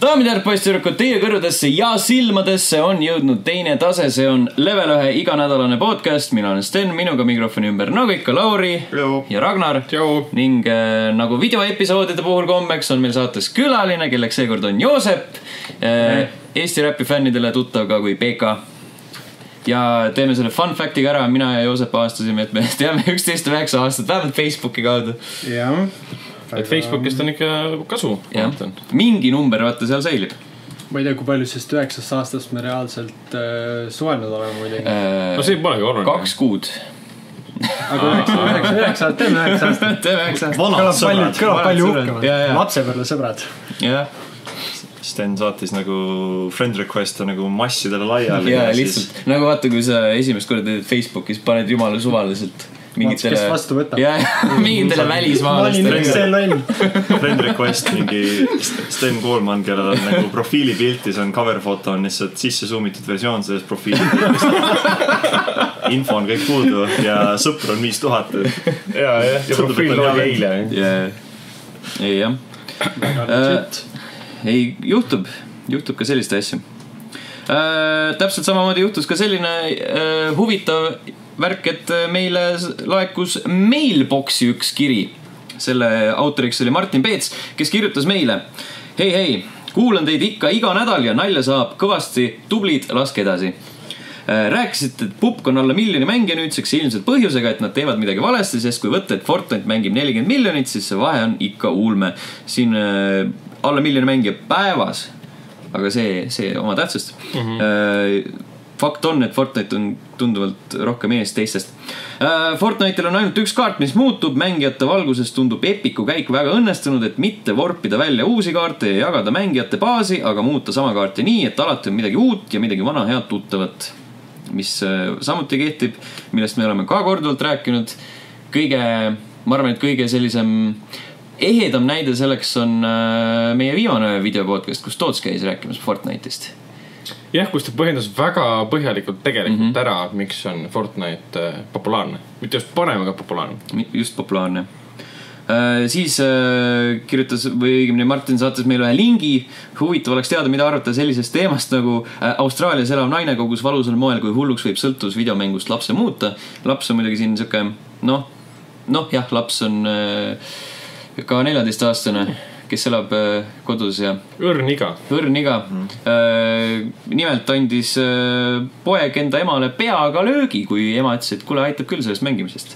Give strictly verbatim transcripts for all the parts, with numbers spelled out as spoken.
daamid ja poisssüdrukud, teie kõrvadesse ja silmadesse on jõudnud teine tase, see on Level ühe iganädalane podcast. Mina olen Sten, minuga mikrofoni ümber nagu ikka Lauri Hello. Ja Ragnar Hello. Ning äh, nagu videoepisoodide puhul kombeks on meil saates külaline, kelleks seekord on Joosep äh, Eesti räpi fännidele tuttav ka kui B K. Ja teeme selle fun factiga ära, mina ja Joosep aastasime, et me teame üksteist üheksa aastat vähemalt Facebooki kaudu. Jah. Et Facebookist on ikka kasu. Mingi number, vaata, seal säilib. Ma ei tea, kui palju sest üheksast aastast me reaalselt äh, suhelnud oleme muidugi. Äh, no see polegi oluline. Kaks kuud. Aga üheksa, üheksa, teeme üheksa aastat. Teeme üheksa aastat. Vanad sõbrad. Kõlab palju uhkemad. Lapsepõlve sõbrad. Jah. Sten saatis nagu friend request'e nagu massidele laiali. Ja lihtsalt, siis... nagu vaata, kui sa esimest korda teed Facebookis, paned jumala suvaliselt mingitele... Kes vastu võtab. Ja, mingitele välismaalastele. Friend request mingi Sten Koolman, kellel on nagu profiilipiltis on coverfoto on lihtsalt sisse zoomitud versioon sellest profiilipiltist. Info on kõik puudu ja sõpr on viis tuhat. Ja, ja, ja profiil on eile. Ja, ei jah. Ei, juhtub, juhtub ka sellist asja. Äh, täpselt samamoodi juhtus ka selline äh, huvitav värk, et meile laekus mailboxi üks kiri. Selle autoriks oli Martin Peets, kes kirjutas meile: hei, hei, kuulan teid ikka iga nädal ja nalja saab kõvasti, tublid, laske edasi. Äh, rääkisite, et Pupk on alla miljoni mängija nüüdseks ilmselt põhjusega, et nad teevad midagi valesti, sest kui võtta, et Fortnite mängib nelikümmend miljonit, siis see vahe on ikka ulme. Siin äh, alla miljoni mängija päevas, aga see, see oma tähtsust. Mm-hmm. Fakt on, et Fortnite on tunduvalt rohkem ees teistest. Fortnite'il on ainult üks kaart, mis muutub. Mängijate valguses tundub Epiku käik väga õnnestunud, et mitte vorpida välja uusi kaarte ja jagada mängijate baasi, aga muuta sama kaarti nii, et alati on midagi uut ja midagi vana head tuttavat, mis samuti kehtib, millest me oleme ka korduvalt rääkinud. Kõige, ma arvan, et kõige sellisem ehedam näide selleks on meie viimane videopodcast, kus Toots käis rääkimas Fortnite'ist. Jah, kus ta põhjendas väga põhjalikult tegelikult mm-hmm. ära, miks on Fortnite populaarne. Mitte just parem, aga populaarne. Just populaarne. Siis kirjutas, või õigemini Martin saatis meile ühe lingi. Huvitav oleks teada, mida arvata sellisest teemast nagu Austraalias elav naine kogus valusal moel, kui hulluks võib sõltuvus videomängust lapse muuta. Laps on muidugi siin siuke, noh, noh jah, laps on ka neljateist aastane, kes elab kodus ja... Õrn iga. Õrn iga. Mm. Nimelt andis poeg enda emale peaga löögi, kui ema ütles, et kuule, aitab küll sellest mängimisest.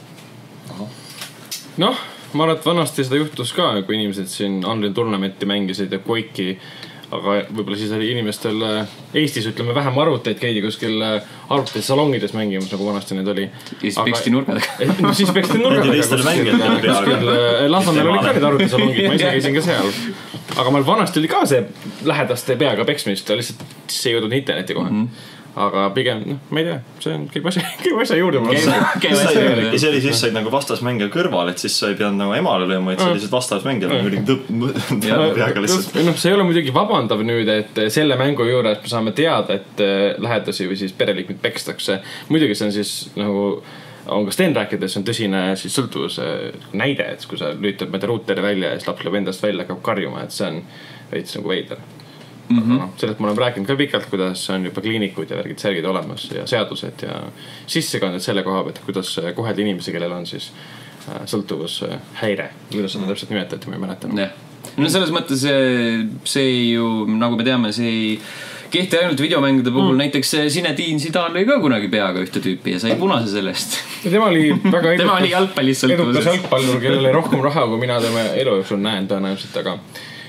Noh, ma arvan, et vanasti seda juhtus ka, kui inimesed siin Unreal Tournamenti mängisid ja Quake'i, aga võib-olla siis oli inimestel Eestis, ütleme, vähem arvuteid käidi kuskil arvuteid salongides mängimas, nagu vanasti need oli. Ja siis peksti nurgadega. No siis peksti nurgadega. Lasnamäel oli ka need arvuteid salongid, ma ise käisin ka seal. Aga meil vanasti oli ka see lähedaste peaga peksmist, lihtsalt see ei jõudnud interneti kohe. Mm-hmm. Aga pigem, noh, ma ei tea, see on kõik asja, kõik asja juurde. Ja see oli siis said nagu vastasmängija kõrval, et siis sa ei peanud nagu emale lööma, et see oli lihtsalt vastasmängija muidugi tõpp peaga lihtsalt. No see ei ole muidugi vabandav nüüd, et selle mängu juures me saame teada, et lähedasi või siis pereliikmed pekstakse. Muidugi see on siis nagu, on ka Sten rääkides, on tõsine siis sõltuvuse näide, et kui sa lüütad mõnda ruuteri välja ja siis laps lööb endast välja, hakkab karjuma, et see on veits nagu veider. Mm-hmm. No, sellest ma olen rääkinud ka pikalt, kuidas on juba kliinikud ja värgid särgid olemas ja seadused ja sissekanded selle koha pealt, kuidas kohelda inimesi, kellel on siis sõltuvus häire. Kuidas seda täpselt nimetati, ma ei mäleta. Ja. No selles mõttes see, see ju, nagu me teame, see ei kehti ainult videomängude puhul. Mm. Näiteks Zinedine Zidane lõi ka kunagi peaga ühte tüüpi ja sai punase sellest. Ja tema oli väga edukas, tema oli jalgpallis sõltuvus. Edukas jalgpallur, kellel oli rohkem raha, kui mina tema elu jooksul näen tõenäoliselt, aga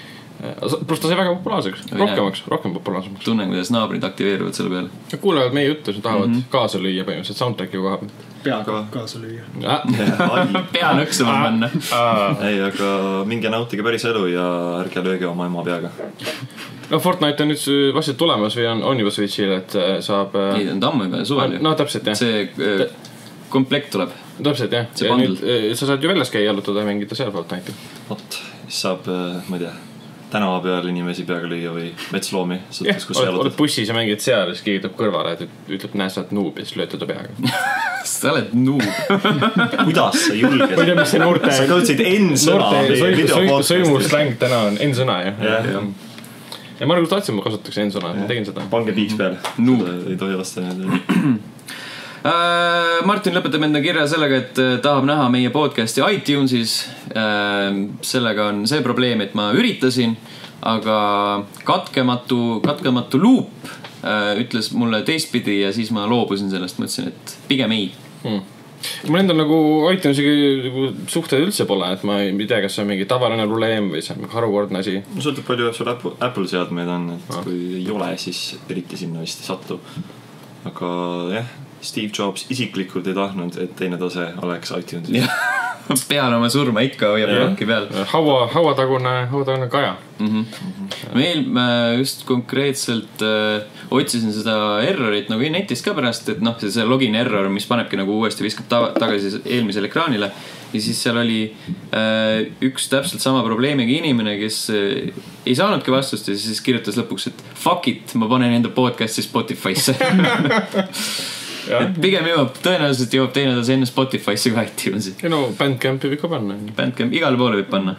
pluss ta sai väga populaarseks, rohkemaks, rohkem populaarsemaks. Tunnen, kuidas naabrid aktiveeruvad selle peale. Kuulevad meie juttu, nad tahavad mm-hmm. kaasa lüüa põhimõtteliselt soundtracki koha pealt. Peaga kaasa lüüa. Pea nõksuma panna. Ei, aga minge nautige päris elu ja ärge lööge oma ema peaga. No Fortnite on nüüd vastid tulemas või on, on juba Switchil, et saab... Ei, on tammu juba suvel ju. No täpselt, jah. See äh, komplekt tuleb. Täpselt, jah. Ja nüüd, sa saad ju väljas käia jalutada ja mängida seal Fortnite'i. Oot, siis saab, ma ei tea, tänava peal inimesi peaga lüüa või metsloomi. Jah, oled bussis ja mängid seal ja siis keegi tuleb kõrvale, et ütleb, näe, sa oled noob ja siis löötada peaga. Sa oled noob. Kuidas sa julged? Ma ei tea, mis see noorte... Sa nõudsid N-sõna. Sõimusläng täna on N-sõna, jah. ja ma nagu tahtsin, ma kasutaks Ensona, ma tegin seda. Pange piiks peale. Ei tohi lasta nii. Martin lõpetab enda kirja sellega, et tahab näha meie podcasti iTunesis. Sellega on see probleem, et ma üritasin, aga katkematu, katkematu loop ütles mulle teistpidi ja siis ma loobusin sellest, mõtlesin, et pigem ei. Hmm. Mul endal nagu iTunesiga suhted üldse pole, et ma ei tea, kas see on mingi tavaline probleem või see on mingi harukordne asi. Sõltub palju, et sul Apple, Apple seadmeid on, et ah. kui ei ole, siis eriti sinna vist ei satu. Aga jah, Steve Jobs isiklikult ei tahtnud, et teine tase oleks iTunesis. Peale oma surma ikka hoiab rokki peal. Haua, hauatagune, hauatagune kaja. Mm-hmm. Mm-hmm. Meil ma just konkreetselt äh, otsisin seda errorit nagu netist ka pärast, et noh, see login error, mis panebki nagu uuesti viskab ta- tagasi eelmisele ekraanile. Ja siis seal oli äh, üks täpselt sama probleemiga inimene, kes äh, ei saanudki vastust ja siis kirjutas lõpuks, et fuck it, ma panen enda podcasti Spotify'sse. Et pigem jõuab, tõenäoliselt jõuab teine tase enne Spotify'sse kui iTunesi. Ja no Bandcampi võib ka panna. Bandcamp igale poole võib panna.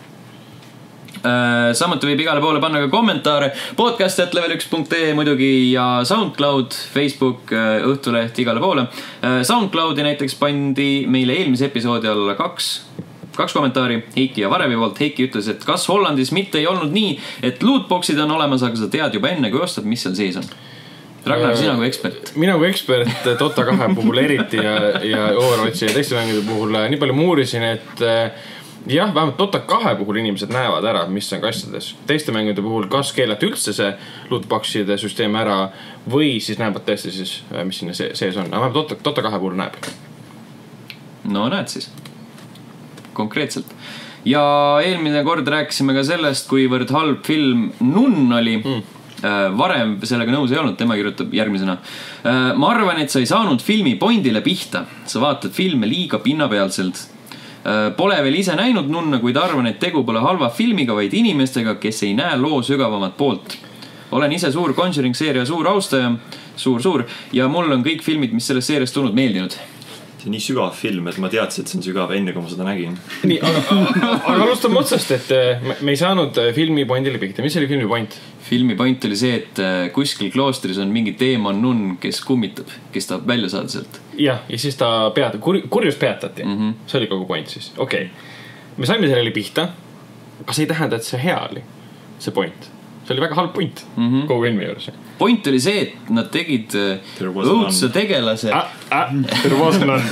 äh, Samuti võib igale poole panna ka kommentaare. Podcast at level üks punkt ee muidugi ja SoundCloud, Facebook, äh, Õhtuleht igale poole. äh, SoundCloudi näiteks pandi meile eelmise episoodi alla kaks Kaks kommentaari Heiki ja Varevi poolt. Heiki ütles, et kas Hollandis mitte ei olnud nii, et lootboxid on olemas, aga sa tead juba enne, kui ostad, mis seal sees on. Ragnar, sina kui ekspert. Mina kui ekspert Dota kahe puhul eriti ja, ja Overwatchi ja teiste mängide puhul nii palju muurisin, et jah, vähemalt Dota kahe puhul inimesed näevad ära, mis on kastides. Teiste mängide puhul kas keelati üldse see lootboxide süsteem ära või siis näevad tõesti siis, mis sinna sees on. Aga Dota, Dota kahe puhul näeb. No näed siis. Konkreetselt. Ja eelmine kord rääkisime ka sellest, kuivõrd halb film Nun oli. Mm. Varem sellega nõus ei olnud, tema kirjutab järgmisena. Ma arvan, et sa ei saanud filmi pointile pihta. Sa vaatad filme liiga pinnapealselt. Pole veel ise näinud Nunna, kuid arvan, et tegu pole halva filmiga, vaid inimestega, kes ei näe loo sügavamat poolt. Olen ise suur Conjuring seeria suur austaja, suur-suur, ja mul on kõik filmid, mis sellest seeriast tulnud meeldinud. See on nii sügav film, et ma teadsin, et see on sügav enne, kui ma seda nägin. Nii, aga, aga alustame otsast, et me ei saanud filmi pointile pihta. Mis oli filmi point? Filmi point oli see, et kuskil kloostris on mingi teeman nunn, kes kummitab, kes tahab välja saada sealt. Jah, ja siis ta peat, kur, kurjus peatati. Mm -hmm. See oli kogu point siis. Okei. Okay. Me saime sellele pihta, aga see ei tähenda, et see hea oli. See point. See oli väga halb point mm -hmm. kogu filmi juures. Point oli see, et nad tegid õudse tegelase. Ah, ah, there wasn't on.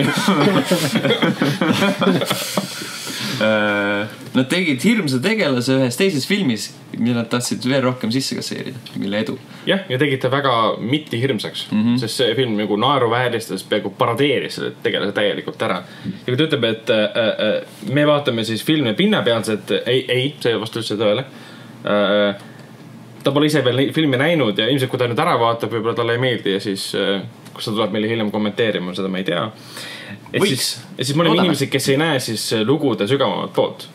Nad tegid hirmsa tegelase ühes teises filmis, mille nad tahtsid veel rohkem sisse kasseerida, mille edu. Jah, ja tegid ta väga mitte hirmsaks, mm -hmm. sest see film nagu naeruvääristades peaaegu paradeeris selle tegelase täielikult ära. Ja kui ta ütleb, et äh, me vaatame siis filmi pinnapealselt, ei, ei, see vastu üldse tõele. Äh, ta pole ise veel filmi näinud ja ilmselt kui ta nüüd ära vaatab, võib-olla talle ei meeldi ja siis äh, kus ta tuleb meile hiljem kommenteerima, seda ma ei tea. Et Võiks. siis, et siis me oleme inimesed, kes ei näe siis lugude sügavamat poolt.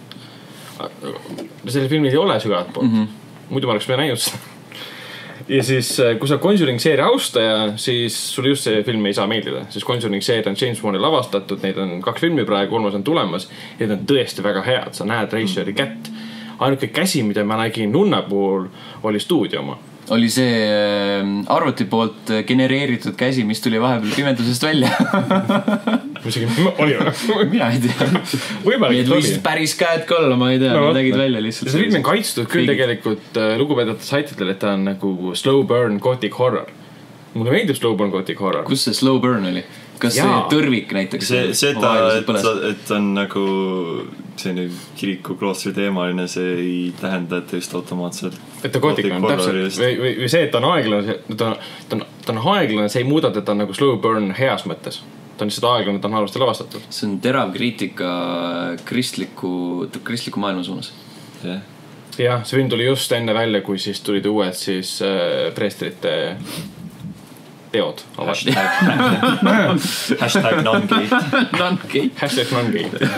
Selle filmil ei ole sügavat poolt. Mm -hmm. Muidu ma oleks me näinud seda. Ja siis kui sa Conjuring seeria austaja, siis sulle just see film ei saa meeldida. Siis Conjuring seeria on James Wanil avastatud, neid on kaks filmi praegu, kolmas on tulemas. Need on tõesti väga head, sa näed reisijari kätt. Ainuke käsi, mida ma nägin Nunna puhul, oli stuudio oma. Oli see arvuti poolt genereeritud käsi, mis tuli vahepeal pimedusest välja. Oli või? Mina ei tea. Need võisid päris käed ka olla, ma ei tea. Nad nägid välja lihtsalt. See film on kaitstud küll tegelikult lugupeetud saitidel, et ta on nagu slow burn gothic horror. Mulle meeldib slow burn gothic horror. Kus see slow burn oli? Kas Jaa. see tõrvik näiteks? See, see ta, et, et on nagu selline kiriku kloostri teemaline, see ei tähenda, et just automaatselt et ta gothic on täpselt või, või, või see, et ta on aeglane ta, ta, on, ta on aeglane, see ei muuda, et ta on nagu slow burn heas mõttes. Ta on lihtsalt aeglane, ta on halvasti lavastatud. See on terav kriitika kristliku, kristliku maailma suunas. jah, ja, see film tuli just enne välja, kui siis tulid uued siis äh, preestrite teod. Hashtag, hashtag non-gate. Non-gate. Hashtag non-gate.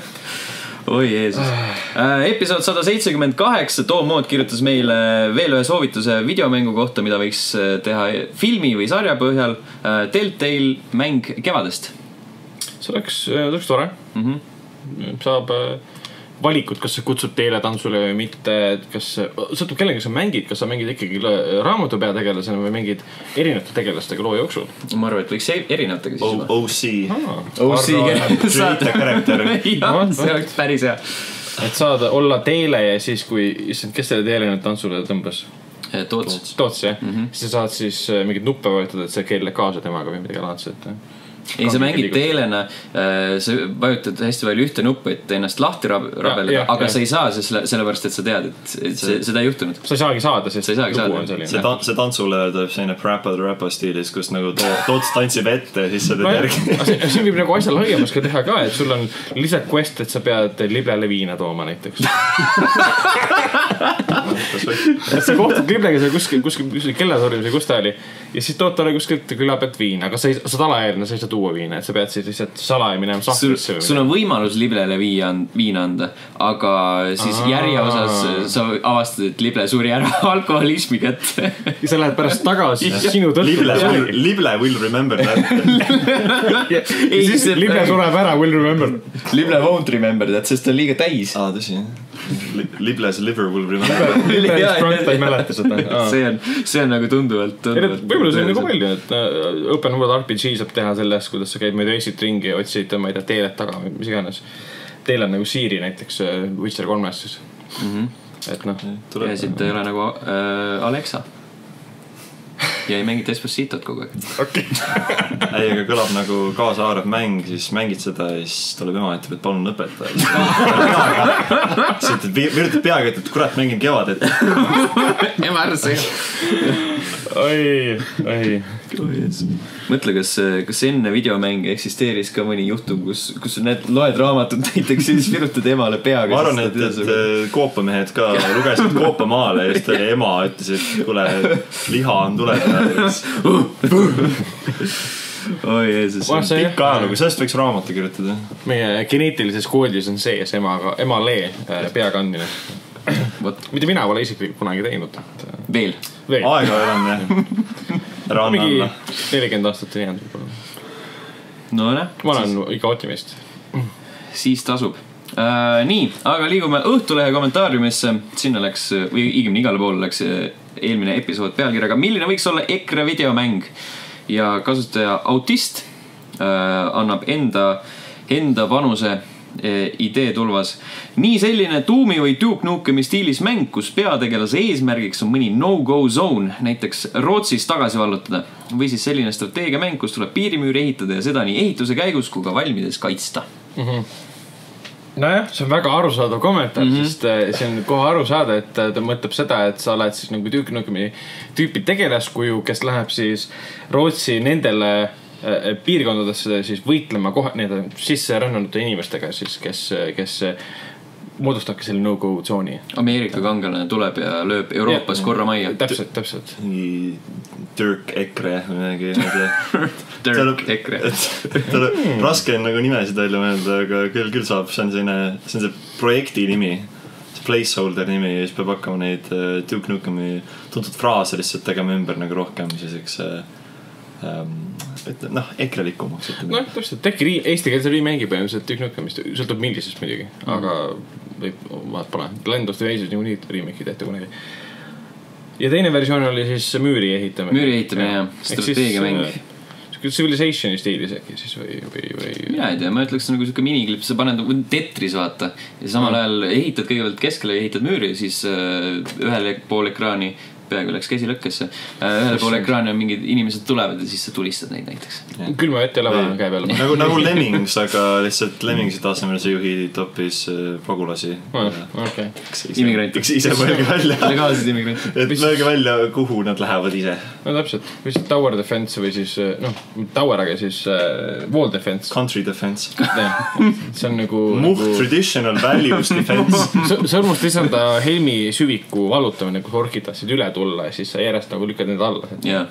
Oi Jeesus. äh, Episood sada seitsekümmend kaheksa. Tom Mood kirjutas meile veel ühe soovituse videomängu kohta, mida võiks teha filmi või sarja põhjal. äh, Telltale mäng kevadest. See oleks, oleks tore. Mm-hmm. Saab valikut, kas sa kutsud teeletansule või mitte, kas sõltub kellega sa mängid, kas sa mängid ikkagi raamatupea tegelasena või mängid erinevate tegelastega loo jooksul? Ma arvan, et võiks erinevatega siis juba. O C. O C Create a character. Jah, see oleks päris hea. Et saada olla teele ja siis kui, issand, kes selle teele nüüd tansule tõmbas? Toots. Toots, jah. Mm -hmm. Siis sa saad siis mingid nuppe vajutada, et sa kelle kaasa temaga või midagi laadse, et ei, sa mängid teelena, sa vajutad hästi palju ühte nuppu, et ennast lahti rabeleda, aga ja. Sa ei saa selle, sellepärast, et sa tead, et, et see, seda ei juhtunud. Sa ei saagi saada, sest sa ei saagi saada. See, ta, see tansule tuleb selline Parappa the Rappa stiilis, kus nagu to, Toots tantsib ette, siis sa teed no, järgi. See võib nagu asja laiemaks ka teha ka, et sul on lihtsalt quest, et sa pead liblele viina tooma näiteks. Sa kohtad liblega seal kuskil, kuskil, kuskil kellatorjus ja kus ta oli. Ja siis tood talle kuskilt küla pealt viina, aga sa ei saa alaeelne, sa ei saa tuua viina, et sa pead siis lihtsalt salaja minema sahtlisse. Sul on võimalus liblele viina anda, aga siis Aa. järjeosas sa avastad, et lible suri ära alkoholismi kätte. Ja sa lähed pärast tagasi sinu tõttu. Lible, lible will remember that. Ja siis lible sureb ära, will remember. Lible won't remember that, sest ta on liiga täis. Aa, tõsi. Lible's liver will remember. Lible front ei mäleta seda. See on, see on nagu tunduvalt, tunduvalt. Võib-olla see on nagu palju, et Open World R P G saab teha sellest, kuidas sa käid mööda Eestit ringi ja otsid, ma ei tea, teelet taga või mis iganes. Teel on nagu Siri näiteks Witcher kolmes siis. Mm-hmm. Et noh. Ja siit ei ole nagu äh, Alexa. Ja ei mängid Espositot kogu aeg. Okay. Ei, aga kõlab nagu kaasa haarab mäng, siis mängid seda ja siis tuleb ema, et palun õpeta. Siis virutad peaga, et kurat mängin kevad, et ema ära see. Oi, oi. Mõtle, kas, kas enne videomänge eksisteeris ka mõni juhtum, kus, kus need loed raamatut näiteks ja siis virutad emale peaga. Ma arvan, et, et koopamehed ka lugesid koopamaale ja siis ta ema ütles, et kule, liha on tuletada. Oi Jeesus. Pikka ajalugu, sellest võiks raamatu kirjutada. Meie geneetilises koodis on sees emaga, ema lee peakandmine. Mida mina pole isiklikult kunagi teinud. Veel? Veel. Aega ei ole, jah. Mingi nelikümmend aastat ei jäänud. No ne? Ma olen ikka optimist. Siis tasub. Äh, nii, aga liigume Õhtulehe kommentaariumisse. Sinna läks, või igimini igale poole läks eelmine episood pealkirjaga milline võiks olla EKRE videomäng. Ja kasutaja Autist äh, annab enda, enda panuse idee tulvas. Nii selline tuumi või Duke Nukemi stiilis mäng, kus peategelase eesmärgiks on mõni no-go zone, näiteks Rootsis tagasi vallutada. Või siis selline strateegiamäng, kus tuleb piirimüüri ehitada ja seda nii ehituse käigus kui ka valmides kaitsta. Mm-hmm. Nojah, see on väga arusaadav kommentaar, mm-hmm. sest see on kohe aru saada, et ta mõtleb seda, et sa oled siis nagu Duke Nukemi tüüpi tegelaskuju, kes läheb siis Rootsi nendele piirkondadesse siis võitlema kohe nende sisse rännanute inimestega siis, kes, kes moodustabki selle no-go tsooni. Ameerika kangelane tuleb ja lööb Euroopas ja, korra majja. Täpselt, täpselt. Dirk Ekre või Dirk Ekre. Raske on nagu nimesid välja mõelda, aga küll, küll saab. See on selline, see on see projekti nimi. See placeholder nimi ja siis peab hakkama neid Duke Nukemi tuntud fraase lihtsalt tegema ümber nagu rohkem selliseks ähm, noh, ekrelikumaks. Noh, täpselt, tekki eesti keelse remängi põhimõtteliselt Duke Nukemist, sõltub millisest muidugi, mm. aga võib, vaat pole, Land of the Ages nagu nii remake'i tehti kunagi. Ja teine versioon oli siis müüri ehitamine. Müüri ehitamine, jah, strateegiamäng. Civilizationi stiilis äkki siis või, või, või... Mina ei tea, ma ütleks nagu siuke miniklipp, sa paned Tetris vaata ja samal ajal ehitad kõigepealt keskele ja ehitad müüri ja siis ühele pool ekraani peaaegu läks käsi lõkkesse. Ühele poole ekraani on mingid inimesed tulevad ja siis sa tulistad neid näiteks. Külma ette elava käe peal. Nagu, nagu Lemmings, aga lihtsalt Lemmingsid asemel see juhid hoopis pagulasi. Okay. Immigrant. Eks ise mõelge välja. Legaalsed immigrant. Et mõelge välja, kuhu nad lähevad ise. No täpselt. Või siis Tower Defense või siis, noh, Tower, aga siis uh, Wall Defense. Country Defense. See on nagu... Muh, nagu... traditional values defense. Sõrmust lisanda helmi süviku valutamine, kui orkid tahtsid üle tulla ja siis sa järjest nagu lükkad need alla. Jaa.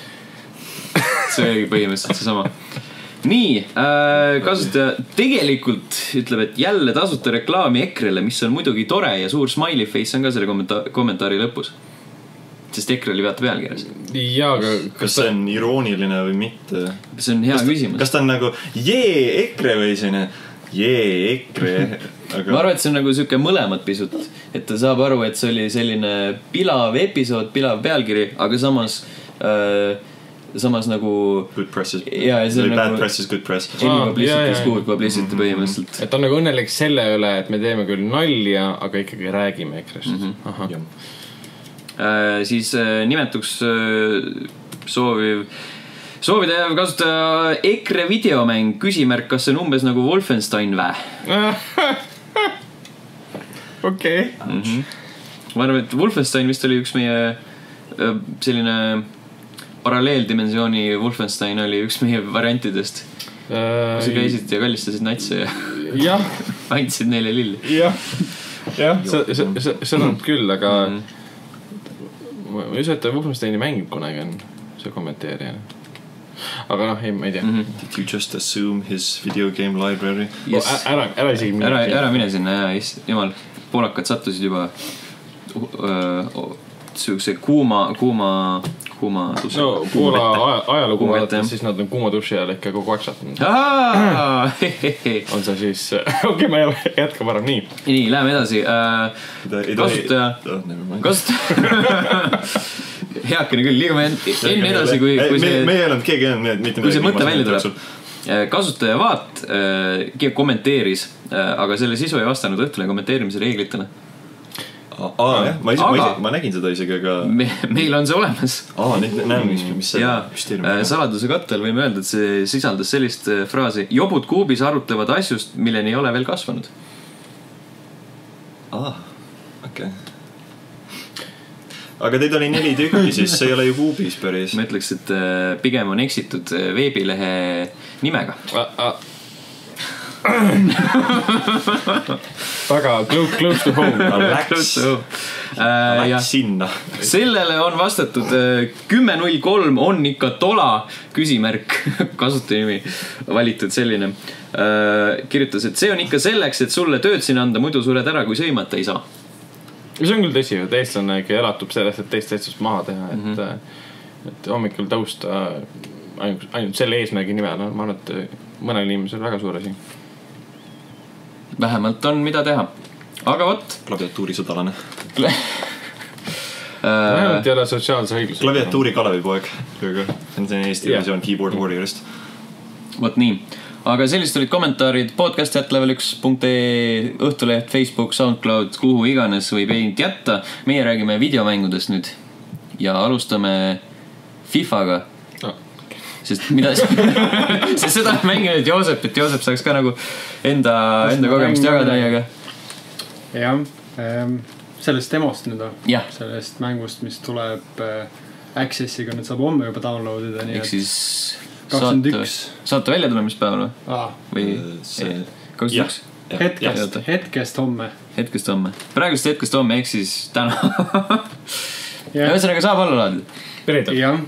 See oli põhimõtteliselt see sama. Nii, äh, kasutaja tegelikult ütleb, et jälle tasuta reklaami Ekrele, mis on muidugi tore ja suur smiley face on ka selle kommenta- kommentaari lõpus. Sest Ekre oli veata pealkirjas. Jaa, aga kas see on irooniline või mitte? See on hea kas ta, küsimus. Kas ta on nagu, jee, Ekre või selline jee, EKRE. Aga... ma arvan, et see on nagu siuke mõlemad pisut, et ta saab aru, et see oli selline pilav episood, pilav pealkiri, aga samas äh, samas nagu good press is ja, ja või nagu, bad press is good press any publicity is good publicity mm-hmm. põhimõtteliselt. Et on nagu õnnelik selle üle, et me teeme küll nalja, aga ikkagi räägime EKRE-st mm-hmm. Aha. Äh, siis äh, nimetuks äh, sooviv soovida kasutada EKRE videomäng küsimärk, kas see on umbes nagu Wolfenstein vä? Okei. Mhm. Ma arvan, et Wolfenstein vist oli üks meie selline paralleeldimensiooni Wolfenstein oli üks meie variantidest. Kus sa käisid ja kallistasid natse ja jah. andsid neile lilli. Jah, jah, see on küll, aga mm-hmm. ma ei usu, et Wolfensteini mängib kunagi on see kommenteerija. Aga noh, ei, ma ei tea. Mm-hmm. Did you just assume his video game library? Yes. Oh, ära, ära isegi mine. Ära, ära mine sinna, jah, jumal. Poolakad sattusid juba uh, siukse kuuma, kuuma, kuuma duši. No, Poola ajalugu vaadates, siis nad on kuuma duši ajal ikka kogu aeg sattunud. On see siis... Okei, okay, ma jätkan varem nii. Nii, läheme edasi. Uh, kasutaja... Kasutaja... Heakene küll, liigume enne edasi, kui, kui see... Me ei olnud keegi enne, mitte kui see mõte välja tuleb. Kasutaja vaat kommenteeris, aga selle sisu ei vastanud õhtule kommenteerimise reeglitele. Aa, jah, ma, isi, aga, ma, isi, ma nägin seda isegi, aga... Me, meil on see olemas. Aa, nüüd näeme, mis, mis see... Ja, saladuse kattel võime öelda, et see sisaldas sellist fraasi. Jobud kuubis arutlevad asjust, milleni ei ole veel kasvanud. Aa, okei okay. Aga teid oli neli tükki, siis see ei ole ju kuubis päris. Ma ütleks, et pigem on eksitud veebilehe nimega. Väga close to home. Läks, läks sinna. Sellele on vastatud kümme null kolm on ikka tola küsimärk. Kasutajnimi valitud selline. Kirjutas, et see on ikka selleks, et sulle tööd siin anda, muidu sured ära, kui sõimata ei saa. See on küll tõsi, et eestlane elatub sellest, et teist asjast maha teha, et, mm-hmm. et hommikul tõusta ainult, ainult selle eesmärgi nimel. No, ma arvan, et mõnel inimesel väga suur asi. Vähemalt on mida teha. Aga võt. Klaviatuuri sõdalane. Vähemalt ei ole sotsiaalse õigluse. Klaviatuuri Kalevipoeg. See on Eesti versioon Keyboard Warriorist. Võt nii. Aga sellist olid kommentaarid podcast at level üks punkt ee, Õhtuleht, Facebook, SoundCloud, kuhu iganes võib eint jätta. Meie räägime videomängudest nüüd ja alustame FIFAga. Oh, okay. Sest mida sest seda on mänginud Joosep, et Joosep saaks ka nagu enda, enda kogemust jagada meiega. Jah, ähm, sellest demost nüüd ja. Sellest mängust, mis tuleb äh, Accessiga, nüüd saab homme juba downloadida. Ehk siis kakskümmend üks saate välja tulemispäeval või? Aa. Või see... kakskümmend üks? Hetkest, hetkest homme. Hetkest homme. Praegust hetkest homme, ehk siis täna. ja ühesõnaga saab alla laadida. Pereetab. Jah.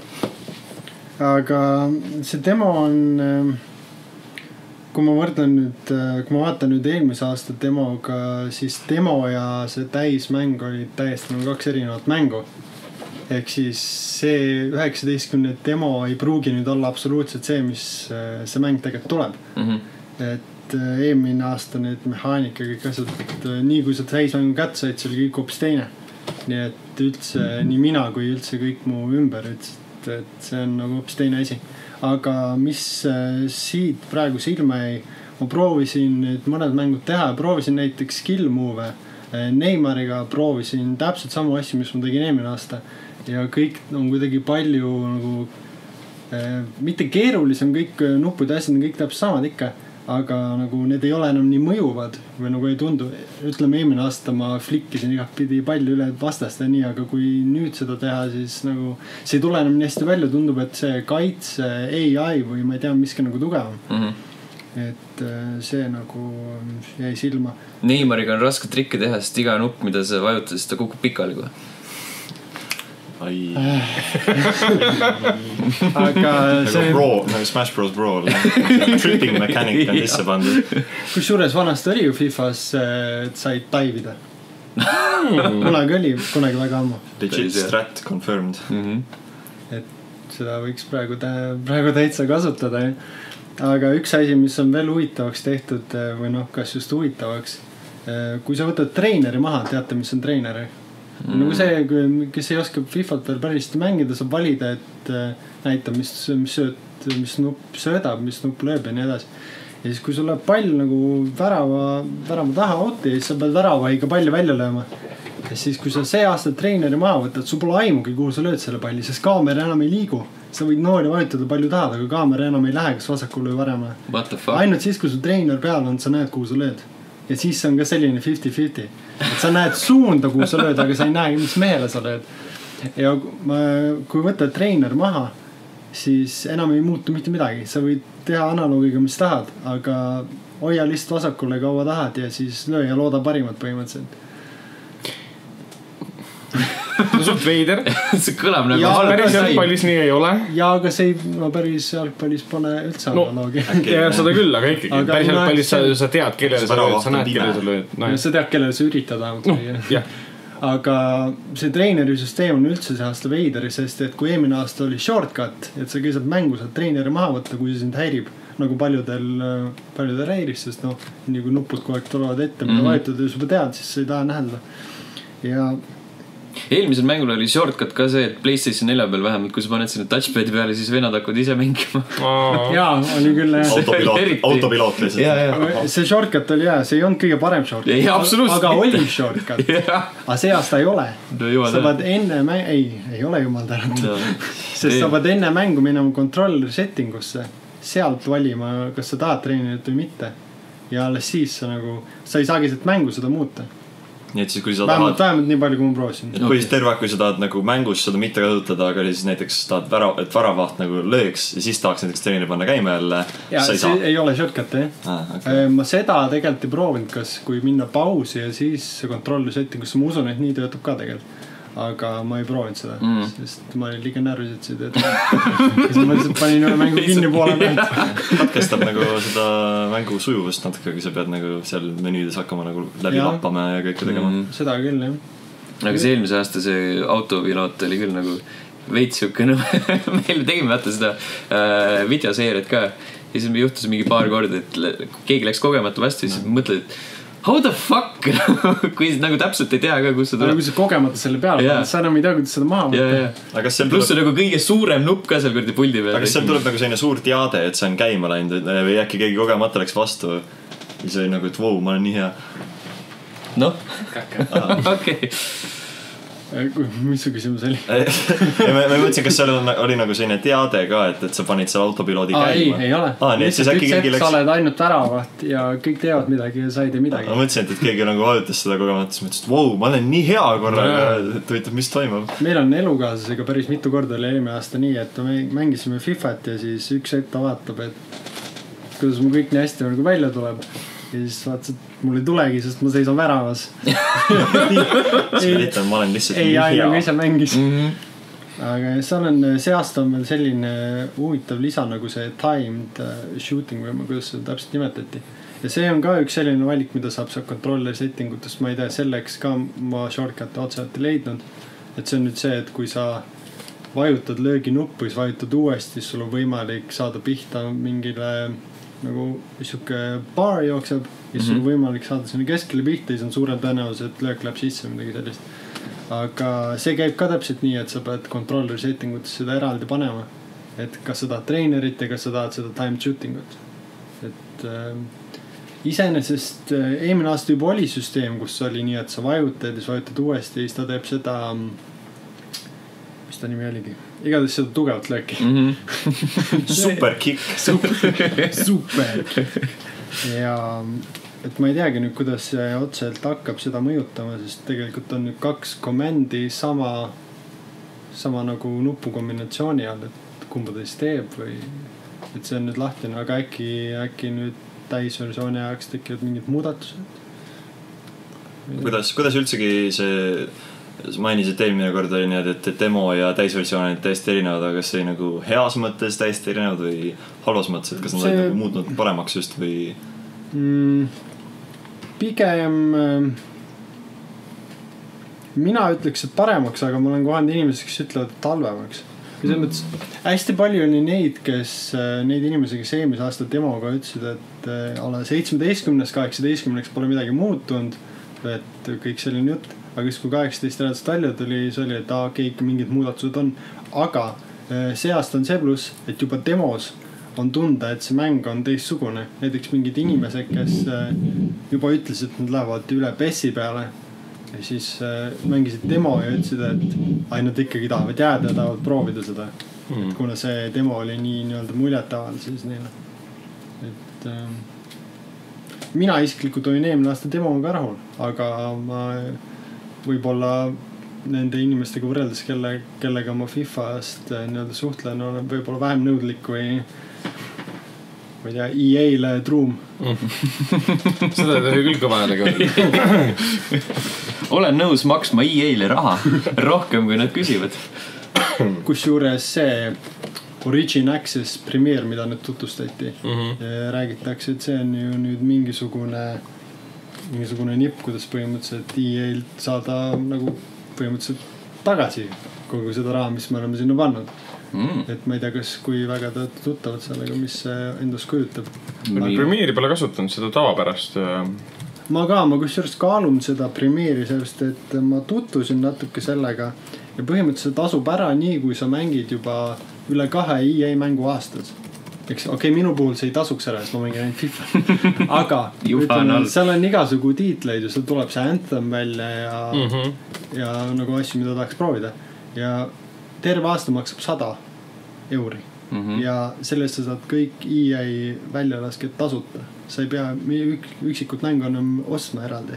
Aga see demo on... Kui ma võrdlen nüüd... Kui ma vaatan nüüd eelmise aasta demoga, siis demo ja see täismäng oli täiesti nagu kaks erinevat mängu. Ehk siis see üheksateistkümne demo ei pruugi nüüd olla absoluutselt see, mis see mäng tegelikult tuleb. Mm-hmm. Et eelmine aasta need mehaanika kõik asjad, et nii kui sa täismängu kätte said, see oli kõik hoopis teine. Nii et üldse mm-hmm. nii mina kui üldse kõik mu ümber ütlesid, et see on nagu hoopis teine asi. Aga mis siit praegu silma ei, ma proovisin nüüd mõned mängud teha, proovisin näiteks skill move. Neymariga proovisin täpselt samu asju, mis ma tegin eelmine aasta. Ja kõik on kuidagi palju nagu, äh, mitte keerulisem, kõik nupud ja asjad on kõik täpselt samad ikka, aga nagu need ei ole enam nii mõjuvad või nagu ei tundu. Ütleme, eelmine aasta ma flikkisin igat pidi palju üle vastast ja nii, aga kui nüüd seda teha, siis nagu see ei tule enam nii hästi välja, tundub, et see kaitse A I või ma ei tea, miski nagu tugevam. Mm-hmm. Et see nagu jäi silma. Neymariga on raske trikke teha, sest iga nupp, mida sa vajutad, siis ta kukub pikali kohe. Ai. Aga see... Nagu Brawl, nagu Smash Bros. Brawl. Tripping mechanic on sisse pandud. Kusjuures vanasti oli ju FIFAs, et said taivida. Kunagi oli, kunagi väga ammu. Legit strat confirmed. Mm-hmm. Et seda võiks praegu, tä- praegu täitsa kasutada. aga üks asi, mis on veel huvitavaks tehtud või noh, kas just huvitavaks, kui sa võtad treeneri maha, teate, mis on treeneri? Mm. Nagu see, kes ei oska Fifat veel päriselt mängida, saab valida, et näita, mis, mis, sööt, mis nupp söödab, mis nupp lööb ja nii edasi. Ja siis, kui sul läheb pall nagu värava, värava taha auti, siis sa pead värava ikka palju välja lööma. Ja siis, kui sa see aasta treeneri maha võtad, sul pole aimugi, kuhu sa lööd selle palli, sest kaamera enam ei liigu. Sa võid nooli vajutada palju tahad, aga kaamera enam ei lähe, kas vasakule või varema. Ainult siis, kui sul treener peal on, sa näed, kuhu sa lööd. Ja siis on ka selline fifty fifty. Et sa näed suunda, kuhu sa lööd, aga sa ei näe, mis mehele sa lööd. Ja ma, kui võtad treener maha, siis enam ei muutu mitte midagi. Sa võid teha analoogiga, mis tahad, aga hoia list vasakule kaua tahad ja siis löö ja looda parimat põhimõtteliselt. No suht veider. See kõlab nagu ja, päris jalgpallis nii ei ole. Ja, aga see ei, no päris jalgpallis pole üldse no, analoogi. Ja seda küll, aga ikkagi. Aga päris jalgpallis sa, sa tead, kellele sa lööd, sa näed, kellele sa lööd. No, sa tead, kellele sa üritad. No, jah. Aga see treeneri süsteem on üldse see aasta veideri, sest et kui eelmine aasta oli shortcut, et sa keisad mängu saad treeneri maha võtta, kui see sind häirib, nagu paljudel, paljudel häiris, sest noh, nii kui nupud kogu aeg tulevad ette, mida mm-hmm. vajutud ja juba tead, siis sa ei taha nähelda. Ja eelmisel mängul oli shortcut ka see, et PlayStation nelja peal vähemalt, kui sa paned sinna touchpadi peale, siis vennad hakkavad ise mängima. Jaa, oli küll jah. Autopiloot, autopiloot lihtsalt. Ja, ja. See shortcut oli jah, see ei olnud kõige parem shortcut. Ei, absoluutselt. Aga oli shortcut. Aga see aasta ei ole. No, sa pead enne mäng... Ei, ei ole jumal tänud. No. Sest sa pead enne mängu minema controller settingusse. Sealt valima, kas sa tahad treenerit või mitte. Ja alles siis sa nagu... Sa ei saagi sealt mängu seda muuta. Nii et siis kui sa vähemalt, tahad vähemalt nii palju kui ma proovisin. Et kui siis terve, kui sa tahad nagu mängus seda mitte kasutada, aga siis näiteks tahad vära, et varavaht nagu lööks ja siis tahaks näiteks treeneri panna käima jälle, ja, sa ei saa. Ei ole shortcut, eh? Ah, okay. Ma seda tegelikult ei proovinud, kas kui minna pausi ja siis kontrolli settingusse, ma usun, et nii töötab ka tegelikult. Aga ma ei proovinud seda, mm. sest ma olin liiga närvis, et see töötab. Ja siis ma lihtsalt panin üle mängu kinni poole pealt. Katkestab nagu seda mängu sujuvust natuke, kui sa pead nagu seal menüüdes hakkama nagu läbi ja. Lappama ja kõike tegema. Mm. Seda küll, jah. Aga see eelmise aasta see autopiloot oli küll nagu veits siuke, no meil tegime vaata seda äh, videoseeriat ka. Ja siis me juhtus mingi paar korda, et keegi läks kogemata vastu ja siis mm. mõtled, et how the fuck? Kui nagu täpselt ei tea ka, kus sa tuleb. Kui sa kogemata selle peale, yeah. sa enam ei tea, kuidas seda maha võtta. Yeah, yeah. Pluss tuleb... nagu kõige suurem nupp ka seal kurdi puldi peal. Aga kas seal tuleb nagu selline suur teade, et see on käima läinud või äkki keegi kogemata läks vastu ja see oli nagu, et vau, ma olen nii hea. Noh, okei. Mis su küsimus oli? ja me, me mõtlesin, kas seal oli nagu selline teade ka, et, et sa panid seal autopiloodi Aa, käima. Ei, ei ole. Aa, nii, et siis äkki keegi läks... Sa oled ainult väravaht ja kõik teevad midagi ja sa ei tee midagi. Ma mõtlesin, et, et keegi nagu vajutas seda kogemata, siis mõtlesin, et vau, ma olen nii hea korraga, et võitab, mis toimub. Meil on elukaaslasega päris mitu korda oli eelmine aasta nii, et me mängisime Fifat ja siis üks hetk ta vaatab, et kuidas mul kõik nii hästi nagu välja tuleb. Ja siis vaatasid, mul ei tulegi, sest ma seisan väravas. See liitan, ma olen lihtsalt ei, nii hea. Ei, nagu ise mängis. Mm-hmm. Aga seal on, see aasta on veel selline huvitav lisa nagu see timed shooting või kuidas seda täpselt nimetati. Ja see on ka üks selline valik, mida saab saab controller settingutest. Ma ei tea, selleks ka ma shortcut otseselt ei leidnud. Et see on nüüd see, et kui sa vajutad löögi nuppu, siis vajutad uuesti, siis sul on võimalik saada pihta mingile nagu siuke bar jookseb ja siis mm-hmm. on võimalik saada sinna keskele pihta ja siis on suurem tõenäosus, et löök läheb sisse midagi sellist. Aga see käib ka täpselt nii, et sa pead controller settingutes seda eraldi panema. Et kas sa tahad treenerit ja kas sa tahad seda time shootingut. Et äh, iseenesest äh, eelmine aasta juba oli süsteem, kus oli nii, et sa vajutad ja siis vajutad uuesti ja siis ta teeb seda, mis ta nimi oligi? Igatahes seda tugevat lööki. Mm-hmm. Super kick. Super, super kick. Ja et ma ei teagi nüüd, kuidas see otseselt hakkab seda mõjutama, sest tegelikult on nüüd kaks komendi sama, sama nagu nupukombinatsiooni all, et kumba ta siis teeb või et see on nüüd lahtine, aga äkki, äkki nüüd täisversiooni ajaks tekivad mingid muudatused. Kuidas, kuidas üldsegi see mainisid eelmine kord oli nii, et demo ja täisversioon on täiesti erinevad, aga kas see nagu heas mõttes täiesti erinevad või halvas mõttes, et kas nad see... on nagu muutnud paremaks just või? Mm, pigem mina ütleks, et paremaks, aga ma olen kohanud inimesed, kes ütlevad, et halvemaks. selles mõttes hästi palju oli neid, kes, neid inimesi, kes eelmise aasta demoga ütlesid, et ala seitsmeteistkümnest kaheksateistkümneks pole midagi muutunud, et kõik selline jutt, aga siis kui kaheksateist reaalselt välja tuli, see oli, et okei, ikka mingid muudatused on, aga see aasta on see pluss, et juba demos on tunda, et see mäng on teistsugune. Näiteks mingid inimesed, kes juba ütlesid, et nad lähevad üle P E S-i peale ja siis mängisid demo ja ütlesid, et ai, nad ikkagi tahavad jääda ja tahavad proovida seda. Mm. Kuna see demo oli nii nii-öelda muljetaval, siis neile. Et ähm, mina isiklikult olin eelmine aasta demoga rahul, aga ma võib-olla nende inimestega võrreldes, kelle, kellega ma FIFAst nii-öelda suhtlen, olen võib-olla vähem nõudlik või ma ei tea, E A-le truum. Seda ei tohi küll kõva häälega. Olen nõus maksma E A-le raha rohkem, kui nad küsivad. Kusjuures see Origin Access Premiere, mida nüüd tutvustati, mm-hmm. räägitakse, et see on ju nüüd mingisugune mingisugune nipp, kuidas põhimõtteliselt E A-lt saada nagu põhimõtteliselt tagasi kogu seda raha, mis me oleme sinna pannud. Mm. Et ma ei tea, kas kui väga te tuttavad sellega, mis see endas kujutab. Ma Premiere'i pole kasutanud seda tavapärast. Ma ka, ma kusjuures kaalun seda Premiere'i sellest, et ma tutvusin natuke sellega ja põhimõtteliselt tasub ära nii, kui sa mängid juba üle kahe E A mängu aastas. Eks, okei, okay, minu puhul see ei tasuks ära, sest ma mängin ainult FIFA. Aga ütleme, seal on igasugu tiitleid ja seal tuleb see Anthem välja ja, mm-hmm. ja nagu asju, mida tahaks proovida. Ja terve aasta maksab sada euri. Mm-hmm. Ja sellest sa saad kõik E A väljalasked tasuta. Sa ei pea üksikut mängu enam ostma eraldi.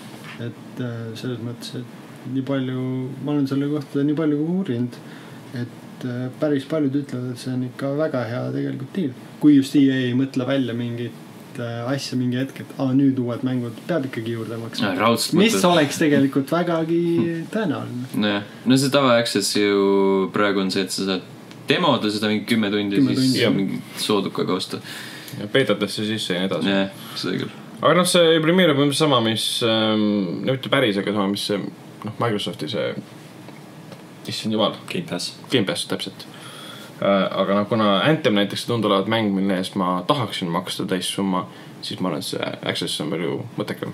Et selles mõttes, et nii palju, ma olen selle kohta nii palju uurinud, et päris paljud ütlevad, et see on ikka väga hea tegelikult tiil. Kui just E A ei mõtle välja mingit asja mingi hetk, et ah, nüüd uued mängud peab ikkagi juurde maksma. No, mis oleks tegelikult vägagi tõenäoline. No, no see tava-access ju praegu on see, et sa saad demoda seda mingi kümme tundi, kümme siis tundi. Mingi soodukaga osta. Ja beetatesse sisse ja edasi. Ja, seda küll. Aga noh, see Premiere on sama, mis ähm, mitte päris, aga sama, mis see noh, Microsofti see issand jumal. Game Pass. Game Pass, täpselt. Äh, aga noh, kuna Anthem näiteks tundulavat mäng, mille eest ma tahaksin maksta täis summa, siis ma olen see Access on palju mõttekam.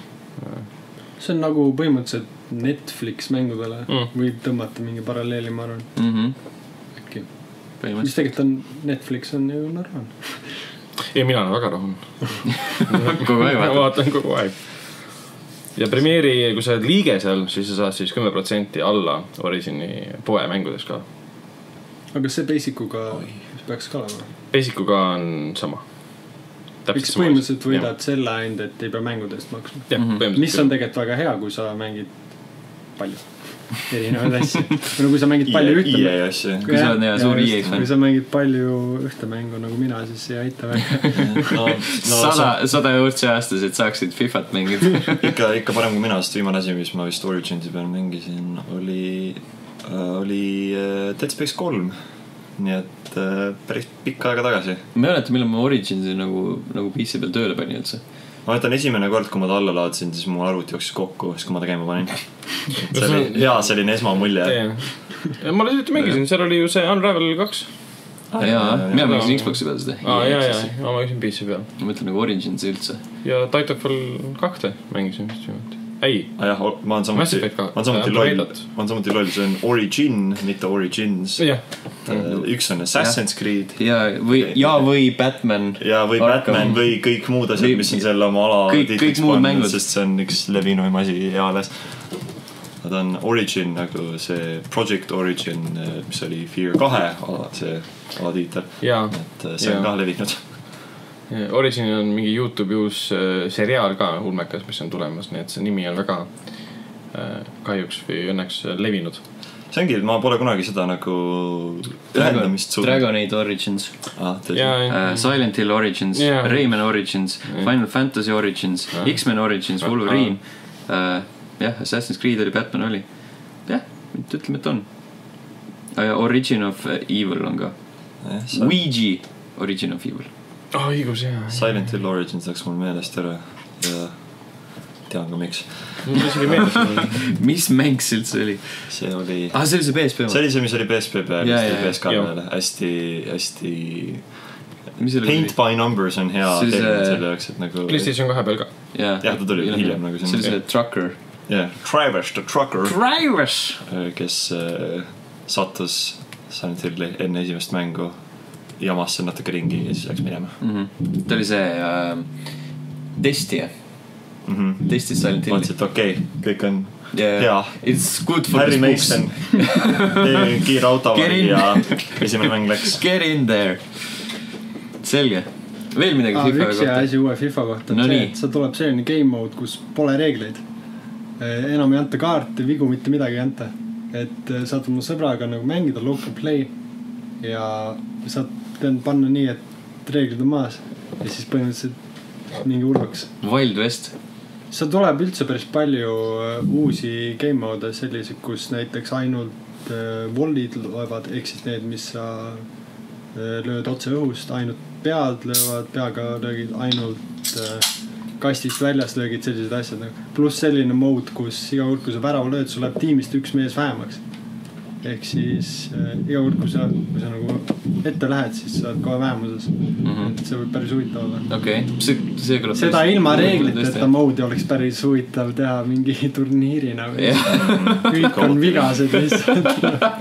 See on nagu põhimõtteliselt Netflix mängudele mm. võib tõmmata mingi paralleeli, ma arvan. Mm-hmm. Äkki. Mis tegelikult on Netflix on ju narvan. Ei, mina olen väga rahun. Kogu aeg vaatan. vaatan kogu aeg. Ja Premiere'i, kui sa oled liige seal, siis sa saad siis kümme protsenti alla Origini poe mängudes ka. Aga see Basic'uga peaks ka olema? Basic'uga on sama. Miks põhimõtteliselt võidad selle ainult, et ei pea mängudest maksma? Ja, mm-hmm. Mis on tegelikult väga hea, kui sa mängid palju erinevaid asju. No kui sa mängid palju ühte E A asju. Kui sa oled suur E A fan. Kui sa mängid palju ühte mängu nagu mina, siis ei aita väga. no, no, sada, sada eurot see aastas, et saaksid FIFAt mängida. ikka, ikka parem kui mina, sest viimane asi, mis ma vist Originsi peal mängisin, oli, äh, oli Dead Space kolm. Nii et äh, päris pikka aega tagasi. Ma mäletan, millal ma Originsi nagu, nagu P C peal tööle pani üldse. Ma mõtlen esimene kord, kui ma ta alla laadsin, siis mu arvuti jooksis kokku, siis kui ma ta käima panin. See oli hea selline esmamulje. Ma lihtsalt mängisin, seal oli ju see Unravel kaks. Ah, jaa, mina mängisin Xboxi peal seda. Aa, jaa, jaa, ma mängisin P C peal. Ma mõtlen nagu Originsi üldse. Ja Titanfall kahte mängisin vist juhult. Ei. Ah, jah, ma on samuti, ma on samuti loll, ma on samuti loll, see on Origin, mitte Origins. Jah. Üks on Assassin's Creed. Ja või, ja või Batman. Ja või Batman või kõik muud asjad, mis on selle oma ala kõik, kõik muud mängud. Sest see on üks levinuim asi eales. Nad on Origin, nagu see Project Origin, mis oli Fear kahe ala, see alatiitel. Et see on ka levinud. Origin on mingi YouTube uus äh, seriaal ka ulmekas, mis on tulemas, nii et see nimi on väga äh, kahjuks või õnneks levinud. See ongi, ma pole kunagi seda nagu ühendamist suutnud. Dragon Age Origins, ah, ja, uh, Silent Hill Origins, ja. Rayman Origins, ja. Final Fantasy Origins, ja. X-Men Origins, Wolverine, uh, jah, Assassin's Creed oli, Batman oli. Jah, ütleme, et on. Uh, Origin of Evil on ka. Ja, Ouija Origin of Evil. Oh, õigus, jah. Silent Hill Origins läks mul meelest ära ja tean ka miks. Mul isegi meeldis. Mis mäng see üldse oli? See oli... Ah, see oli see P S P. See oli see, mis oli P S P peal, ja, mis ja, oli P S K ja. peale. Hästi, hästi... Paint by numbers on hea see termin selle jaoks, et nagu... PlayStation kahe peal ka. Ja, ja ta tuli hiljem nagu see oli see Trucker. Yeah, Trivers, the Trucker. Trivers! Kes äh, sattus Silent Hilli enne esimest mängu, jamas see natuke ringi ja siis läks minema. Mm-hmm. Ta oli see äh, testija. Mm-hmm. Testis Silent Hilli. Vaatsid, et okei, okay, kõik on yeah. hea. It's good for Harry this Mason. Kiir auto ja esimene mäng läks. Get in there. Selge. Veel midagi ah, FIFA kohta? Üks ja asi uue FIFA kohta on no see, nii. Et sa tuleb selline game mode, kus pole reegleid. Enam ei anta kaarte, vigu, mitte midagi ei anta. Et saad oma sõbraga nagu mängida local play ja saad panna nii, et reeglid on maas ja siis põhimõtteliselt mingi hulluks. Wild West. Sa tuleb üldse päris palju uusi game mode sellised, kus näiteks ainult wallid loevad, ehk siis need, mis sa lööd otse õhust, ainult pead löövad, peaga löögid ainult kastist väljast löögid, sellised asjad. Pluss selline mode, kus iga kord, kui sa värava lööd, sul läheb tiimist üks mees vähemaks. Ehk siis iga kord, kui sa, kui sa nagu ette lähed, siis sa oled kohe vähemuses. Mm-hmm. Et see võib päris huvitav olla. Okay. See, see kõlab seda päris... ilma reegliteta mode oleks päris huvitav teha mingi turniirina. Kõik on vigased lihtsalt.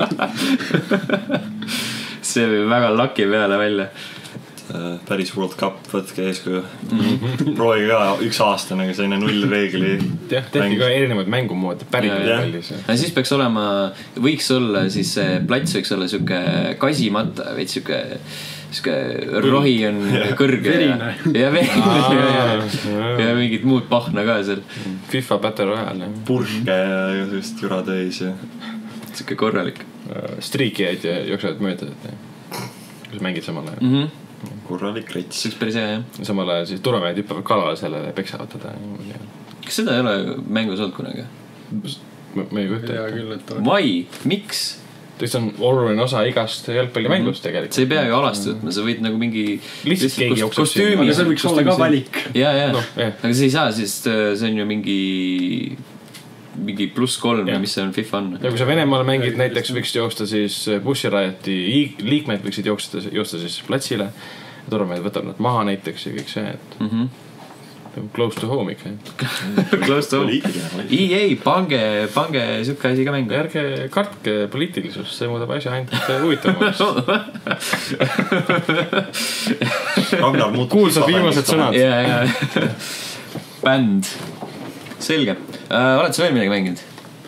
See võib väga laki peale välja. Päris World Cup, võtke eeskuju. Mm-hmm. Proovige ka üks aasta, nagu selline null reegli. Jah, tehti ka erinevaid mängumoodi päris pallis. Ja siis peaks olema, võiks olla siis plats võiks olla siuke kasimatta, veid siuke siuke rohi on kõrge ja, ja verine ja, ja, ja mingid muud pahna ka seal. FIFA Battle Royale. Purke ja just jura täis ja siuke korralik. Striikijaid ja jooksevad mööda, kus mängid samal ajal. Mm-hmm. Korralik rets. See oleks päris hea, jah. Samal ajal siis turvamehed hüppavad kalale sellele peksavad teda. Kas seda ei ole mängus olnud kunagi? Ma ei kujuta. Why? Miks? See on oluline osa igast jalgpallimängust tegelikult. See ei pea ju alast võtma, sa võid nagu mingi lihtsalt keegi jookseb siin. Aga see võiks olla ka valik. Ja, ja. No, aga see ei saa, siis see on ju mingi mingi pluss kolm, mis see on FIFA on. Ja kui sa Venemaal mängid, näiteks võiks joosta siis bussirajati liikmed võiksid joosta, joosta siis platsile. Turvamehed võtab nad maha näiteks ja kõik see, et mm-hmm. close to home ikka. Close to home. E A, pange, pange siuke asi ka mängu. Ärge kartke poliitilisus, see muudab asja ainult huvitavamaks. Kuulsad viimased sõnad. Ja, ja. Bänd. Selge. Uh, oled sa veel midagi mänginud?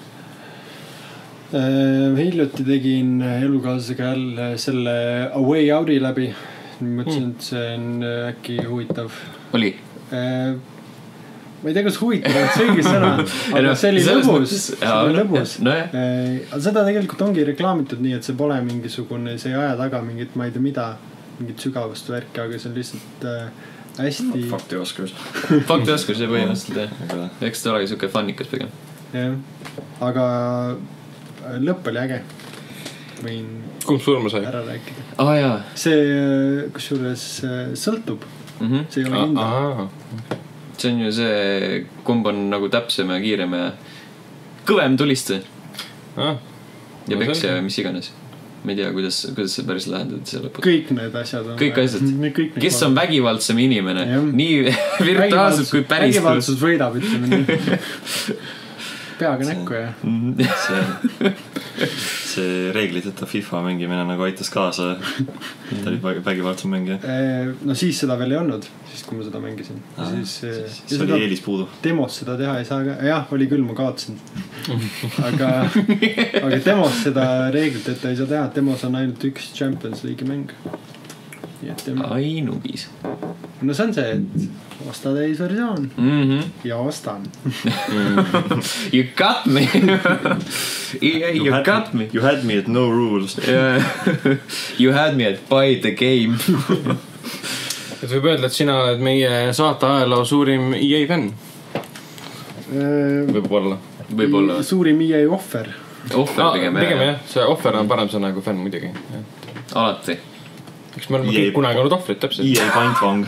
Uh, hiljuti tegin elukaaslasega jälle selle A Way Out'i läbi. Mõtlesin, et see on äkki huvitav. Oli? Uh, ma ei tea, kas huvitav on see õige sõna, aga no, see oli lõbus. See oli lõbus. No, uh, seda tegelikult ongi reklaamitud nii, et see pole mingisugune, see ei aja taga mingit, ma ei tea mida, mingit sügavast värki, aga see on lihtsalt... Uh, hästi... Faktioskus. Faktioskus, see põhimõtteliselt, jah. Eks ta olegi siuke fannikas pigem. Jah, aga lõpp oli äge. Võin kumb surma sai? Ära rääkida. Ah, jaa. See, kus juures sõltub. Mm-hmm. See ei ole hinda. Ah, see on ju see, kumb on nagu täpsem ja kiirem ja kõvem tuliste. Ah, ja peks ja mis iganes. Ma ei tea, kuidas, kuidas see päris lahendada see lõpus. Kõik need asjad on. Kõik asjad. Kõik kes on vägivaldsem inimene. Ja. Nii virtuaalselt kui päris. Vägivaldsus võidab, ütleme nii. Peaga näkku ja. See, see reegliteta FIFA mängimine nagu aitas kaasa. Ta oli vägivaldsem mängija. No siis seda veel ei olnud, siis kui ma seda mängisin. Ah, siis, siis, siis oli eelis puudu. Demos seda teha ei saa ka. Jah, oli küll, ma kaotsin. Aga, aga demos seda reegliteta ei saa teha. Demos on ainult üks Champions League'i mäng. Ainubis. No see on see, et osta täisversioon mm-hmm. ja ostan. You got me. Yeah, you, you got me. You had me at no rules. Yeah. You had me at buy the game. Et võib öelda, et sina oled meie saate ajaloo suurim E A fänn. Võib-olla. Võib-olla. Suurim E A offer. Offer ah, pigem, pigem jah. See offer on parem sõna kui fänn muidugi. Alati. Eks me oleme kõik kunagi olnud ohvrid täpselt. E A pantvang.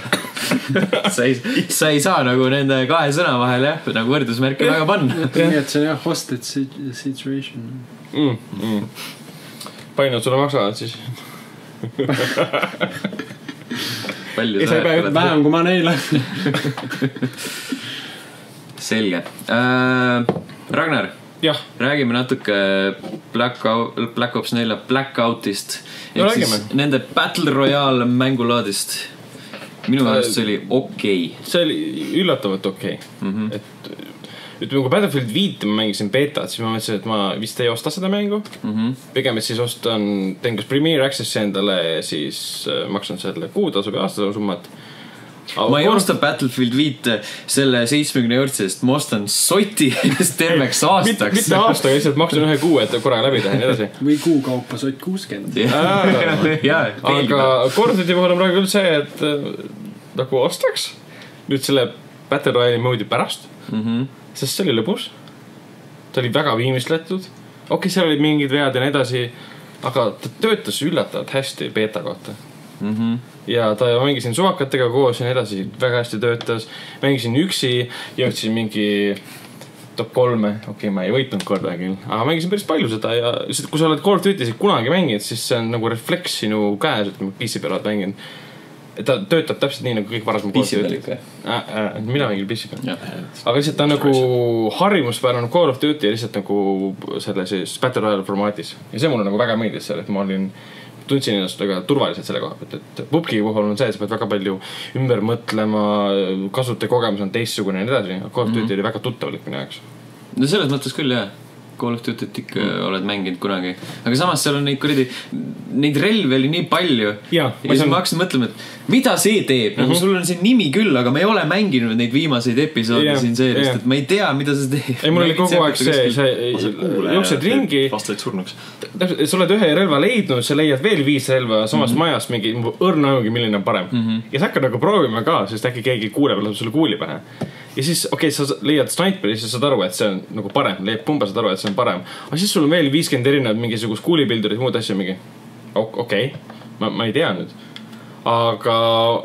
sa ei, sa ei saa nagu nende kahe sõna vahel jah, nagu võrdusmärke väga panna. Nii et see on jah hostage situation mm, mm. Palju nad sulle maksavad siis? Palju sa jääb vähem kui ma neile. Selge äh, Ragnar, jah. Räägime natuke Black, Black Ops nelja Blackoutist no, räägime. Nende Battle Royale mängulaadist. Minu arust see oli okei okay. See oli üllatavalt okei okay. mm-hmm. Et ütleme, kui Battlefield viis ma mängisin betat, siis ma mõtlesin, et ma vist ei osta seda mängu mm-hmm. Pigem, et siis ostan, teen kas Premier Accessi endale ja siis äh, maksan selle kuutasu või aastatasu summat. Ma ei osta Battlefield viis selle seitsmekümne eurtsest, ma ostan soti terveks aastaks. Mitte aastaga, lihtsalt maksan ühe kuu, et korraga läbi teha, nii edasi. Või kuu kaupa sott kuuskümmend. Aga Call of Duty puhul on praegu küll see, et nagu ostaks nüüd selle Battle Royale'i moodi pärast mm-hmm. Sest see oli lõbus. Ta oli väga viimistletud. Okei, okay, seal oli mingid vead ja nii edasi, aga ta töötas üllatavalt hästi beta kohta mm-hmm. Ja ta mängisin suvakatega koos ja nii edasi, väga hästi töötas. Mängisin üksi, jõudsin mingi top kolme, okei okay,, ma ei võitnud korda küll, aga mängisin päris palju seda ja kui sa oled Call of Duty'sid kunagi mänginud, siis see on nagu refleks sinu käes, et P C peal oled mänginud. Et ta töötab täpselt nii nagu kõik varasem Call of Duty. Äh, äh, mina mängin P C peal. Aga lihtsalt ta on nagu harjumuspärane Call of Duty lihtsalt nagu selle siis Battle Royale formaadis. Ja see mulle nagu väga meeldis seal, et ma olin tundsin ennast väga turvaliselt selle koha pealt, et P U B G puhul on see, et sa pead väga palju ümber mõtlema, kasutaja kogemus on teistsugune ja nii edasi. Call of Duty mm-hmm. oli väga tuttavalik minu jaoks. No selles mõttes küll jah. Call of Duty't ikka mm. oled mänginud kunagi. Aga samas seal on neid kuradi, neid relvi oli nii palju. Ja, ja siis ma hakkasin mõtlema, et mida see teeb? Nagu mm-hmm. sul on see nimi küll, aga me ei ole mänginud neid viimaseid episoode ja, siin seerist, ja. Et ma ei tea, mida see teeb. Ei, mul oli kogu aeg see, see jooksed ringi. Vastaid surnuks. Sa oled ühe relva leidnud, sa leiad veel viis relva samast mm-hmm. majast mingi õrna ajugi, milline on parem. Mm-hmm. Ja sa hakkad nagu proovima ka, sest äkki keegi kuuleb ja läheb sulle kuuli pähe. Ja siis, okei, okay, sa leiad sniperi, siis saad aru, et see on nagu parem. Leiad pumba, saad aru, et see on parem. Aga siis sul on veel viiskümmend erinevad mingisugust kuulipildurid, muud asja mingi. Okei, okay. ma, ma ei tea nüüd. Aga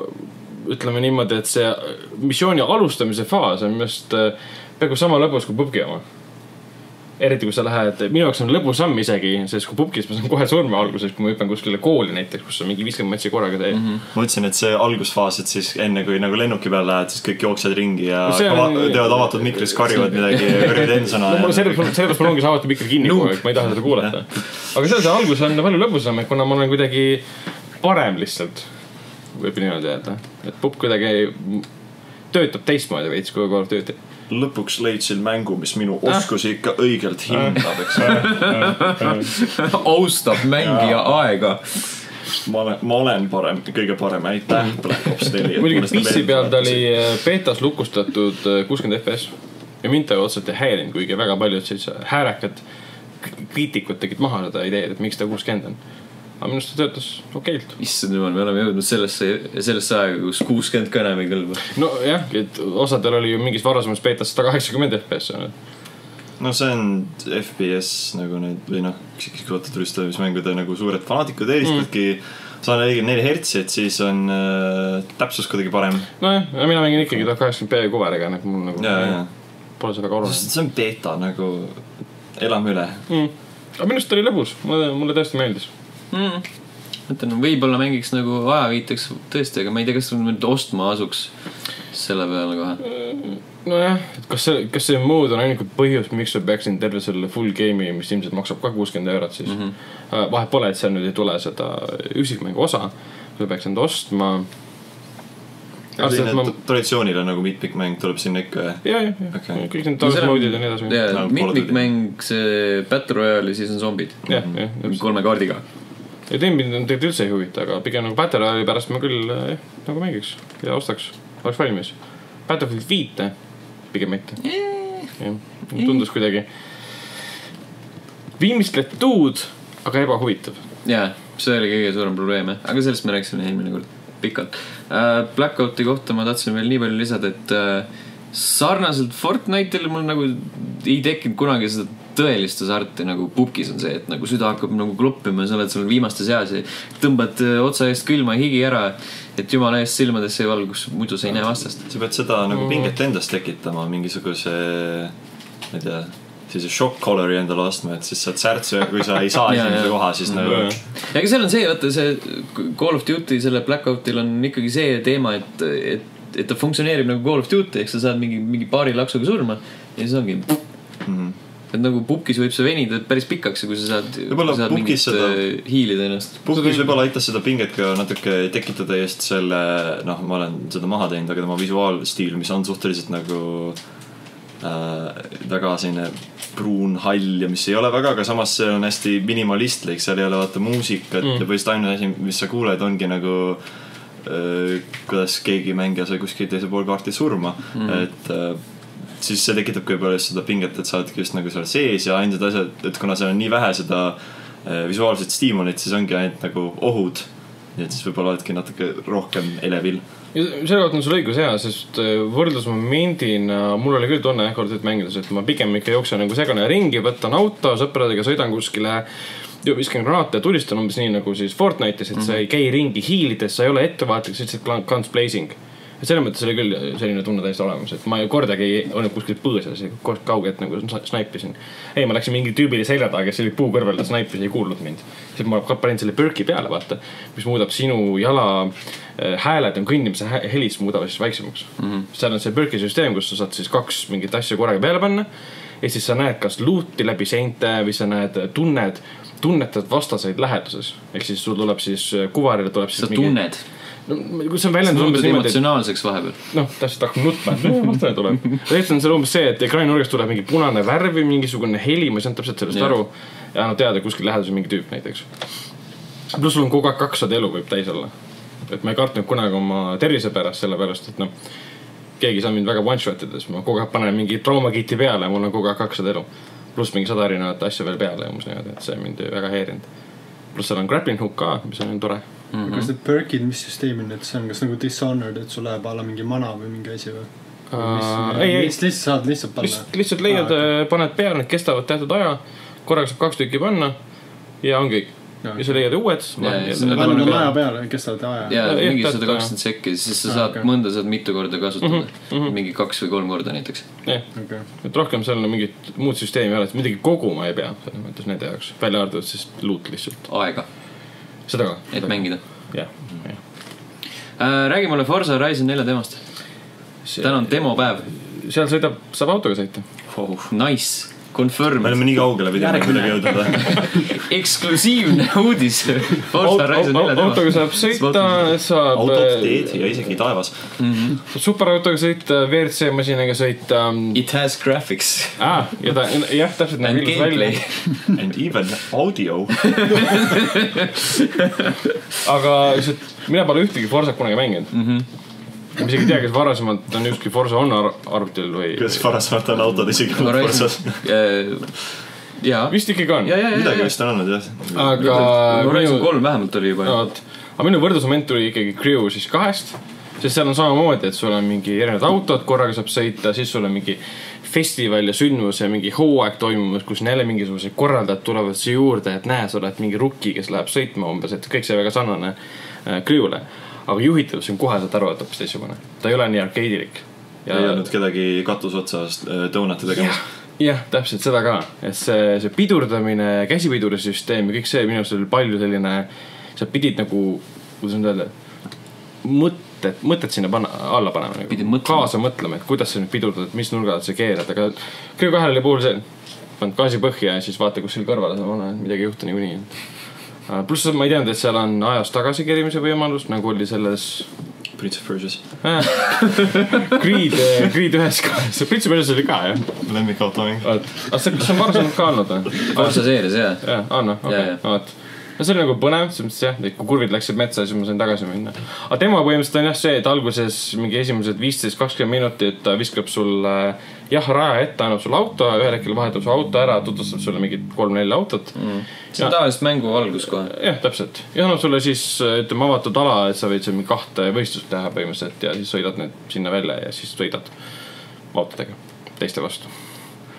ütleme niimoodi, et see missiooni alustamise faas on just peaaegu sama lõbus kui P U B G oma. Eriti kui sa lähed, minu jaoks on lõbusamm isegi, sest kui P U B G-s ma saan kohe surme alguses, kui ma hüppan kuskile kooli näiteks, kus on mingi viiskümmend matši korraga tee. Mm-hmm. Ma ütlesin, et see algusfaas, et siis enne kui nagu lennuki peal lähed, siis kõik jooksed ringi ja no ava- on... teevad avatud mikris, karjuvad midagi, kõrgid ensõna. No, sellepärast mul ongi see avatud mikri kinni kogu aeg, ma ei taha seda kuulata. Aga see, see algus on palju lõbusam, kuna ma olen kuidagi parem lihtsalt, võib niimoodi öelda. Et P U B G kuidagi töötab teistmoodi veits kui Call of Duty. Lõpuks leidsid mängu, mis minu oskusi ikka õigelt hindab, eks. Austab mängija aega. Ma olen, ma olen parem, kõige parem, aitäh Black Ops neli. Muidugi P C peal ta oli betas lukustatud kuuskümmend F P S ja mind ta otseselt ei häirinud, kuigi väga paljud siis häärekad kriitikud tegid maha seda ideed, et miks ta kuuskümmend on. Aga minust ta töötas okeilt. Issand jumal, me oleme jõudnud sellesse, sellesse aega, kus kuuskümmend kõne või kõlba. No jah, et osadel oli ju mingis varasemas betas sada kaheksakümmend F P S. No see on F P S nagu need, või noh, üksikkoota tulistamismängude nagu suured fanaatikud eelistavadki mm. sada nelikümmend neli hertsi, et siis on äh, täpsus kuidagi parem. No jah, mina mängin ikkagi sada kaheksakümmend P kuveriga, nagu mul nagu ja, ja. Pole see väga oluline. See on beta, nagu elame üle. Mm. Aga minust oli lõbus, mulle, mulle tõesti meeldis. Mm. Mõtlen, võib-olla mängiks nagu ajaviiteks tõesti, aga ma ei tea, kas nüüd ostma asuks selle peale kohe. No jah, et kas see, kas see mood on ainult põhjus, miks sa peaksin terve selle full game'i, mis ilmselt maksab ka kuuskümmend eurot siis mm-hmm. vahet pole, et seal nüüd ei tule seda üksikmängu osa, sa peaks enda ostma. Ma... traditsioonile nagu mitmikmäng tuleb sinna ikka ja, ja, ja. Okay. Kõik need talus moodid ja nii edasi ja, mitmikmäng, see Battle Royale ja siis on zombid ja, ja, kolme kaardiga ja teempind on tegelikult üldse ei huvita, aga pigem nagu Battle Royale'i pärast ma küll jah, nagu mängiks ja ostaks, oleks valmis. Battlefield viite pigem mitte ja, tundus kuidagi viimistletud, aga ebahuvitav. Jaa, see oli kõige suurem probleem, aga sellest me rääksime eelmine kord pikalt. Blackouti kohta ma tahtsin veel nii palju lisada, et sarnaselt Fortnite'il mul nagu ei tekkinud kunagi seda tõelistusarti nagu pubkis on see, et nagu süda hakkab nagu kloppima ja sa oled seal viimaste seas ja tõmbad otsa eest külma higi ära, et jumala eest silmadesse ei valgus, muidu sa ei näe vastast. Sa pead seda nagu pinget endast tekitama, mingisuguse, ma ei tea, sellise shock colori endale ostma, et siis saad särtsu ja kui sa ei saa esimese koha, siis nagu... Ja aga seal on see, vaata see Call of Duty, selle Blackoutil on ikkagi see teema, et, et et ta funktsioneerib nagu Call of Duty, eks sa saad mingi, mingi paari laksuga surma ja siis ongi mm-hmm. et nagu pubkis võib see venida päris pikaks ja kui sa saad, võib-olla saad mingit seda, hiilida ennast pubkis võib-olla aitas seda pinget ka natuke tekitada just selle, noh ma olen seda maha teinud, aga tema visuaalstiil, mis on suhteliselt nagu äh, väga selline pruun hall ja mis ei ole väga, aga samas see on hästi minimalistlik, seal ei ole vaata muusikat mm. ja põhiliselt ainult asi, mis sa kuuled, ongi nagu kuidas keegi mängija sai kuskil teise pool kaarti surma mm. et äh, siis see tekitabki võib-olla seda pinget, et sa oledki just nagu seal sees ja ainsad asjad, et kuna seal on nii vähe seda äh, visuaalset stiimulit, siis ongi ainult nagu ohud ja et siis võib-olla oledki natuke rohkem elevil. Selle kohta on sul õigus hea, sest võrdlusmomendina mul oli küll tunne Call of Duty mängides, et ma pigem ikka jooksen nagu segane ringi, võtan auto, sõpradega sõidan kuskile viskan granaate ja tulistan umbes nii nagu siis Fortnite'is, et mm-hmm. sa ei käi ringi hiilides, sa ei ole ettevaatlik, sa ütlesid guns blazing. Et selle mõttes oli küll selline tunne täiesti olemas, et ma kordagi ei olnud kuskil põõsas, kord kaugelt nagu snaipisin. Ei, ma läksin mingi tüübili selja taga, kes oli puu kõrval, ta snaipis, ei kuulnud mind. Siis ma panin selle perki peale, vaata, mis muudab sinu jala hääled on kõnnimise helis muudavad siis väiksemaks. Mm-hmm. Seal on see perki süsteem, kus sa saad siis kaks mingit asja korraga peale panna ja siis sa näed kas luuti läbi seinte või sa näed tunned tunnetad vastaseid läheduses. Ehk siis sul tuleb siis kuvarile tuleb siis sa mingi... tunned? No, kui see on väljendus umbes niimoodi... emotsionaalseks vahepeal. Noh, täpselt hakkab nutma. No, vastane tuleb. Täpselt on seal umbes see, et ekraaninurgast tuleb mingi punane värvi, mingisugune heli, ma ei saanud täpselt sellest ja. aru. Ja no teada, kuskil lähedus on mingi tüüp näiteks. Plus sul on kogu aeg kakssada elu võib täis olla. Et ma ei kartnud kunagi oma tervise pärast selle pärast, et noh, keegi saa mind väga one-shotides. Ma kogu aeg panen mingi traumakiti peale ja mul on kogu aeg kakssada elu. Plus mingi sada erinevat asja veel peale ja umbes niimoodi, et see mind väga heerinud. Plus seal on grappling hook ka, mis on tore. Mm-hmm. Kas need perkid, mis süsteemi nüüd see on? Kas nagu Dishonored, et sul läheb alla mingi mana või mingi asi või? Uh, ei, ei. Lihtsalt saad lihtsalt panna? Lihtsalt, lihtsalt leiad, ah, okay. Paned peale, need kestavad teatud aja. Korraga saab kaks tükki panna ja on kõik. Ja, ja sa leiad uued. Pannud on aja peale, kestavad aja. Ja, ja mingi sada kakskümmend sekki, siis sa saad okay. mõnda saad mitu korda kasutada. Mm-hmm. Mingi kaks või kolm korda näiteks. Jah, okay. Et rohkem seal on mingit muud süsteemi ei ole, et midagi koguma ei pea. Selles mõttes nende jaoks. Välja arvatud siis loot lihtsalt. Aega. Seda ka. Et seda mängida. Jah, jah. Äh, räägi mulle Forza Horizon nelja teemast. Täna on demopäev. Seal sõidab, saab autoga sõita. Oh, nice. Confirmed. Me oleme nii kaugele pidime kuidagi jõudnud. Eksklusiivne uudis. Forza Horizon nelja teema. Autoga saab sõita, saab... Autot teed ja isegi taevas. Mm-hmm. Saab superautoga sõita, V R C masinaga sõita. It has graphics. Ah, ja ta, jah, täpselt näeb ilus välja. And even audio. Aga mina pole ühtegi Forzat kunagi mänginud. Mhm. Ma isegi tea, kes varasemalt on ükski Forza on ar- arvutil või... Kes varasemalt on autod isegi on Forzas? Jaa. Vist ikkagi on. Ja, ja, ja, midagi vist on olnud, jah. Aga... Horizon kolm vähemalt oli juba. Aga minu võrdlusmoment tuli ikkagi Crew siis kahest. Sest seal on samamoodi, et sul on mingi erinevad autod, korraga saab sõita, siis sul on mingi festival ja sündmus ja mingi hooaeg toimumas, kus neile mingisugused korraldajad tulevad siia juurde, et näe, sa oled mingi rukki, kes läheb sõitma umbes, et kõik see väga sarnane Crew'le. Aga juhitavus on kohe saad aru, et hoopis teistsugune. Ta ei ole nii arkeidilik. Ja ei olnud kedagi katusotsast donati tegemas. Jah, täpselt seda ka. Et see, see pidurdamine, käsipidurisüsteem ja kõik see minu arust oli palju selline, sa pidid nagu, kuidas on öelda, mõtted, mõtted sinna panna, alla panema. Nagu, kaasa mõtlema, et kuidas sa nüüd pidurdad, mis nurgad sa keerad. Aga Crew kahel oli puhul see, pand gaasi põhja ja siis vaata, kus seal kõrvale sa vana, et midagi ei juhtu nii kuni. Plus ma ei teanud, et seal on ajas tagasi kerimise võimalus, nagu oli selles... Prince of Persia's. Creed, Creed ühes ka. See Prince of Persia's oli ka, jah? Lemmik automäng. Aga see on varasem ka olnud, või? Forza seeres, jah. Jah, Anna, okei. Okay. No see oli nagu põnev, jah, kui kurvid läksid metsa, siis ma sain tagasi minna. Aga tema põhimõtteliselt on jah see, et alguses mingi esimesed viisteist kakskümmend minutit viskab sul jah raja ette, annab sul auto, ühel hetkel vahetab su auto ära, tutvustab sulle mingi kolm-neli autot. Mm. See on tavaliselt mängu algus kohe. Jah, täpselt. Ja annab sulle siis ütleme avatud ala, et sa võid seal mingi kahte võistlust teha põhimõtteliselt ja siis sõidad need sinna välja ja siis sõidad autodega teiste vastu.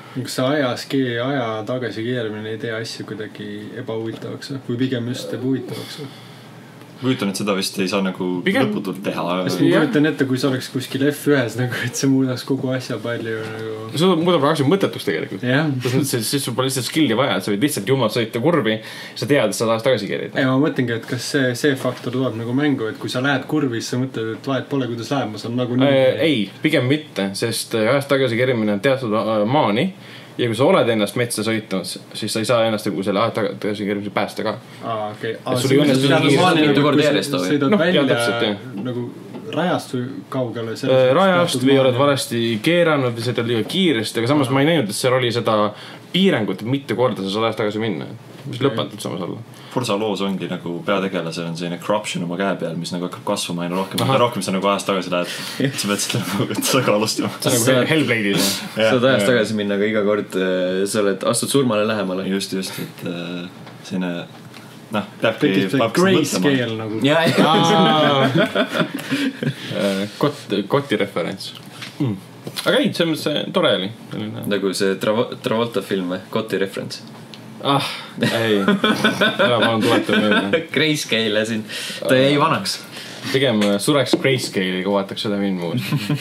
kas see ajas, aja tagasi keeramine ei tee asju kuidagi ebahuvitavaks või pigem just teeb huvitavaks? kujutan, et seda vist ei saa nagu Pigem... lõputult teha. Ma kujutan ette, kui see oleks kuskil F ühes nagu, et see muudaks kogu asja palju nagu... See muudab asja mõttetuks tegelikult. Yeah. Siis sul pole lihtsalt skilli vaja, et sa võid lihtsalt jumalt sõita kurvi, sa tead, et sa tahaks tagasi keerida. Ja ma mõtlengi, et kas see, see faktor tuleb nagu mängu, et kui sa lähed kurvis, sa mõtled, et vahet pole, kuidas läheb, ma saan nagu nii... Äh, ei, pigem mitte, sest ajast tagasi keerimine on teatud maani. Ja kui sa oled ennast metsa sõitnud, siis sa ei saa ennast nagu selle aeg tagasi keerimise päästa ka. Aa, okei. Sul ei õnnestu kord järjest või? Sõidad välja nagu rajast või kaugele? Rajast või oled valesti keeranud või sõidad liiga kiiresti, aga samas ma ei näinud, et seal oli seda piirangut, et mitte korda sa saad ajast tagasi minna. Mis lõpetult samas olla. Forza loos ongi nagu peategelasel on selline corruption oma käe peal, mis nagu hakkab kasvama aina rohkem. Mida rohkem sa nagu ajast tagasi lähed, sa pead seda nagu tagalustama. See on nagu Hellblade'is. Sa saad ajast tagasi minna, aga iga kord sa oled astud surmale lähemale. Just, just, et selline... Noh, peabki... Grayscale nagu. Jaa, jaa. Kotti referents. Aga ei, see on tore oli. Nagu see Travolta film või? Kotti referents. Ah, ei. Ära palun tuletab meelde. Grayscale siin. Ta jäi vanaks. Pigem sureks Grayscale'i, kui vaataks seda filmu.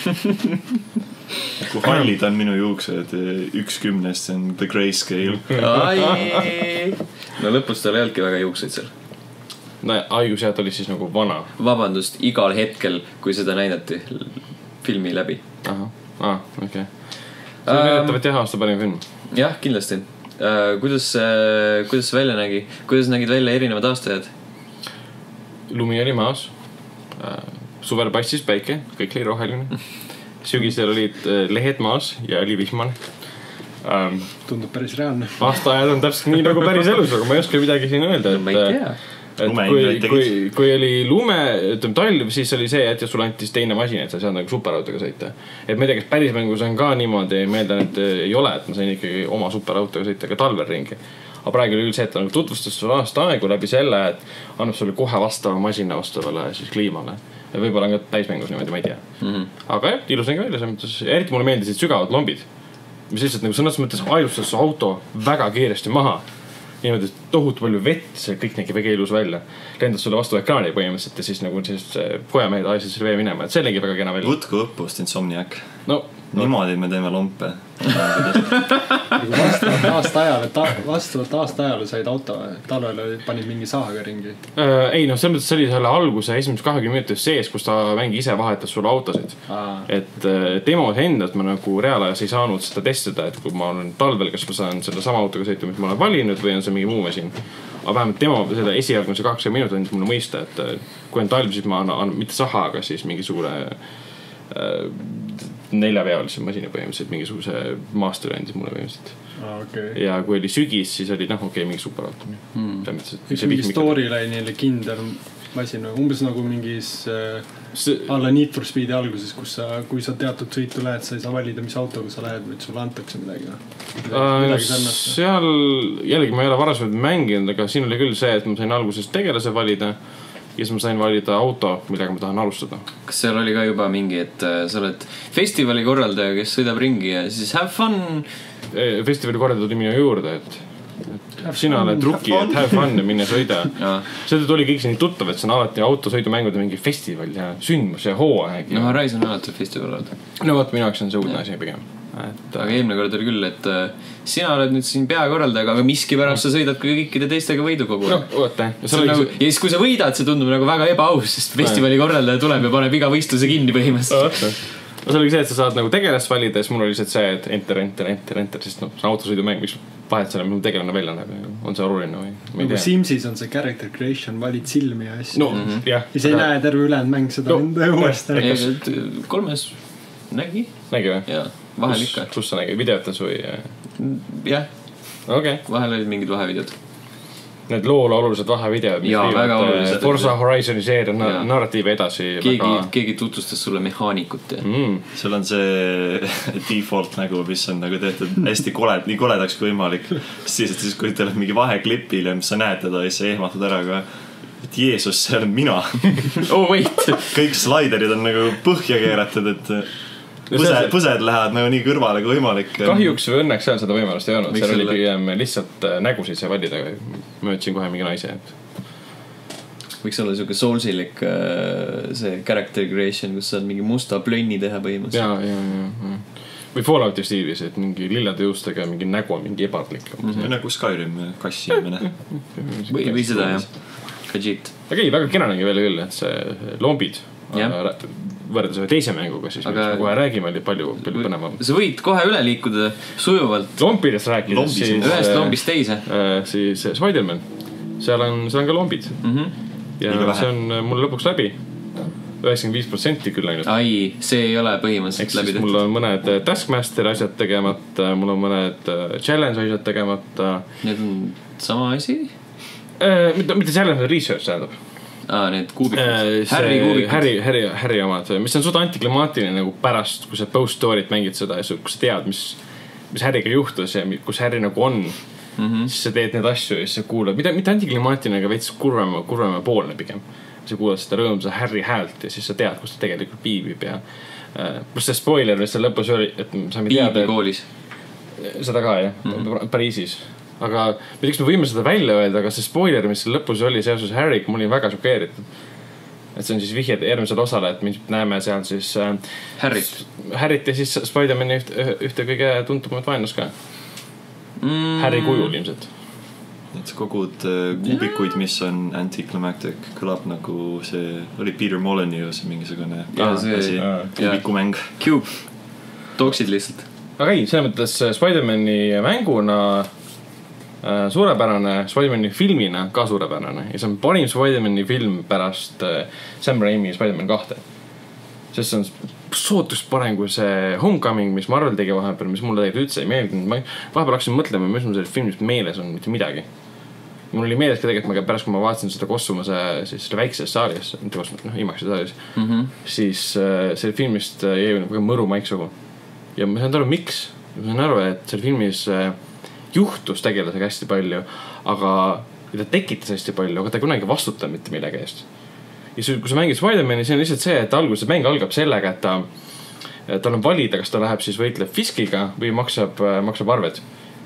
Kui hallid on minu juuksed, üks kümnest, see on The Grayscale. Ai. No lõpus tal ei olnudki väga juukseid seal. No, haigusjad oli siis nagu vana. Vabandust, igal hetkel, kui seda näidati filmi läbi. Aha, ah, okei okay. See on ületavalt jah aasta parim film. Jah, kindlasti. Uh, kuidas, uh, kuidas välja nägi? Kuidas nägid välja erinevad aastajad? Lumi oli maas. Uh, suvel paistis päike, kõik oli roheline. Sügisel olid uh, lehed maas ja oli vihmane. Um, Tundub päris reaalne. Aastaajad on täpselt nii nagu päris elus, aga ma ei oska midagi siin öelda. No, ma ei tea. Et kui, kui, kui oli lume, ütleme talv, siis oli see, et sul antis teine masin, et sa saad nagu superautoga sõita. Et ma ei tea, kas päris mängus on ka niimoodi, meeldan, et ei ole, et ma sain ikkagi oma superautoga sõita ka talvel ringi. Aga praegu oli küll see, et ta nagu tutvustas sul aasta aegu läbi selle, et annab sulle kohe vastava masina vastavale siis kliimale. Ja võib-olla on ka täismängus niimoodi, ma ei tea. Mm-hmm. Aga jah, ilus nägi välja, mõttes, eriti mulle meeldisid sügavad lombid. Mis lihtsalt nagu sõnas mõttes aelustas su auto väga kiiresti maha. Niimoodi tohutu palju vett, see kõik nägi väga ilus välja. Lendas sulle vastu ekraani põhimõtteliselt ja siis nagu sellised pojamehed ajasid selle vee minema. Et see nägi väga kena välja. Võtku õppust Insomniac. No, no. Niimoodi me teeme lompe. vastavalt aasta ajale, ta, vastavalt aasta ajale said auto, talvele panid mingi sahaga ringi. Äh, ei, noh, selles mõttes see oli selle alguse esimesed kahekümne minutit sees, kus ta mängi ise vahetas sulle autosid. Aa. Et demos endast ma nagu reaalajas ei saanud seda testida, et kui ma olen talvel, kas ma saan selle sama autoga sõita, mis ma olen valinud või on see mingi muu masin. Aga vähemalt demo, selle esialguse kakskümmend minutit andis mulle mõista, et kui on talv, siis ma annan mitte sahaga, siis mingisugune neljaveolise masina põhimõtteliselt, mingisuguse maasteri andis mulle põhimõtteliselt. Ah, okay. Ja kui oli sügis, siis oli noh, okei, okay, mingi superauto. Hmm. Üks mingi storyline'ile kindel masina, umbes nagu mingis äh, see... alla Need for Speedi alguses, kus sa, kui sa teatud sõitu lähed, sa ei saa valida, mis autoga sa lähed, vaid sulle antakse midagi. Uh, seal jällegi ma ei ole varasemalt mänginud, aga siin oli küll see, et ma sain alguses tegelase valida ja siis ma sain valida auto, millega ma tahan alustada. Kas seal oli ka juba mingi, et sa oled festivali korraldaja, kes sõidab ringi ja siis have fun? Festivali korraldaja tuli minu juurde, et, et sina oled rookie, et have fun ja minne sõida. Seda tuli kõik nii tuttav, et see on alati autosõidumängude mingi festival ja sündmus ja hooaeg. No Rais on alati festival olnud. No võt, minu jaoks on see uudne asi pigem. Et, aga eelmine kord oli küll, et uh, sina oled nüüd siin peakorraldaja, aga miski pärast sa sõidad ka kõikide teistega võidu kogu aeg. No, võtta. Ja, nagu, ja siis kui sa võidad, see tundub nagu väga ebaaus, sest festivali korraldaja tuleb ja paneb iga võistluse kinni põhimõtteliselt. No see oli see, et sa saad nagu tegelast valida ja siis mul oli lihtsalt see, et enter, enter, enter, enter, sest no, see autosõidumäng, mis vahet selle, minu tegelane välja näeb, on see oluline või? Nagu Simsis on see character creation, valid silmi ja asja. No, mm-hmm. jah. Ja sa ei näe terve ülejäänud mäng seda no, enda uuesti. Kolmes nägi. Nägi või? Jaa, vahel ikka. Kus sa nägi? Videotas või? Jah. Okay. Vahel olid mingid vahevideod. Need loole olulised vahevideod, mis ja, viivad Forza Horizoni seeria na- narratiivi edasi. Keegi, väga... keegi tutvustas sulle mehaanikut. Ja. Mm. Seal on see default nägu, mis on nagu tehtud hästi koled, nii koledaks kui võimalik. Siis, siis kui teil on mingi vaheklipil ja mis sa näed teda ja siis sa ehmatad ära ka. Et Jeesus, see olen mina. Oh wait. Kõik slaiderid on nagu põhja keeratud, et põsed, põsed lähevad nagu nii kõrvale kui võimalik. Kahjuks või õnneks seal seda võimalust ei olnud. Seal oli pigem lihtsalt nägusid see valida. Ma ütlesin kohe mingi naise. Võiks olla siuke soulsilik see character creation, kus saad mingi musta plönni teha põhimõtteliselt. Ja, ja, ja. Või Fallouti stiilis, et mingi lillade juustega mingi nägu on mingi ebarlik. Mm-hmm. Nagu Skyrim, kassi inimene. Või, või seda, jah. Kajit. Aga ei, väga kena nägi veel küll, et see lombid võrdes ühe teise mänguga, siis aga... me kohe räägime, oli palju, palju põnevam. Sa võid kohe üle liikuda sujuvalt. Lombidest rääkides, siis... Ühest lombist teise. Siis Spider-Man. Seal on, seal on ka lombid. Mm-hmm. Ja see on mul lõpuks läbi. üheksakümmend viis protsenti küll ainult. Ai, see ei ole põhimõtteliselt läbi tehtud. Mul on mõned Taskmaster asjad tegemata, mul on mõned challenge asjad tegemata. Need on sama asi? Äh, mitte, mitte challenge, research tähendab. Aa, need kuubikud. Harry kuubikud. Harry, Harry, Harry omad, mis on suda antiklimaatiline nagu pärast, kui sa post story't mängid seda ja kus sa tead, mis, mis Harryga juhtus ja kus Harry nagu on. Mm-hmm. Siis sa teed neid asju ja siis sa kuulad, mitte, mitte antiklimaatiline, aga veits kurvema, kurvema poolne pigem. Sa kuulad seda rõõmsa Harry häält ja siis sa tead, kus ta tegelikult piibib ja äh, pluss see spoiler, mis seal lõpus oli, et saame teada. Piibi koolis. Seda ka, jah, mm-hmm. Pariisis. Aga miks me võime seda välja öelda, aga see spoiler, mis lõpus oli seoses Harry'ga, mul oli väga šokeeritud. Et see on siis vihjed järgmisel osale, et me näeme seal siis äh, Harry't. Harry't ja siis Spider-Mani ühte, ühte kõige tuntumat vaenlast ka. Mm. Harry kujul ilmselt. Et sa kogud äh, kuubikuid, mis on anticlimactic, kõlab nagu see oli Peter Molyneux mingisugune kuubikumäng. Cube. Tooksid lihtsalt. Aga ei, selles mõttes Spider-Mani mänguna äh, suurepärane, Spider-Mani filmina ka suurepärane. Ja see on parim Spider-Mani film pärast äh, Sam Raimi Spider-Man kahte. Sest see on sootust parem kui see Homecoming, mis Marvel tegi vahepeal, mis mulle tegelikult üldse ei meeldinud. Ma vahepeal hakkasin mõtlema, mis mul selle filmist meeles on, mitte midagi. Mul oli meeles ka tegelikult, pärast kui ma vaatasin seda Kosmose siis selle väikses saalis, mitte Kosmose, noh, Imaxi saalis, mm-hmm. siis äh, selle filmist jäi väga mõru maiksugu. Ja ma saan aru, miks? Ma saan aru, et selle filmis äh, juhtus tegelasega hästi palju, aga ta tekitas hästi palju, aga ta kunagi vastuta mitte millegi eest. Ja siis, kui sa mängid Spider-Mani, see on lihtsalt see, et alguses mäng algab sellega, et ta, tal on valida, kas ta läheb siis võitleb Fiskiga või maksab, maksab arved.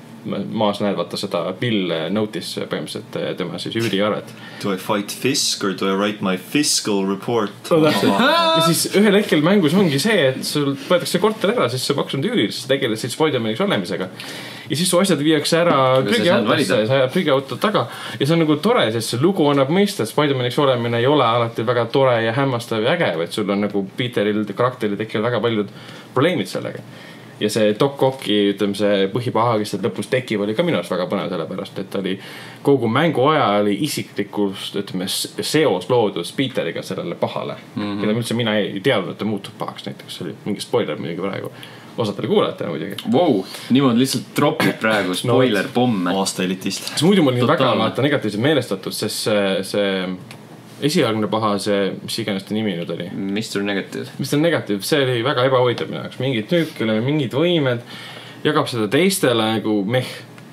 Maas näed vaata seda Bill notice põhimõtteliselt tema siis üüriarvet. Do I fight Fisk or do I write my fiscal report? Ja siis ühel hetkel mängus ongi see, et sul võetakse korter ära, siis sa maksnud üüri, siis tegeled siis Spider-Maniks olemisega. Ja siis su asjad viiakse ära prügiautosse ja sa jääb prügiauto taga. Ja see on nagu tore, sest see lugu annab mõista, et Spider-Maniks olemine ei ole alati väga tore ja hämmastav ja äge, vaid sul on nagu Peteril karakteril tekivad väga paljud probleemid sellega. Ja see Doc Ocki, ütleme see põhipaha, kes lõpus tekib, oli ka minu arust väga põnev sellepärast, et oli kogu mängu aja oli isiklikust, ütleme, seos loodus Peteriga sellele pahale. Mm-hmm. Keda üldse mina ei teadnud, et ta muutub pahaks näiteks. See oli mingi spoiler muidugi praegu. Osatele kuulajatele muidugi. Wow, niimoodi lihtsalt tropib praegu spoiler pomme. Aasta elitist. See muidu mul nii väga vaata negatiivselt meelestatud, sest see, see esialgne paha, see, mis iganes ta nimi nüüd oli? mister Negative. mister Negative, see oli väga ebahuvitav minu jaoks. Mingid nüükele, mingid võimed, jagab seda teistele nagu meh.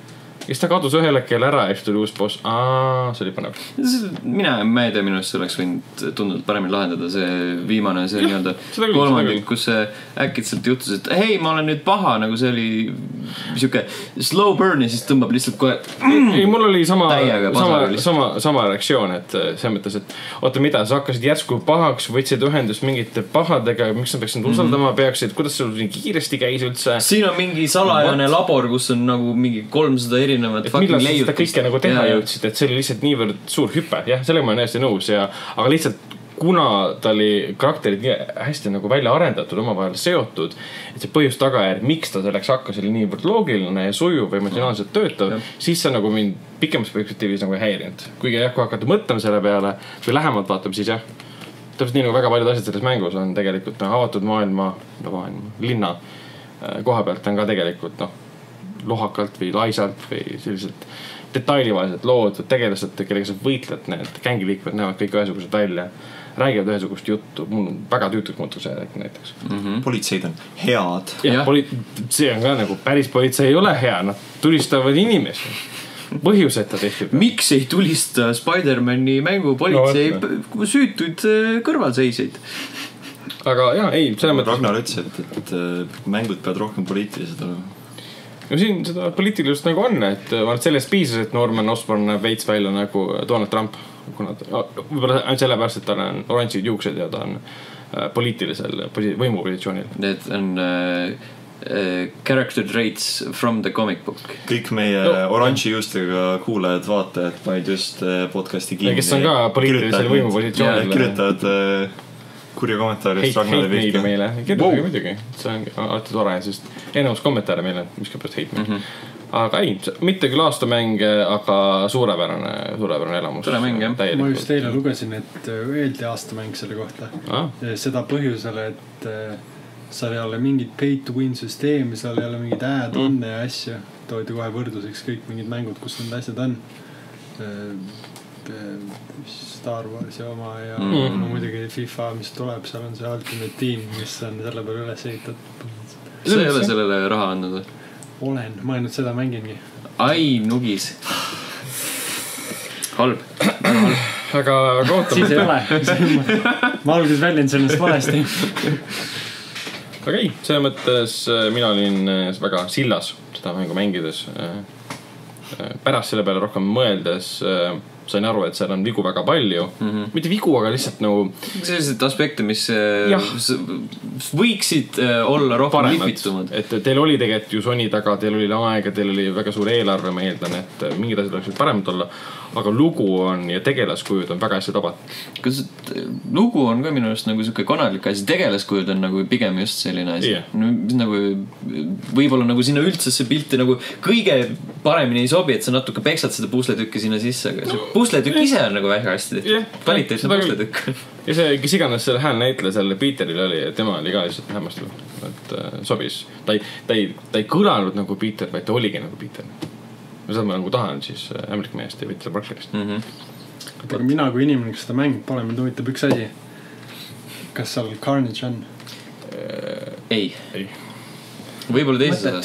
Ja siis ta kadus ühel hetkel ära ja siis tuli uus boss. Aa, see oli panev. Mina, ma ei tea, minu arust oleks võinud tundnud paremini lahendada see viimane, see nii-öelda kolmandik, kus see äkitselt juhtus, et hei, ma olen nüüd paha, nagu see oli siuke slow burn ja siis tõmbab lihtsalt kohe mm, ei, mul oli sama, sama, sama, sama reaktsioon, et see mõttes, et oota mida, sa hakkasid järsku pahaks, võtsid ühendust mingite pahadega, miks sa peaksid usaldama mm-hmm. peaksid, kuidas sul nii kiiresti käis üldse? Siin on mingi salajane What? labor, kus on nagu mingi kolmsada erinevat et millal sa seda kõike nagu teha ja, jõudsid, et see oli lihtsalt niivõrd suur hüpe, jah, sellega ma olen hästi nõus ja, aga lihtsalt kuna ta oli karakterid nii hästi nagu välja arendatud, omavahel seotud, et see põhjus tagajärg, miks ta selleks hakkas, oli niivõrd loogiline ja sujuv ja emotsionaalselt töötav, ja. Siis see nagu mind pikemas perspektiivis nagu häirinud. Kuigi jah, kui hakata mõtlema selle peale või lähemalt vaatama, siis jah, täpselt nii nagu väga paljud asjad selles mängus on tegelikult no, avatud maailma, no, maailma, linna koha pealt on ka tegelikult noh, lohakalt või laisalt või selliselt detailivaliselt loodud tegelased, kellega sa võitled, need gängiliikmed näevad kõik ühesugused välja, räägivad ühesugust juttu, mul on väga tüütuks muutus see näiteks. Mm-hmm. Politseid on head. Ja, poli- see on ka nagu päris politsei ei ole hea, nad tulistavad inimesi. Põhjuseta tehtud. Miks ei tulista Spider-Mani mängu politsei no, süütuid kõrvalseiseid? aga jaa, ei, selle mõttes Ragnar ütles, et, et mängud peavad rohkem poliitilised olema. No siin seda poliitilisust nagu on, et sellest piisas, et Norman Osborn näeb veits välja nagu Donald Trump, kuna ta, võib-olla ainult sellepärast, et tal on oranžid juuksed ja ta on poliitilisel võimupositsioonil. Need on uh, uh, character traits from the comic book. Kõik meie no, oranži juustega kuulajad, vaatajad panid just podcasti kinni. Kes on ka poliitilisel võimupositsioonil. Kirjutavad uh, kurja kommentaari hate, hate meile meile, kirjutage wow. muidugi, see on alati tore, sest enamus kommentaare meile miskipärast hate meile mm. -hmm. aga ei, mitte küll aastamäng, aga suurepärane, suurepärane elamus. Tore mäng, jah. Ma just eile lugesin, et öeldi aastamäng selle kohta ah. seda põhjusele, et seal ei ole mingit pay to win süsteemi, seal ei ole mingid add-on'e mm. ja asju, toodi kohe võrdluseks kõik mingid mängud, kus need asjad on. Star Warsi oma ja mm. no, muidugi FIFA, mis tuleb, seal on see Ultimate Team, mis on selle peale üles ehitatud. Sa ei ole sellele raha andnud? Olen, ma ainult seda mängingi. Ai, nugis. Halb. Aga kootame. Siis ei ole. Ma alguses väljend sellest valesti. Aga ei, selle mõttes mina olin väga sillas seda mängu mängides. Pärast selle peale rohkem mõeldes sain aru, et seal on vigu väga palju mm. -hmm. mitte vigu, aga lihtsalt nagu sellised aspekte, mis ja. võiksid olla rohkem lipitumad. Et teil oli tegelikult ju Sony taga, teil oli aega, teil oli väga suur eelarve, ma eeldan, et mingid asjad oleksid paremad olla, aga lugu on ja tegelaskujud on väga hästi tabat. Kas lugu on ka minu arust nagu siuke konadlik asi, tegelaskujud on nagu pigem just selline asi yeah. nagu, võib-olla nagu sinna üldse see pilti nagu kõige paremini ei sobi, et sa natuke peksad seda pusletükki sinna sisse, aga see pusletükk ise on nagu väga hästi yeah. kvaliteetne pusletükk. Ja see, kes iganes selle hääl näitleja selle Peteril oli, tema oli ka lihtsalt hämmastav, et äh, sobis. Ta ei, ta, ei, ta ei kõlanud nagu Peter, vaid ta oligi nagu Peter. Ja seda ma nagu tahan siis Ämblik mehest ja Peter Parkerist mm. -hmm. aga mina kui inimene, kes seda mängib pole, mind huvitab üks asi. Kas seal Carnage on? Äh, ei. Ei. Võib-olla teises osas.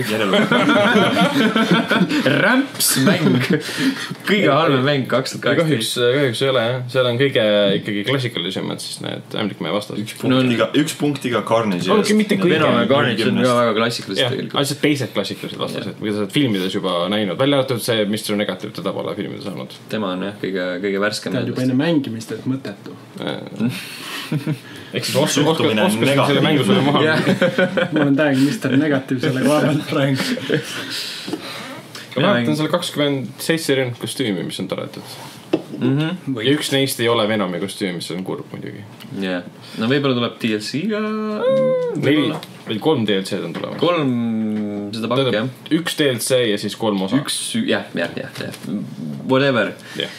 Rämps mäng. Kõige halvem mäng kaks tuhat kaheksateist. Kahjuks, kahjuks ei ole, jah. Seal on kõige ikkagi klassikalisemad siis need Ämblikmehe vastas. Üks punkt, no, iga, üks punkt iga Carnage. Okay, mitte kõige. Venom ja Carnage on ka väga klassikalised. Asjad teised klassikalised vastased, mida sa oled filmides juba näinud. Välja arvatud see mister Negative, teda pole filmides saanud. Tema on jah kõige, kõige värskem. Ta on juba enne mängimist, et mõtetu. Ehk siis oskus, oskus, oskus selle mängu sulle maha. Ma olen täiega mister Negative selle klaaralt praegu. Ma vaatan selle kakskümmend seitse erinevat kostüümi, mis on toretud. Mm -hmm. Ja üks neist ei ole Venomi kostüüm, mis on kurb muidugi. Jah, yeah. No võib-olla tuleb D L C-ga. Neli, või kolm D L C-d on tulemas. Kolm seda pakki, jah. Üks D L C ja siis kolm osa. Üks, jah, jah, jah, jah. Whatever. Jah. Yeah.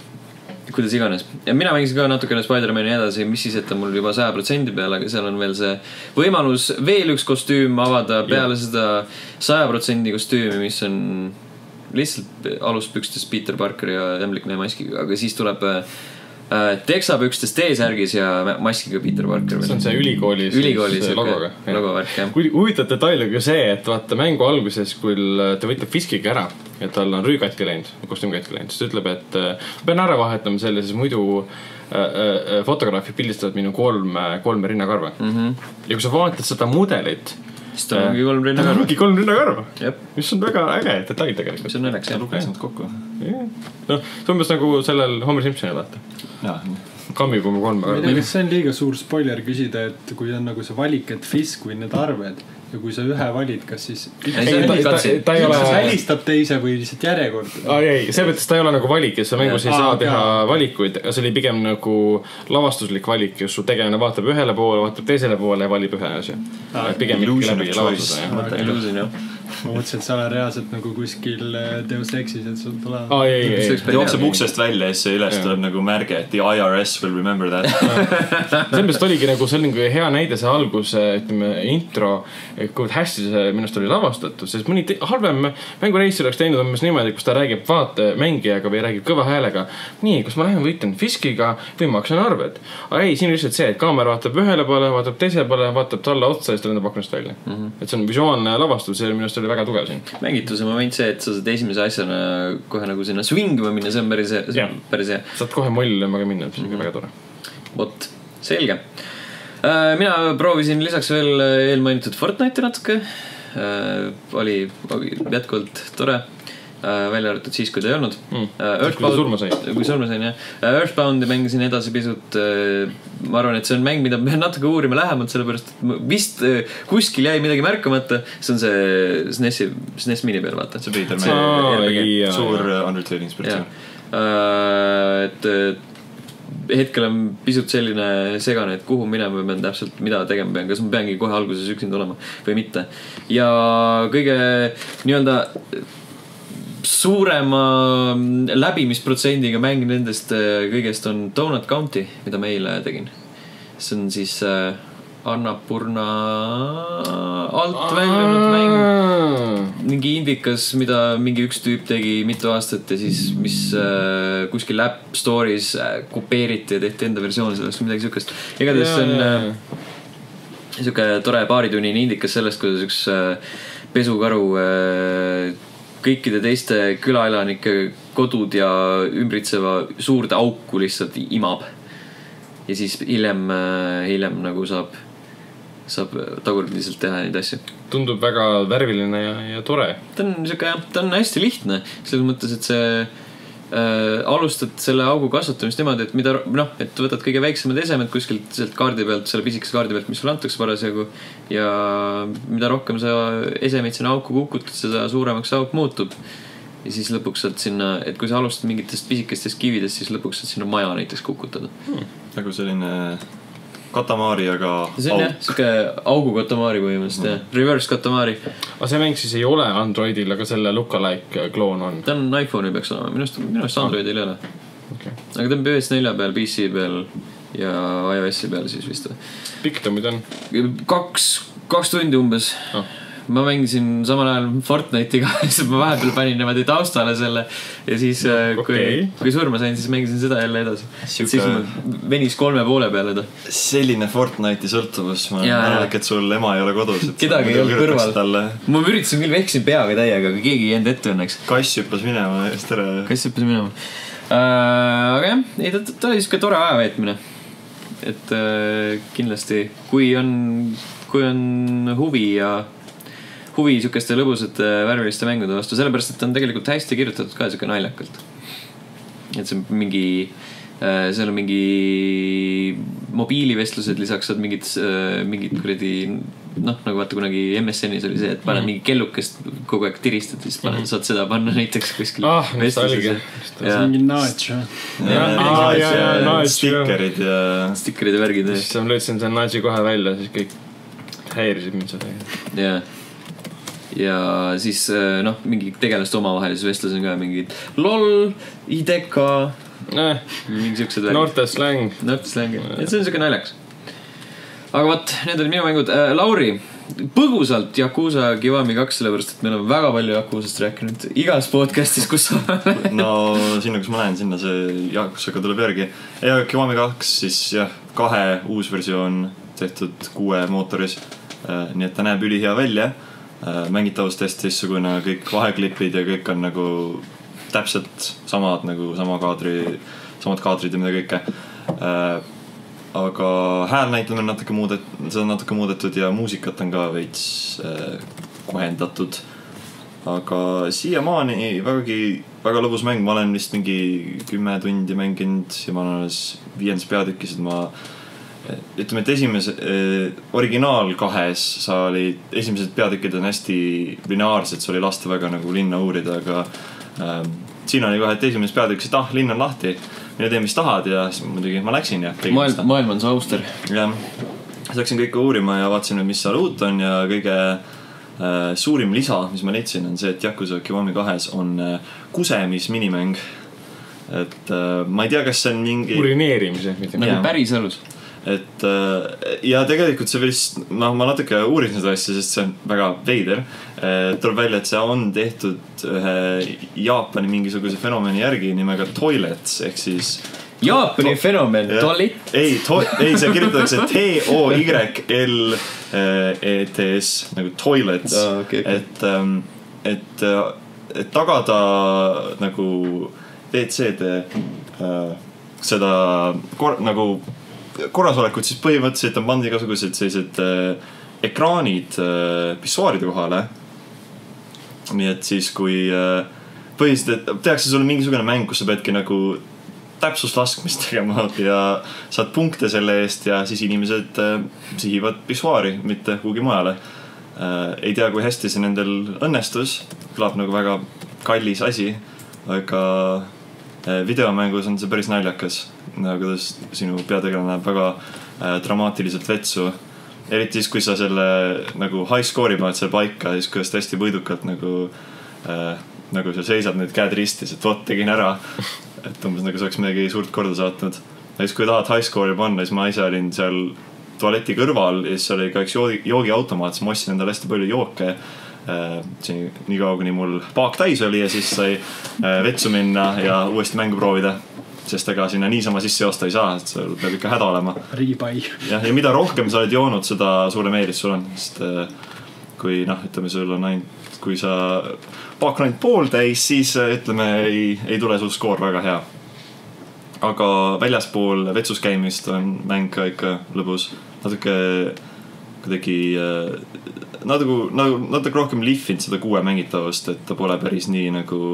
Kuidas iganes. Ja mina mängisin ka natukene Spider-Mani edasi, mis siis, et on mul juba saja protsendi peal, aga seal on veel see võimalus veel üks kostüüm avada peale ja. Seda saja protsendi kostüümi, mis on lihtsalt aluspükstes Peter Parker ja Ämblikmehe maskiga, aga siis tuleb äh, teksapükstes T-särgis ja maskiga Peter Parker. See on see ülikooli, ülikooli logoga. Logovärk, jah. Kui huvitav detail on ka see, et vaata mängu alguses, kui ta võitleb Fiskiga ära, et tal on rüü katki läinud, kostüüm katki läinud, siis ta ütleb, et ma pean ära vahetama selle, siis muidu äh, fotograafid pildistavad minu kolm, kolme rinnakarva. Mm -hmm. Ja kui sa vaatad seda mudelit, siis ta ongi kolm rinnakarva. Ta ongi kolm rinnakarva, mis on väga äge detail tegelikult. See on õnneks, jah. Luges nad kokku. No, see on umbes nagu sellel Homer Simpsonil vaata. Jaa. Kammi kui kolm. Ma ei tea, kas see on liiga suur spoiler küsida, et kui on nagu see valik, et Fisk või need arved ja kui sa ühe valid, kas siis ei, ta, ta, ta ei ole välistab teise või lihtsalt järjekord? Ai, ei, see mõttes ta ei ole nagu valik, et sa mängus ei saa teha valikuid, see oli pigem nagu lavastuslik valik, kus su tegelane vaatab ühele poole, vaatab teisele poole ja valib ühe asja. Pigem ikka läbi lavastuse. Illusion, jah. Ma mõtlesin, et sa oled reaalselt nagu kuskil Deus Exis, et sul tuleb oh, ei, ei, ei. jookseb uksest välja ja siis üles tuleb nagu märge, et the I R S will remember that. Sellest oligi nagu, see oli nagu hea näide see algus, ütleme, intro, kui hästi see minust oli lavastatud, sest mõni halvem mängureissi oleks teinud umbes niimoodi, kus ta räägib vaate mängijaga või räägib kõva häälega. Nii, kas ma lähen võitan Fiskiga või maksan arved? Aga ei, siin on lihtsalt see, et kaamera vaatab ühele poole, vaatab teisele poole, vaatab talle otsa ja siis ta lendab aknast välja. Mm -hmm. Et see on visuaalne lavastus, see minust oli väga tugev siin. Mängituse moment see, et sa saad esimese asjana kohe nagu sinna swingima minna, see on päris hea. Päris hea. Saad kohe moll lemmaga minna, see on mm -hmm. väga tore. Vot, selge. mina proovisin lisaks veel eelmainitud Fortnite'i natuke. Oli, oli jätkuvalt tore. Välja arvatud siis, kui ta ei olnud mm. Earthbound, kui surma sain kui surma sain, jah. Earthboundi mängisin edasi pisut. Ma arvan, et see on mäng, mida pean natuke uurima lähemalt, sellepärast et vist kuskil jäi midagi märkamata. See on see S N E S-i, S N E S mini peal, vaata. See Peter mäng, suur Undertale inspiratsioon. Et hetkel on pisut selline segane, et kuhu minema ma pean täpselt, mida tegema pean, kas ma peangi kohe alguses üksinda olema või mitte. Ja kõige nii-öelda suurema läbimisprotsendiga mäng nendest kõigest on Donut County, mida ma eile tegin. See on siis Annapurna alt väljunud mäng. Mingi indikas, mida mingi üks tüüp tegi mitu aastat ja siis mis kuskil App Store'is kopeeriti ja tehti enda versioon sellest midagi sükest. Igatahes see on siuke tore paaritunnine indikas sellest, kuidas üks pesukaru kõikide teiste külaelanike kodud ja ümbritseva suurde auku lihtsalt imab. Ja siis hiljem, hiljem nagu saab, saab tagurpiliselt teha neid asju. Tundub väga värviline ja, ja tore. Ta on, siuke, ta on hästi lihtne. Selles mõttes, et see äh, alustad selle augu kasvatamist niimoodi, et mida, noh, et võtad kõige väiksemad esemed kuskilt sealt kaardi pealt, selle pisikese kaardi pealt, mis sulle antakse parasjagu. Ja mida rohkem sa esemeid sinna auku kukutad, seda suuremaks auk muutub. Ja siis lõpuks saad sinna, et kui sa alustad mingitest pisikestest kividest, siis lõpuks saad sinna maja näiteks kukutada. Hmm. Nagu selline katamaari, aga see on jah, siuke augu katamaari põhimõtteliselt, jah. Reverse katamaari. Aga see mäng siis ei ole Androidil, aga selle lookalike kloon on? Ta on iPhone'i peaks olema, minust, minust Androidil ei ole. Okay. Aga ta on P S neli peal, P C peal ja iOS-i peal siis vist. Pikk ta mida on? Kaks, kaks tundi umbes. Oh. Ma mängisin samal ajal Fortnite'iga, siis ma vahepeal panin niimoodi taustale selle ja siis no, kui, okay. kui surma sain, siis mängisin seda jälle edasi. Siuke... Siis ma venis kolme poole peale ta. Selline Fortnite'i sõltuvus, ma mäletan, et sul ema ei ole kodus. Kedagi ei olnud kõrval. Talle... Ma üritasin küll veksin peaga täiega, aga keegi ei jäänud ette õnneks. Kass hüppas minema, just ära. Kass hüppas minema. Uh, aga jah, ei, ta, ta oli siuke tore ajaveetmine. Et uh, kindlasti, kui on, kui on huvi ja huvi siukeste lõbusate värviliste mängude vastu, sellepärast, et on tegelikult hästi kirjutatud ka siuke naljakalt. Et see on mingi, seal on mingi mobiilivestlused, lisaks saad mingid, mingid kuradi, noh, nagu vaata kunagi M S N-is oli see, et paned mingi kellukest kogu aeg tiristad, siis paned, saad seda panna näiteks kuskil. Ah, mis ta oligi. See on mingi nudge. Stickerid ja stickerid ja värgid. Siis ma löötsin selle nudge'i kohe välja, siis kõik häirisid mind seda. Jaa. Ja siis noh, mingi tegelaste omavahelises vestluses on ka mingid lol, I D K eh, mingi siuksed värgid. Noorte släng. Noorte släng, et see on siuke naljaks. Aga võt, need olid minu mängud. äh, Lauri, põgusalt Yakuza Kiwami kaks, sellepärast et meil on väga palju Yakuzast rääkinud igas podcastis, kus sa no sinna, kus ma lähen, sinna see Yakuzaga tuleb järgi. Ja Kiwami kaks siis jah, kahe uus versioon tehtud kuue mootoris, äh, nii et ta näeb ülihea välja. Mängitavust hästi teistsugune, kõik vaheklipid ja kõik on nagu täpselt samad nagu sama kaadri, samad kaadrid ja mida kõike. Aga häälnäitleme on natuke muudet, seda on natuke muudetud ja muusikat on ka veits kohendatud. Aga siiamaani vägagi väga lõbus mäng, ma olen vist mingi kümme tundi mänginud ja ma olen alles viiendas peatükis, et ma ütleme, et esimese eh, originaal kahes sa olid, esimesed peatükid on hästi lineaarsed, sa oli lasta väga nagu linna uurida, aga ähm, siin oli kohe, et esimeses peatükis, et ah, linn on lahti, mine tee, mis tahad ja siis muidugi ma läksin ja maailm, maailm on see auster. Ja siis läksin kõike uurima ja vaatasin, mis seal uut on ja kõige äh, suurim lisa, mis ma leidsin, on see, et Yakuza Kiwami kahes on äh, kusemis minimäng. Et äh, ma ei tea, kas see on mingi urineerimise nagu päris elus. Et ja tegelikult see vist, noh, ma natuke uurisin seda asja, sest see on väga veider. Tuleb välja, et see on tehtud ühe Jaapani mingisuguse fenomeni järgi nimega toilets, ehk siis Jaapani to- fenomen, toilet? Ei, to- ei, see kirjutatakse T O Y L E T S nagu toilets. Oh, okay, okay. Et, et, et tagada nagu W C-de seda kor- nagu korrasolekut, siis põhimõtteliselt on pandud igasugused sellised äh, ekraanid äh, pissuaaride kohale. Nii et siis kui äh, põhiliselt tehakse sulle mingisugune mäng, kus sa peadki nagu täpsust laskmist tegema ja saad punkte selle eest ja siis inimesed äh, sihivad pissuaari, mitte kuhugi mujale. Äh, ei tea, kui hästi see nendel õnnestus, kõlab nagu väga kallis asi, aga äh, videomängus on see päris naljakas, nagu kuidas sinu peategelane näeb väga äh, dramaatiliselt vetsu. Eriti siis, kui sa selle nagu high score'i paned selle paika, siis kuidas hästi võidukalt nagu, äh, nagu sa seisad need käed ristis, et vot tegin ära. Et umbes nagu sa oleks midagi suurt korda saatnud. Ja siis kui tahad high score'i panna, siis ma ise olin seal tualeti kõrval ja siis oli ka üks joogi, joogiautomaat, siis ma ostsin endale hästi palju jooke. Äh, siin, nii kaua, kuni mul paak täis oli ja siis sai äh, vetsu minna ja uuesti mängu proovida. Sest ega sinna niisama sisse joosta ei saa, et sul peab ikka häda olema. Riibai. Ja, ja mida rohkem sa oled joonud, seda suurem eelis sul on. Sest kui, noh, ütleme, sul on ainult, kui sa paak on ainult pool täis, siis ütleme, ei, ei tule sul skoor väga hea. Aga väljaspool vetsus käimist on mäng ka ikka lõbus. Natuke kuidagi natuke, nagu, natuke rohkem lihvinud seda kuue mängitavust, et ta pole päris nii nagu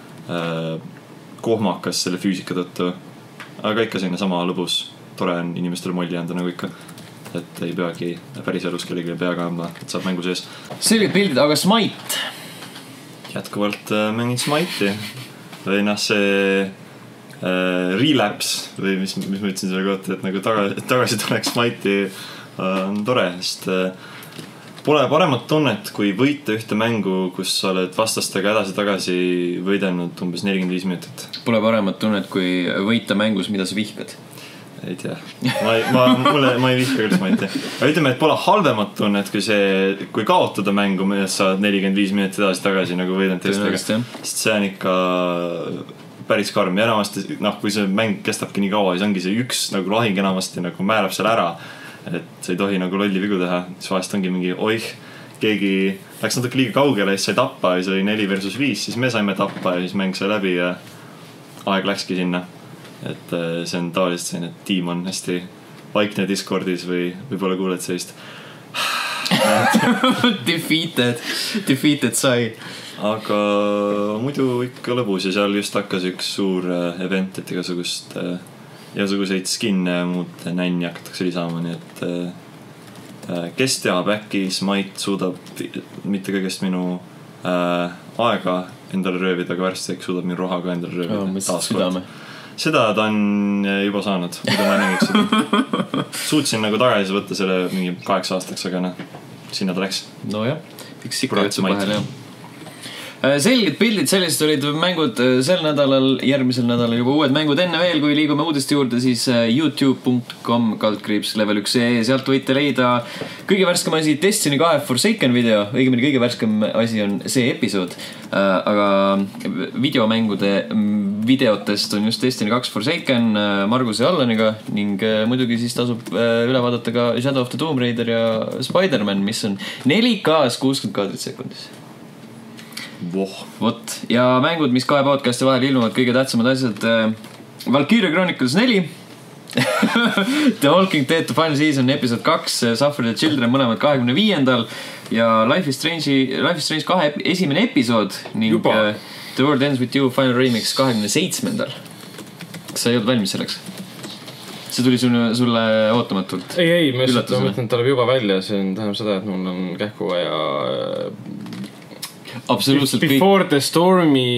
äh, kohmakas selle füüsika tõttu. Aga ikka selline sama lõbus. Tore on inimestele molli anda nagu ikka. Et ei peagi päris elus kellegi peaga anda, et saab mängu sees. Selged pildid, aga Smite? Jätkuvalt äh, mängin Smite'i. Või noh, see äh, relapse või mis, mis ma ütlesin selle kohta, et nagu tagasi, tagasi tuleks Smite'i äh, on tore, sest äh, pole paremat tunnet, kui võita ühte mängu, kus sa oled vastastega edasi-tagasi võidelnud umbes nelikümmend viis minutit. Pole paremat tunnet, kui võita mängus, mida sa vihkad? Ei tea. Ma, ma, mulle, ma ei vihka küll Smite'i. Aga ütleme, et pole halvemat tunnet, kui see, kui kaotada mängu, millest sa oled nelikümmend viis minutit edasi-tagasi nagu võidanud teistega. Sest see on ikka päris karm. Ja enamasti, noh, kui see mäng kestabki nii kaua, siis ongi see üks nagu lahing enamasti nagu määrab selle ära. Et sa ei tohi nagu lolli vigu teha. Siis vahest ongi mingi, oih, keegi läks natuke liiga kaugele ja siis sai tappa ja see oli neli versus viis, siis me saime tappa ja siis mäng sai läbi ja aeg läkski sinna. Et see on tavaliselt selline, et tiim on hästi vaikne Discordis või võib-olla kuuled sellist defeated, defeated sai. Aga muidu ikka lõbus ja seal just hakkas üks suur event, et igasugust igasuguseid skinne ja muud nänni hakatakse lisama, nii et äh, kes teab, äkki Smite suudab mitte kõigest minu äh, aega endale röövida, aga varsti äkki suudab minu raha ka endale röövida. Seda ta on juba saanud, mida ma nägiks seda. Suutsin nagu tagasi võtta selle mingi kaheksa aastaks, aga noh, sinna ta läks. No jah, üks ikka võtsu vahel jah. Selged pildid, sellised olid mängud sel nädalal, järgmisel nädalal juba uued mängud. Enne veel, kui liigume uudiste juurde, siis youtube punkt com kaldkriips level üks punkt ee, sealt võite leida kõige värskem asi Destiny kahe Forsaken video, õigemini kõige värskem asi on see episood, aga videomängude videotest on just Destiny kaks Forsaken Marguse ja Allaniga ning muidugi siis tasub üle vaadata ka Shadow of the Tomb Raider ja Spider-Man, mis on neli K-s kuuskümmend kaadrit sekundis. Voh. Vot, ja mängud, mis kahe podcasti vahel ilmuvad, kõige tähtsamad asjad Valkyria Chronicles neli The Walking Dead Final Season episood kaks, Suffer the Children mõlemad kahekümne viiendal ja Life is Strange, Life is Strange kahe esimene episood ning Juba. The World Ends With You Final Remix kahekümne seitsmendal. Kas sa ei olnud valmis selleks? See tuli sulle, sulle ootamatult? Ei, ei, ma mõtlen, et ta tuleb juba välja. See on tähendab seda, et mul on kähku ja absoluutselt Before kõik... the Stormi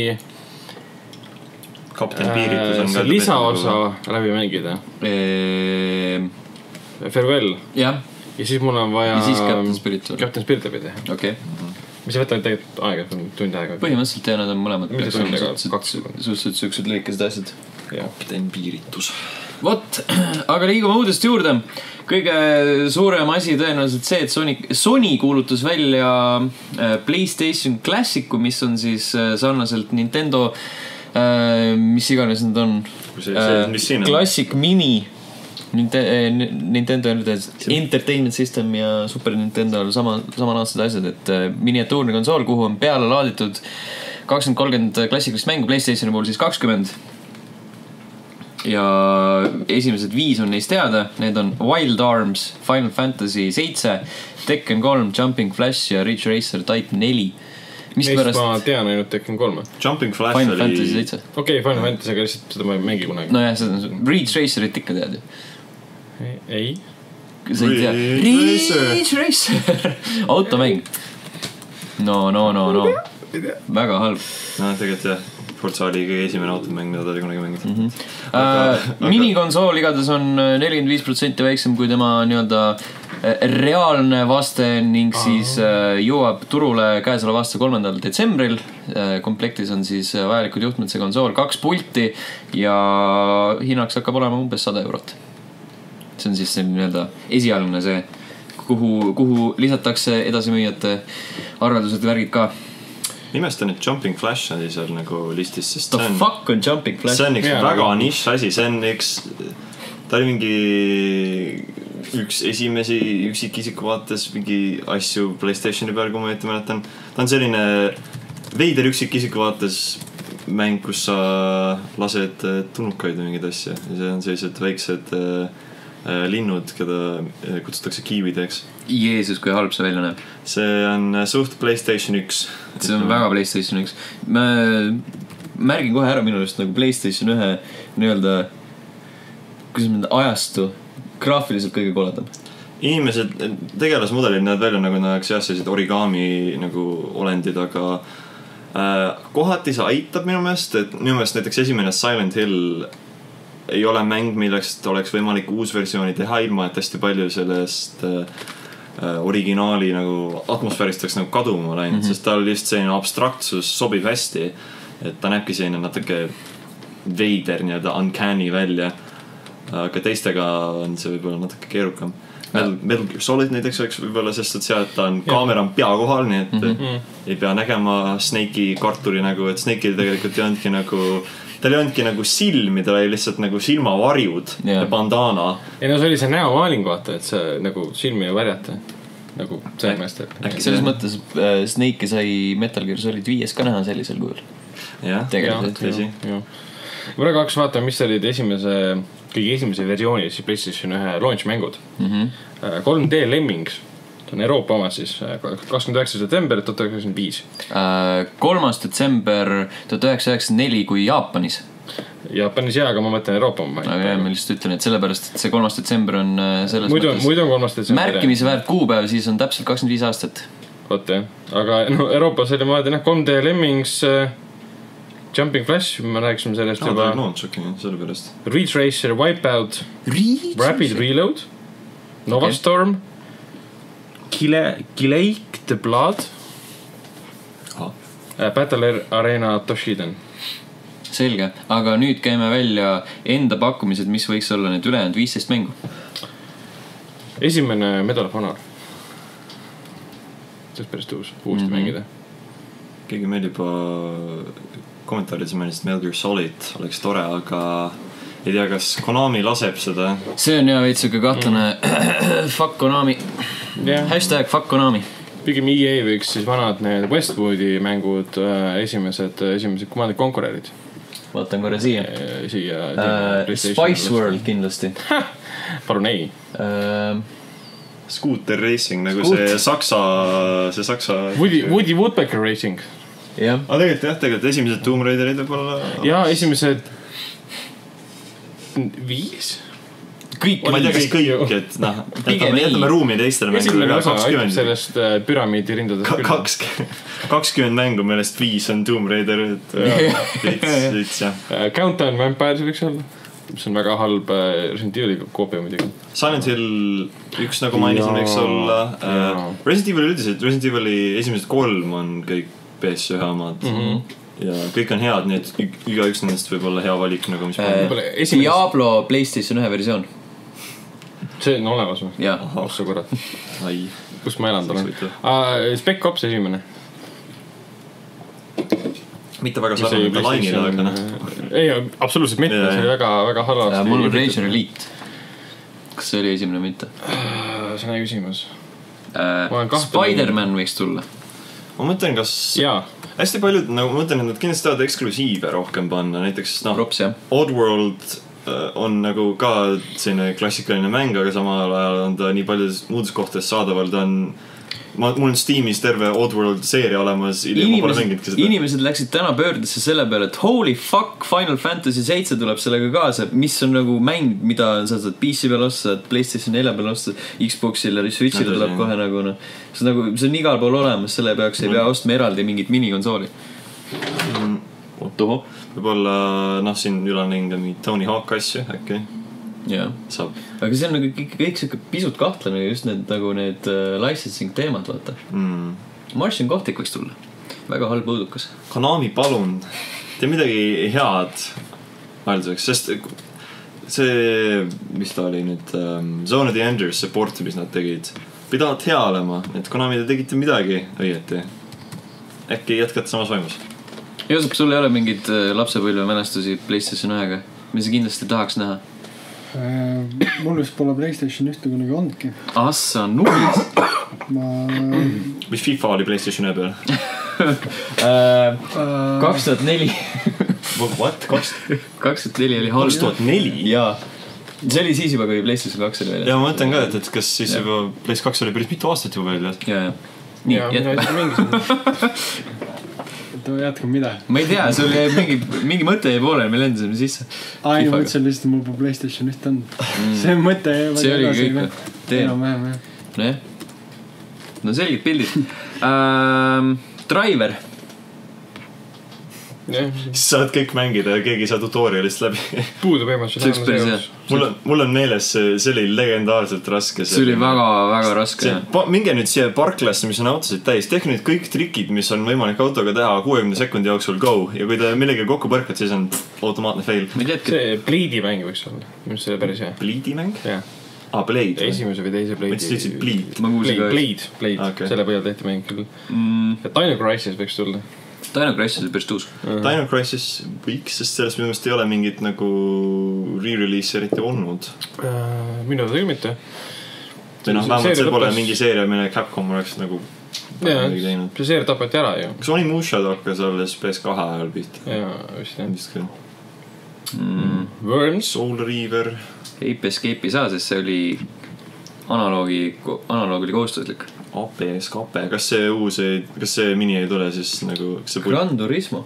Kapten Piiritus on äh, lisaosa läbi mängida eee... Farewell ja. ja siis mul on vaja ja siis Captain Spirit Captain Spirit läbi teha okay. mis ei võta tegelikult aega, tund aega põhimõtteliselt ja nad on mõlemad suhteliselt süksud lõikesed asjad Kapten Piiritus. Vot, aga liigume uudest juurde. Kõige suurem asi tõenäoliselt see, et Sony, Sony kuulutus välja PlayStation Classicu, mis on siis sarnaselt Nintendo, mis iganes need on, see, see, mis siin on? Classic Mini, Nintendo Entertainment System ja Super Nintendo sama, samalaadsed asjad, et miniatuurne konsool, kuhu on peale laaditud kakskümmend kolmkümmend klassikalist mängu, PlayStationi puhul siis kakskümmend. ja esimesed viis on neist teada, need on Wild Arms, Final Fantasy seitse, Tekken kolm, Jumping Flash ja Ridge Racer Type neli. Mis Neist pärast... ma tean ainult Tekken kolme. Jumping Flash Final oli... Fantasy seitse. Okei, okay, Final Fantasy, aga lihtsalt seda ma ei mängi kunagi. No jah, seda on Ridge Racerit ikka tead ju. Ei. Sa ei tea. Ridge Racer. Automäng. No, no, no, no. Väga halb. No tegelikult jah. Forza oli kõige esimene automäng, mida ta oli kunagi mänginud. Mm-hmm. Aga, uh, aga... Minikonsool igatahes on nelikümmend viis protsenti väiksem kui tema nii-öelda reaalne vaste ning Aha. siis uh, jõuab turule käesoleva aasta kolmandal detsembril. Uh, komplektis on siis vajalikud juhtmed see konsool, kaks pulti ja hinnaks hakkab olema umbes sada eurot. See on siis see nii-öelda esialgne see, kuhu, kuhu lisatakse edasimüüjate arveldused ja värgid ka. Nimestan, et Jumping Flash on seal nagu listis, sest The on, fuck on Jumping Flash? See on üks yeah, väga nagu... nišš asi, see on üks, ta oli mingi üks esimesi üksikisiku vaates mingi asju PlayStationi peal, kui ma ette mäletan. Ta on selline veider üksikisiku vaates mäng, kus sa lased tunukaid või mingid asja. See on sellised väiksed äh, linnud, keda kutsutakse kiivideks. Jeesus, kui halb see välja näeb. See on suht PlayStation üks. See on väga PlayStation üks. Ma märgin kohe ära minu just nagu PlayStation ühe nii-öelda kuidas mõnda ajastu graafiliselt kõige koledam. Inimesed, tegelasmudelid näed välja nagu näeks jah, sellised origami nagu olendid, aga äh, kohati see aitab minu meelest, et minu meelest näiteks esimene Silent Hill ei ole mäng, milleks oleks võimalik uus versiooni teha ilma, et hästi palju sellest äh, originaali nagu atmosfäärist oleks nagu kaduma läinud, mm-hmm. sest tal just selline abstraktsus sobib hästi, et ta näebki selline natuke veider nii-öelda uncanny välja, aga teistega on see võib-olla natuke keerukam. Metal, Metal Gear Solid näiteks oleks võib-olla, sest et seal ta on kaamera on pea kohal, nii et mm-hmm. ei pea nägema Snake'i kartuli nägu, et Snake'il tegelikult ei olnudki nagu tal ei olnudki nagu silmi, tal oli lihtsalt nagu silmavarjud yeah. ja bandana. Ei no see oli see näomaaling vaata, et see nagu silmi ei varjata. Nagu see meest. Äkki selles mõttes äh, Snake'i sai Metal Gear Solid viies ka näha sellisel kujul. Jah, tegelikult. Tõsi. Ma praegu hakkas vaatama, mis olid esimese, kõige esimese versiooni siis PlayStation ühe launch mängud. Mm-hmm. kolm D Lemmings. See on Euroopa oma siis kakskümmend üheksa september tuhat üheksasada üheksakümmend viis. kolmas detsember tuhat üheksasada üheksakümmend neli kui Jaapanis. Jaapanis jaa, aga ma mõtlen Euroopa oma. Aga jah, ma lihtsalt ütlen, et sellepärast, et see kolmas detsember on selles muidu, mõttes muidu on kolmas detsember märkimise väärt kuupäev, siis on täpselt kakskümmend viis aastat. Oot jah, aga no, Euroopas oli ma tean, kolm D Lemmings, Jumping Flash, me rääkisime sellest no, juba no, selle pärast. Ridge Racer, Wipeout, Ridge Rapid Racer. Reload, Nova okay. Storm, Kile, Kileik the Blood ah. Battle Arena Toshiden. Selge, aga nüüd käime välja enda pakkumised, mis võiks olla need ülejäänud viisteist mängu. Esimene Medal of Honor. See on päris tuus, uuesti mm-hmm. mängida. Keegi meil juba kommentaarides mõnest Metal Gear Solid oleks tore, aga ei tea, kas Konami laseb seda. See on jah veits siuke kahtlane mm. Fuck Konami yeah. Hashtag fuck Konami. Pigem E A võiks siis vanad need Westwoodi mängud esimesed, esimesed kumandid konkurendid. Vaatan korra siia, siia uh, Spice World kindlasti. Palun ei uh, Scooter Racing nagu Scoot. see Saksa see Saksa Woody, Woody Woodpecker Racing. Jah. Aga tegelikult jah, tegelikult esimesed Tomb Raiderid võib-olla. Ja esimesed viis kõik, ma ei tea, kas kõik, et noh, jätame, jätame ruumi teistele mängudele kakskümmend sellest püramiidi rindadest kakskümmend mängu, millest viis on Tomb Raider, et vits, jah. Countdown Vampires võiks olla, mis on väga halb Resident Evil'i koopia muidugi. Silent Hill üks, nagu mainisin, võiks olla Resident Evil üldiselt, Resident Evil'i esimesed kolm on kõik P S ühe omad mm-hmm. ja kõik on head, nii et iga üks nendest võib olla hea valik nagu, mis äh, esimest... Diablo PlayStation ühe versioon. See on olemas või? Jah. Ossa korrat. Ai. Kus ma elan tal on? Uh, Spec Ops esimene. Mitte väga sarnane lainile, aga noh. Ei, absoluutselt mitte, see oli väga, väga halvasti. Mul on Razer Elite. Kas see oli esimene mitte? Uh, see on hea küsimus. Uh, Spider-Man võiks tulla. Ma mõtlen, kas Jaa. hästi paljud, nagu ma mõtlen, et nad kindlasti tahavad eksklusiive rohkem panna, näiteks noh, Props, Oddworld on nagu ka selline klassikaline mäng, aga samal ajal on ta nii paljudes muudes kohtades saadaval, ta on ma, mul on Steamis terve Oddworld seeria olemas. Inimesed, inimesed läksid täna pöördesse selle peale, et holy fuck, Final Fantasy seitse tuleb sellega kaasa, mis on nagu mäng, mida sa saad P C peal osta, PlayStation nelja peal osta, Xboxile ja Switchile tuleb kohe nagu noh. See on nagu, see on igal pool olemas, selle peaks ei pea ostma eraldi mingit minikonsooli. Toho. Võib-olla, noh, siin üle on näinud mingi Tony Hawk asju, äkki. Yeah. Saab. Aga see on nagu kõik, kõik siuke pisut kahtlane just need, nagu need uh, licensing teemad, vaata. Mm. Martian Gothic võiks tulla. Väga halb õudukas. Konami, palun. Tee midagi head välduseks, sest see, mis ta oli nüüd, um, Zone of the Enders, see port, mis nad tegid, pidavad hea olema, et Konami te tegite midagi õieti. Äkki jätkate samas vaimus? Joosep, sul ei ole mingid lapsepõlve mälestusi PlayStation ühega, mis kindlasti tahaks näha? Mul vist pole PlayStation ühte kunagi ondki. Assa, nubis. Ma... Mis FIFA oli PlayStation ühe peal? kaks tuhat neli What? kaks tuhat neli oli halb. kaks tuhat neli? Jaa. See oli siis juba, kui PlayStation kaks oli välja. Ja ma mõtlen ka, et, et kas siis ja. juba PlayStation kaks oli päris mitu aastat juba välja. Jaa, jaa. Nii, jätka. Jätkam mida? Ma ei tea, sul jäi mingi, mingi mõte jäi poole, me lendasime sisse. Ai, ma mõtlesin lihtsalt, mul pole PlayStation üht on. Mm. See mõte jäi see oli kõik. Enam vähem, jah. No jah. No selged pildid. uh, Driver. Siis saad kõik mängida ja keegi ei saa tutorialist läbi. Puudub emotsionaalne. Mul on, mul on meeles, see oli legendaarselt raske. See oli väga, väga raske. See, minge nüüd siia parklasse, mis on autosid täis. Tehke nüüd kõik trikid, mis on võimalik autoga teha kuuekümne sekundi jooksul go. Ja kui te millega kokku põrkad, siis on automaatne fail. See Bleedi mäng võiks olla. Mis see päris hea? Bleedi mäng? Jah. Ah, Blade. Esimese või teise Blade. Mõtlesid lihtsalt Bleed. Blade, Blade, Blade. Okay. Selle põhjal tehti mäng küll. Mm. Ja Dino Crisis võiks tulla. Dino Crisis oli päris tuus. Uh-huh. Dino Crisis võiks, sest sellest minu meelest ei ole mingit nagu re-release eriti olnud. Uh, minu ta mitte. Või noh, vähemalt see pole mingi seeria, mille Capcom oleks nagu jaa, see seeria tapati ära ju. Kas Onimusha hakkas alles P S kahe ajal pihta? Jaa, vist jah. Vist küll. Mm. Worms. Soul Reaver. Ape Escape ei saa, sest see oli analoogi, analoog oli kohustuslik. A P S K P, kas see uus ei, kas see mini ei tule siis nagu see Gran Turismo.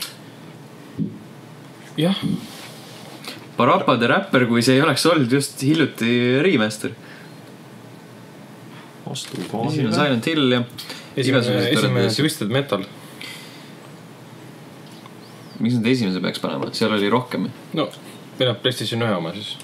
Jah. Parappa the Rapper, kui see ei oleks olnud just hiljuti remaster. Astu kaasile. Silent Hill ja esimene Twisted Metal. Miks nad esimese peaks panema? Seal oli rohkem. No, meil on PlayStation ühe oma siis.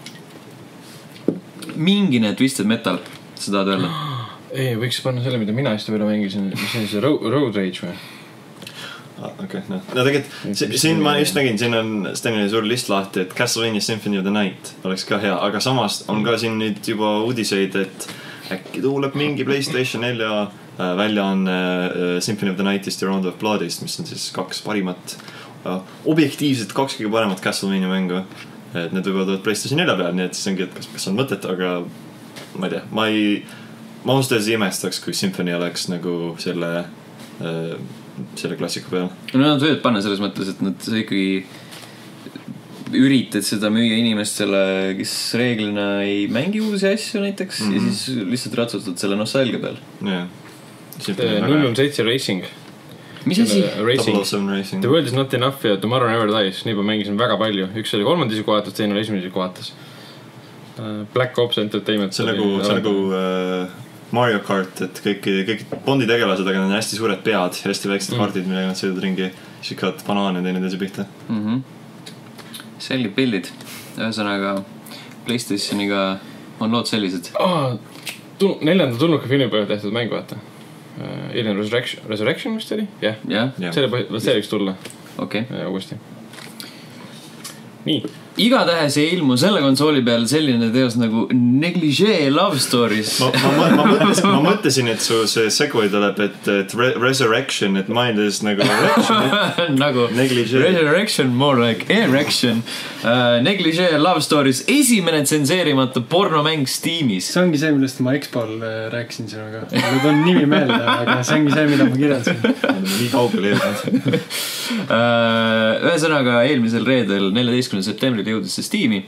Mingine Twisted Metal, sa tahad öelda? Ei, võiks panna selle, mida mina hästi palju mängisin. Mis on see Road Rage või? Ah, okei, okay, no. No tegelikult, siin ma just nägin, siin on Stenile suur list lahti, et Castlevania Symphony of the Night oleks ka hea, aga samas on ka siin nüüd juba uudiseid, et äkki tuuleb mingi PlayStation nelja välja on Symphony of the Nightist ja Round of Bloodist, mis on siis kaks parimat, objektiivselt kaks kõige paremat Castlevania mängu. Et need võivad olla PlayStation nelja peal, nii et siis ongi, et kas, kas on mõtet, aga ma ei tea, ma ei, ma ausalt imestaks, kui Symphony oleks nagu selle, selle klassiku peal. No nad võivad panna selles mõttes, et nad ikkagi üritad seda müüa inimestele, kes reeglina ei mängi uusi asju näiteks mm-hmm. ja siis lihtsalt ratsutad selle nostalgia peal. jah. null null seitse Racing. Mis asi? Racing. The World is not enough ja Tomorrow Never Dies. Nii ma mängisin väga palju. Üks oli kolmandisi kohatas, teine oli esimesi kohatas. Black Ops Entertainment. See on nagu, see nagu uh, Mario Kart, et kõik, kõik Bondi tegelased, aga need on hästi suured pead ja hästi väiksed mm. kaardid, millega nad sõidavad ringi. Šikad banaane teine teise pihta. Mm-hmm. Selged pildid. Ühesõnaga PlayStationiga on lood sellised. Ah, tul- neljanda tulnuka filmi peale tehtud mäng, vaata. Uh, Alien Resurrection, Resurrection vist oli? Jah. Yeah. Yeah. Selle põhi, see võiks tulla. Okei. Okay. Ja, uuesti. Nii. Igatähes ei ilmu selle konsooli peal selline teos nagu Negligee Love Stories. ma, ma, ma, ma, mõtlesin, ma mõtlesin, et su see segway tuleb, et, et re- Resurrection, et mind is nagu erection. nagu Negligee. Resurrection, more like erection. Uh, Negligee Love Stories, esimene tsenseerimata pornomäng Steamis. See ongi see, millest ma Expol rääkisin sinuga. Nüüd on nimi meelde, aga see ongi see, mida ma kirjeldasin. Nii kaugele jõudnud. uh, ühesõnaga eelmisel reedel, neljateistkümnendal septembril ta jõudis see Steam'i.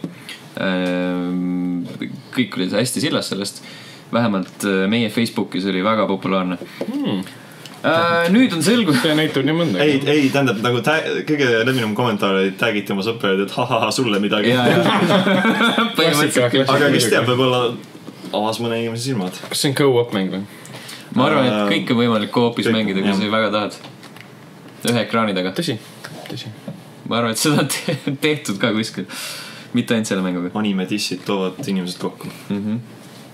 Kõik olid hästi sillas sellest. Vähemalt meie Facebookis oli väga populaarne hmm. Nüüd on selgu see näitab nii mõnda ei, ei tähendab nagu tä- kõige levinum kommentaar oli tagiti oma sõpred, et hahaha sulle midagi ja, ja. aga kes teab, võib-olla avas mõne inimese silmad. Kas see on co-op mäng või? Ma arvan, et kõik on võimalik co-opis kõik, mängida, kui sa väga tahad ühe ekraani taga. Tõsi, tõsi. Ma arvan, et seda on tehtud ka kuskil. Mitte ainult selle mänguga. Anime dissid toovad inimesed kokku mm-hmm.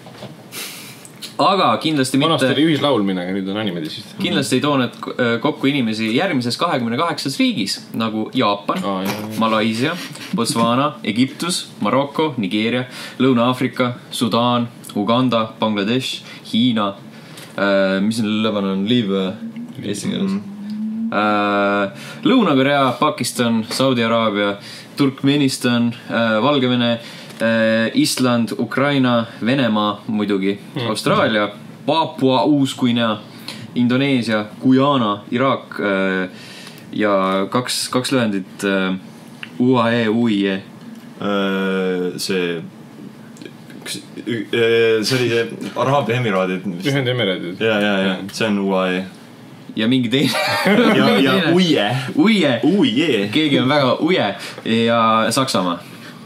Aga kindlasti mitte vanasti oli ühislaulmine, aga nüüd on anime dissid. Kindlasti ei too need kokku inimesi järgmises kahekümne kaheksas riigis Nagu Jaapan, ah, jah, jah. Malaisia, Botswana, Egiptus, Maroko, Nigeeria, Lõuna-Afrika, Sudaan, Uganda, Bangladesh, Hiina äh, Mis on Lebanon, Liibüa eesti keeles mm. äh, Lõuna-Korea, Pakistan, Saudi-Araabia, Turkmenistan, äh, Valgevene Island, Ukraina, Venemaa muidugi, Austraalia, Papua Uus-Guinea, Indoneesia, Guyana, Iraak ja kaks, kaks lühendit U A E, U I E. See see oli see Araabia Emiraadid. Ühendemiraadid. Ja, ja, ja, see on U A E. Ja mingi teine. Ja, ja Uie. Uie. Uie. Keegi on väga uje ja Saksamaa.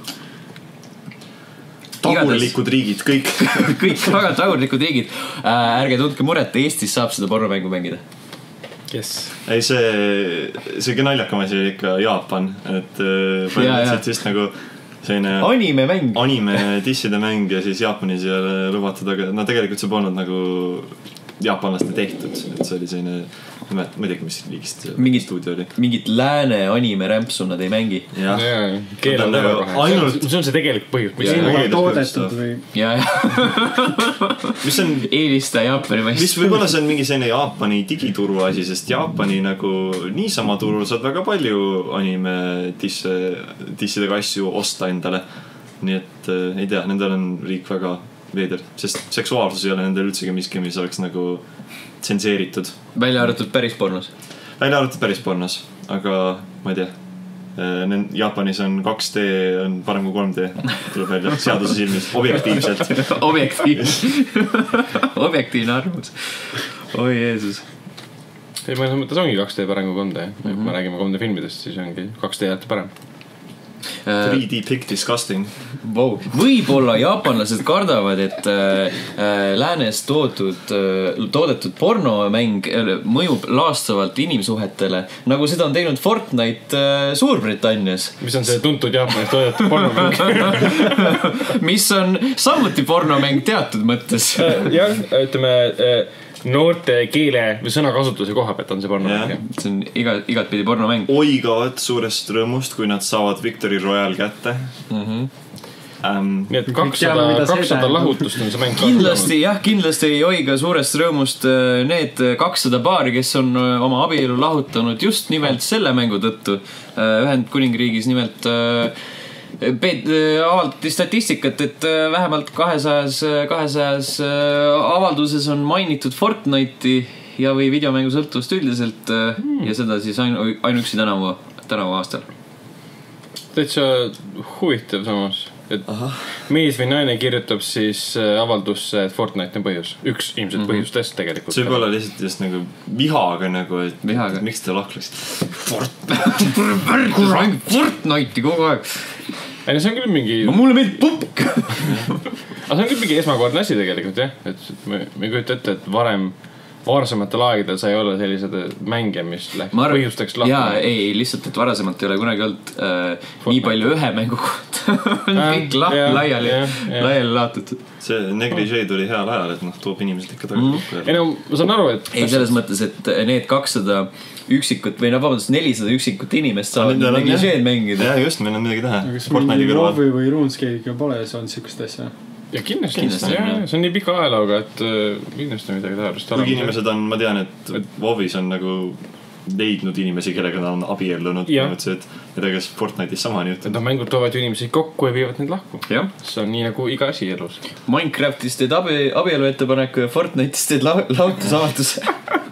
Tagurlikud riigid, kõik. Kõik väga tagurlikud riigid. Ärge tundke muret, Eestis saab seda pornomängu mängida. Kes? Ei, see, see naljakam asi oli ikka Jaapan, et põhimõtteliselt just nagu selline anime mäng. Anime disside mäng ja siis Jaapanis ei ole lubatud, aga no tegelikult see polnud nagu jaapanlaste tehtud, et see oli selline ma ei tea, mis riigist mingit, stuudio oli. Mingit lääne anime rämpsu nad ei mängi. Ja, ja keel on väga kohe. Ainult... See on see tegelik põhjus. Mis on toodetud või? Ja, ja. Mis on eelista Jaapani maist? Mis võib-olla see on mingi selline Jaapani digituru asi, sest Jaapani nagu niisama turul saad väga palju anime disse, dissidega asju osta endale. Nii et ei tea, nendel on riik väga veider, sest seksuaalsus ei ole nendel üldsegi miski, mis oleks nagu tsenseeritud. Välja arvatud päris pornos. Välja arvatud päris pornos, aga ma ei tea. Jaapanis on kaks D on parem kui kolm D. Tuleb välja seaduse silmis, objektiivselt. Objektiivselt. Objektiivne arvamus. Oi Jeesus. Ei, ma mõttes ongi kaks D parem kui kolm D. Mm-hmm. Ma räägime kolm D filmidest, siis ongi kaks D jätta parem. three D pic disgusting wow. Võib-olla jaapanlased kardavad, et äh, läänes toodud, äh, toodetud pornomäng mõjub laastavalt inimsuhetele, nagu seda on teinud Fortnite äh, Suurbritannias. Mis on see tuntud Jaapanis toodetud pornomäng? Mis on samuti pornomäng teatud mõttes. Jah, ütleme noorte keele või sõnakasutuse koha pealt on see pornomäng. Yeah. See on iga, igat pidi pornomäng. Oigavad suurest rõõmust, kui nad saavad Victory Royale kätte. Mm-hmm. Um, nii et kakssada lahutust on see mäng. Kindlasti, jah, kindlasti ei oiga suurest rõõmust need kakssada paari, kes on oma abielu lahutanud just nimelt selle mängu tõttu. Ühendkuningriigis nimelt avaldati statistikat, et vähemalt kahesajas avalduses on mainitud Fortnite'i ja või videomängu sõltuvust üldiselt hmm. ja seda siis ainu, ainuüksi tänavu, tänavu aastal. Täitsa huvitav samas, et Aha. mees või naine kirjutab siis avaldusse, et Fortnite on põhjus. Üks ilmselt mm-hmm. põhjustest tegelikult. See võib olla lihtsalt just nagu vihaga nagu, et, vihaga. et miks te lakleksid Fortnite Fortnite'i kogu aeg. Ei, see on küll mingi... Ma mulle meeldib pupk. Aga see on küll mingi esmakordne asi tegelikult, jah. Et me, me kujuta ette, et varem varasematel aegadel sai olla sellised mänge, mis läks arv... põhjustaks lahku. Jaa, ei, lihtsalt, et varasemalt ei ole kunagi olnud äh, nii palju ühe mängu kohta. Kõik la- ja, laiali, ja, ja. laiali laotatud. See negligee tuli heal ajal, et noh, toob inimesed ikka tagasi mm. kokku. Ei no, ma saan aru, et... Ei, selles mõttes, et need kakssada üksikut või no vabandust, nelisada üksikut inimest saavad negligeed mängida. Ja just, meil on midagi teha. Kas mingi Rovi või RuneScape'iga pole saanud sükust asja? Ja kindlasti, kindlasti jah, jah. See on nii pika ajalooga, et kindlasti midagi taharust. Kuigi inimesed on, ma tean, et WoW'is on nagu leidnud inimesi, kellega nad on abiellunud. Et kas Fortnite'is sama nii juhtud. No mängud toovad ju inimesi kokku ja viivad neid lahku. Ja. See on nii nagu iga asi elus. Minecraftis teed abi, abielu ettepaneku ja Fortnite'is teed la- lahutusavaldus.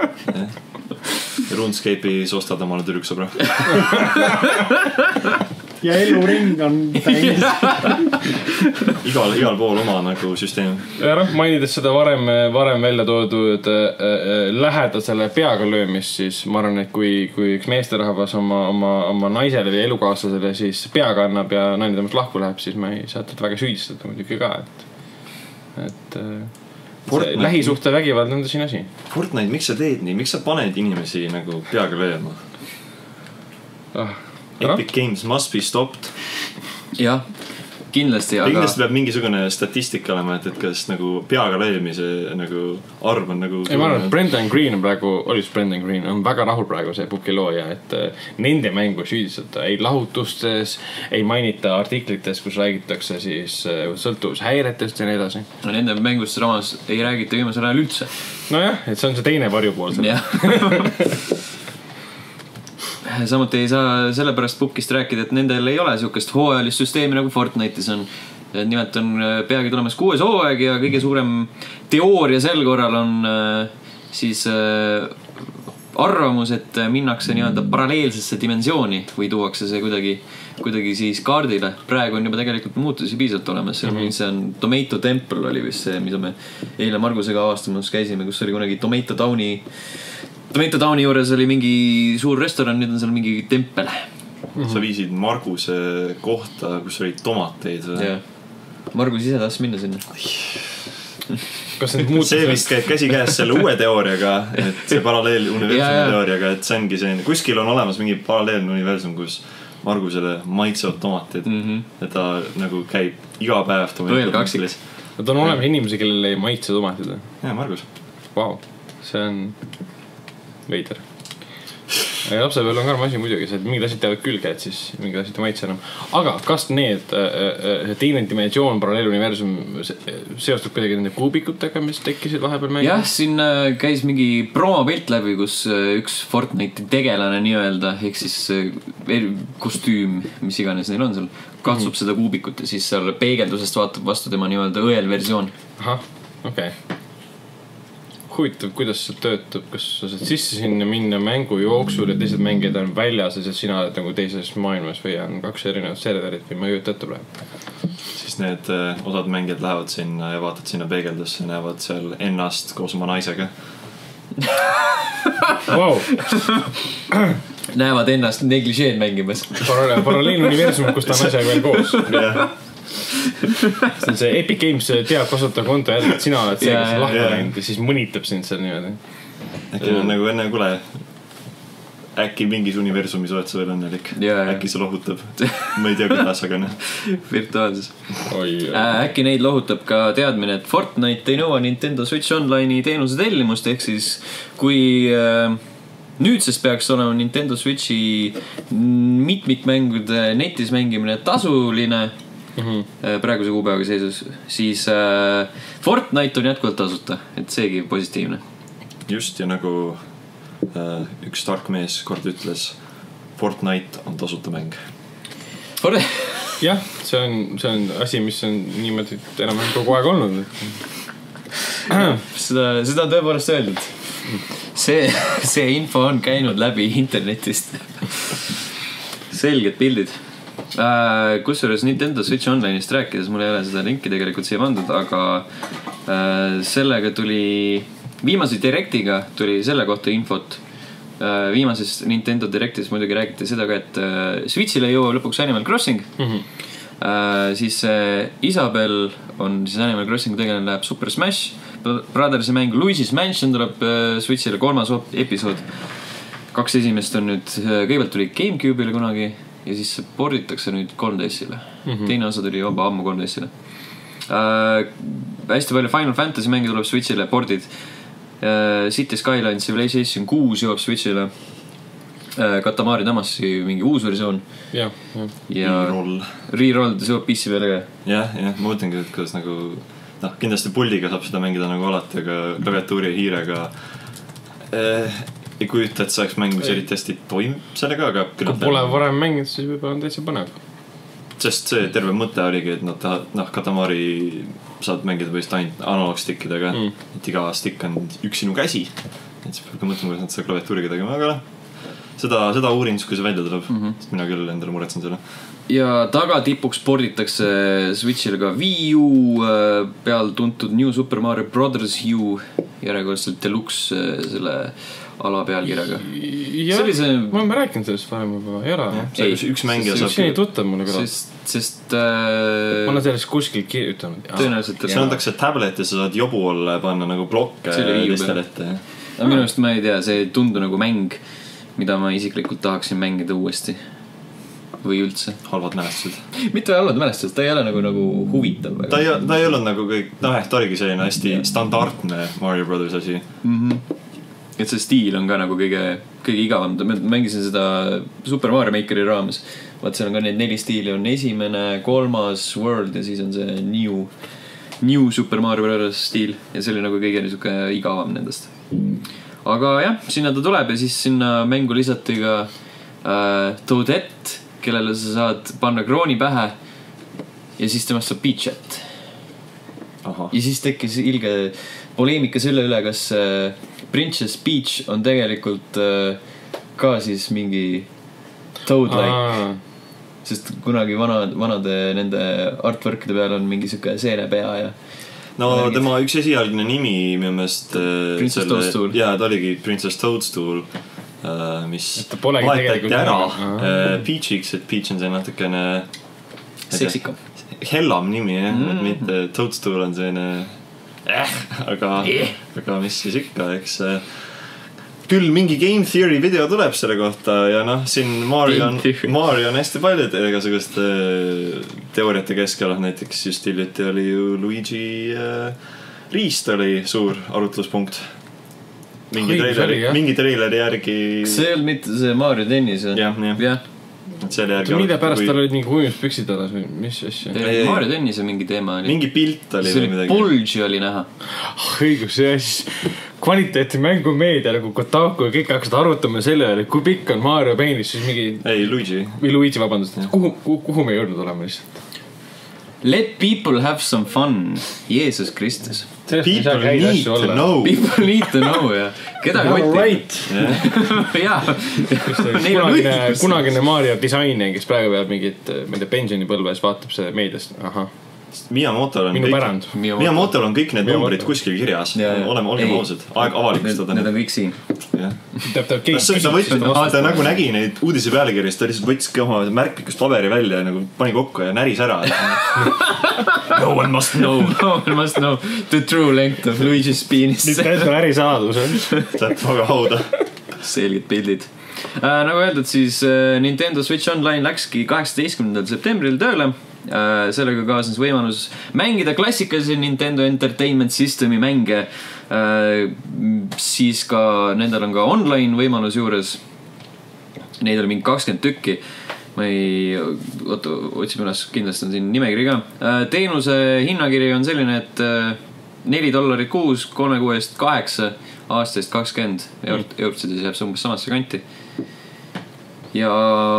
RuneScape'is ostad omale tüdruksõbra. ja eluring on täis. igal, igal pool oma nagu süsteem. Ja noh, mainides seda varem, varem välja toodud äh, lähedasele peaga löömist, siis ma arvan, et kui, kui üks meesterahvas oma, oma, oma naisele või elukaaslasele siis peaga annab ja naine temast lahku läheb, siis ma ei saa teda väga süüdistada muidugi ka, et, et äh, lähisuhte vägivald on tõsine asi. Fortnite, miks sa teed nii? Miks sa paned inimesi nagu peaga lööma? Ah. Epic Games must be stopped. jah, kindlasti, aga kindlasti peab mingisugune statistika olema, et, et kas nagu peaga löömise nagu arv on nagu ei, ma arvan, et Brendan Green on praegu, olis Brendan Green on väga rahul praegu see pukilooja, et nende mängu süüdistada ei lahutustes, ei mainita artiklites, kus räägitakse siis sõltuvushäiretest ja nii edasi. no nende mängust ramas ei räägita viimasel ajal üldse. Nojah, et see on see teine varjupool. samuti ei saa sellepärast pukist rääkida, et nendel ei ole sihukest hooajalist süsteemi nagu Fortnite'is on. Nimelt on peagi tulemas kuues hooaeg ja kõige suurem teooria sel korral on siis arvamus, et minnakse nii-öelda paralleelsesse dimensiooni või tuuakse see kuidagi, kuidagi siis kaardile. Praegu on juba tegelikult muutusi piisavalt olemas. See on, mm-hmm. see on Tomato Temple oli vist see, mida me eile Margusega avastamas käisime, kus oli kunagi Tomato Towni Tomato Towni juures oli mingi suur restoran, nüüd on seal mingi tempel. Mm-hmm. Sa viisid Marguse kohta, kus oli tomateid või? Yeah. Margus ise tahtis minna sinna. Kas need muutus... See vist käib käsi käes selle uue teooriaga, et see paralleel universumi teooriaga, et see ongi see, kuskil on olemas mingi paralleelne universum, kus Margusele maitsevad tomatid, mm-hmm. et ta nagu käib iga päev Õel kaksilis. Nad on olemas inimesi, kellel ei maitse tomatid. Jaa, Margus. Vau, see on veider. Lapsepõlv on karm asi muidugi, et mingid asjad teavad külge, et siis mingid asjad ei maitse enam. Aga kas need äh, teine dimensioon, paralleeluniversum seostub kuidagi nende kuubikutega, mis tekkisid vahepeal mängida? Jah, siin käis mingi promopilt läbi, kus üks Fortnite'i tegelane nii-öelda, ehk siis kostüüm, mis iganes neil on seal, katsub mm-hmm. seda kuubikut ja siis seal peegeldusest vaatab vastu tema nii-öelda õel versioon. Ahah, okei okay. Huvitav, kuidas see töötab, kas sa saad sisse sinna minna mängu jooksul ja teised mängijad on väljas ja sina oled nagu teises maailmas või on kaks erinevat serverit või ma ei juhta ette praegu? Siis need äh, osad mängijad lähevad sinna ja vaatad sinna peegeldusse ja näevad seal ennast koos oma naisega. Wow. Näevad ennast negližeed mängimas. Paralleeluniversum, kus ta on asjaga veel koos. Jah. See on see Epic Games teab kasutada konto jälle, et sina oled see, kes on lahku läinud ja siis mõnitab sind seal niimoodi. Äkki on nagu enne, kule äkki mingis universumis oled sa veel õnnelik. Äkki see lohutab. Ma ei tea, kuidas, aga ne. Virtuaalses. Äh, äkki neid lohutab ka teadmine, et Fortnite ei nõua Nintendo Switch Online'i teenuse tellimust, ehk siis kui äh, nüüdsest peaks olema Nintendo Switchi mitmikmängude netis mängimine tasuline mm-hmm. praeguse kuupäevaga seisus, siis äh, Fortnite on jätkuvalt tasuta, et seegi positiivne. Just, ja nagu äh, üks tark mees kord ütles, Fortnite on tasuta mäng. For- jah, see on, see on asi, mis on niimoodi enam kogu aeg olnud. seda, seda on tõepoolest öeldud. See, see info on käinud läbi internetist. Selged pildid. Äh, kusjuures Nintendo Switch Online'ist rääkides, mul ei ole seda linki tegelikult siia pandud, aga äh, sellega tuli, viimase Directiga tuli selle kohta infot. Äh, viimases Nintendo Directis muidugi räägiti seda ka, et äh, Switchile jõuab lõpuks Animal Crossing. Mm-hmm. Äh, siis äh, Isabel on siis Animal Crossing tegelane, läheb Super Smash Brothersi mäng Luigi's Mansion tuleb äh, Switchile kolmas episood. Kaks esimest on nüüd, kõigepealt tuli GameCube'ile kunagi ja siis see porditakse nüüd kolm D S-ile. Mm-hmm. Teine osa tuli juba ammu kolm D S-ile. Äh, hästi palju Final Fantasy mänge tuleb Switchile, pordid. Äh, City Skyline Civilization kuus jõuab Switchile. Äh, Katamari Damacy mingi uus versioon. Ja, ja. ja Reroll. Reroll see jõuab P C peale ka. Jah, jah, ma mõtlengi, et kuidas nagu noh, kindlasti puldiga saab seda mängida nagu alati, aga klaviatuuri ja hiirega eh, ei kujuta, et see oleks mäng, mis eriti hästi toimib sellega, aga kui pole varem mänginud, siis võib-olla on täitsa põnev. Sest see terve mõte oligi, et nad tahavad, noh, Katamari saad mängida põhimõtteliselt ainult analogstikkidega mm. et iga stikk on üks sinu käsi, et siis peab ka mõtlema, kuidas nad seda klaviatuuriga tegema, aga seda, seda uurin siis, kui see välja tuleb mm. -hmm. Sest mina küll endale muretsen selle. Ja tagatipuks porditakse Switchile ka Wii U peal tuntud New Super Mario Brothers U järjekordselt deluxe selle ala pealkirjaga. Jah, see... ma olen rääkinud sellest varem juba, ei ole. Ei, üks, üks mängija saab... See ei tuttav mulle küll. Sest, sest äh... ma olen sellest kuskil kirjutanud. Tõenäoliselt. See antakse tablet ja sa saad jobu olla ja panna nagu blokke teistele ette. No, minu arust ma ei tea, see ei tundu nagu mäng, mida ma isiklikult tahaksin mängida uuesti. Või üldse. Halvad mälestused. Mitte halvad mälestused, ta ei ole nagu, nagu huvitav. Ta ei, ta ei olnud nagu kõik, noh, ta oligi selline hästi ja. standardne Mario Brothers asi. Mm -hmm. Et see stiil on ka nagu kõige, kõige igavam. Ma mängisin seda Super Mario Makeri raames. Vaat seal on ka need neli stiili. On esimene, kolmas, World ja siis on see New, New Super Mario Brothers stiil. Ja see oli nagu kõige niisuke igavam nendest. Aga jah, sinna ta tuleb ja siis sinna mängu lisati ka äh, Toadette, kellele sa saad panna krooni pähe ja siis temast saab Peachet. Aha. Ja siis tekkis ilge poleemika selle üle, kas äh, Princess Peach on tegelikult äh, ka siis mingi Toad-like. Sest kunagi vana, vanade nende artworkide peal on mingi siuke seenepea ja no mingid... tema üks esialgne nimi minu meelest Princess selle... Toadstool. Jaa, ta oligi Princess Toadstool, mis vahetati ära Peachiks, et Peach on see natukene seksikam hellam nimi, mm. mitte Toadstool on selline eh, aga, eh. aga mis siis ikka, eks küll mingi Game Theory video tuleb selle kohta ja noh, siin Mario on, Mario on hästi paljude igasuguste teooriate keskel, näiteks just hiljuti oli ju Luigi äh, riist oli suur arutluspunkt mingi treileri, mingi treileri järgi see on mitte see Mario tennis jah, jah mille pärast kui... tal olid mingi ujumispüksid alas või mis asja? Mario tennis on mingi teema oli. Mingi pilt oli see oli Bulgi oli näha õigus, see siis kvaliteeti mängumeedia nagu Kotaku ja kõik hakkasid arutama selle üle, kui pikk on Mario peenis siis mingi ei, Luigi või Luigi, vabandust kuhu, kuhu, kuhu me jõudnud olema lihtsalt let people have some fun Jeesus Kristus people need to know people need to know ja kedagi right jaa kunagine, kunagine Mario disainer, kes praegu peab mingit mingit pensionipõlves vaatab see meediast aha Miyamoto'l on minu pärand Miyamoto'l on kõik need numbrid kuskil kirjas oleme, oleme ausad, aeg avalikustada need on kõik siin ta võttis, ta nagu nägi neid uudise pealekirjast ta lihtsalt võttiski oma märklikust paberi välja ja nagu pani kokku ja näris ära no one must know no one must know the true length of Luigi's penis nüüd täiesti on ärisaladus saab väga hauda selged pildid äh, nagu öeldud siis äh, Nintendo Switch Online läkski kaheksateistkümnendal septembril tööle äh, sellega kaasnes võimalus mängida klassikalisi Nintendo Entertainment Systemi mänge äh, siis ka nendel on ka online võimalus juures neid oli mingi kakskümmend tükki ma ei oota, otsime üles kindlasti on siin nimekiri ka äh, teenuse hinnakiri on selline, et äh, neli dollarit kuus kolme kuu eest kaheksa aastast kakskümmend eurot, eurtsides jääb see umbes samasse kanti ja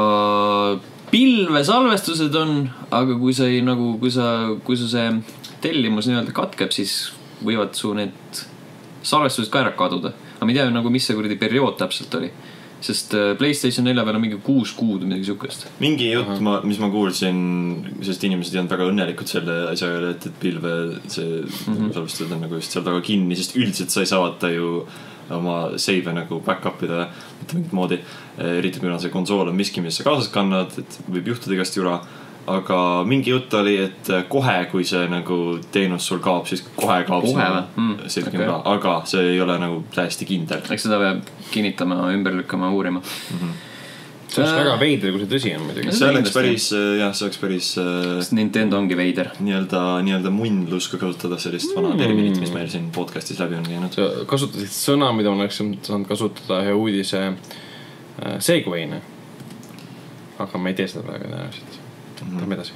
pilvesalvestused on aga kui sa ei nagu kui sa, kui sa see tellimus nii-öelda katkeb siis võivad su need salvestused ka ära kaduda aga ma ei tea nagu mis see kuradi periood täpselt oli sest PlayStation neli peal on mingi kuus kuud midagi sukest mingi jutt, ma, mis ma kuulsin sest inimesed ei olnud väga õnnelikud selle asja üle, et, et pilve see mm-hmm. salvestused on nagu just seal taga kinni sest üldiselt sa ei saa vaata ju oma save nagu back up ida mitte mingit moodi eriti kuna see konsool on miski, mis sa kaasas kannad et võib juhtuda igast jura aga mingi jutt oli, et kohe kui see nagu teenus sul kaob siis kohe kaob kohe mm, okay. ka, aga see ei ole nagu täiesti kindel eks seda peab kinnitama, ümber lükkama, uurima mm-hmm. see oleks äh, väga veider, kui see tõsi on muidugi see oleks päris, jah, see oleks päris Nintendo ongi veider nii-öelda, nii-öelda munnlus ka kasutada sellist vana mm. terminit, mis meil siin podcastis läbi on käinud sa kasutasid sõna, mida ma oleks saanud kasutada ühe uudise äh, segway'na aga ma ei tee seda praegu tõenäoliselt lähme edasi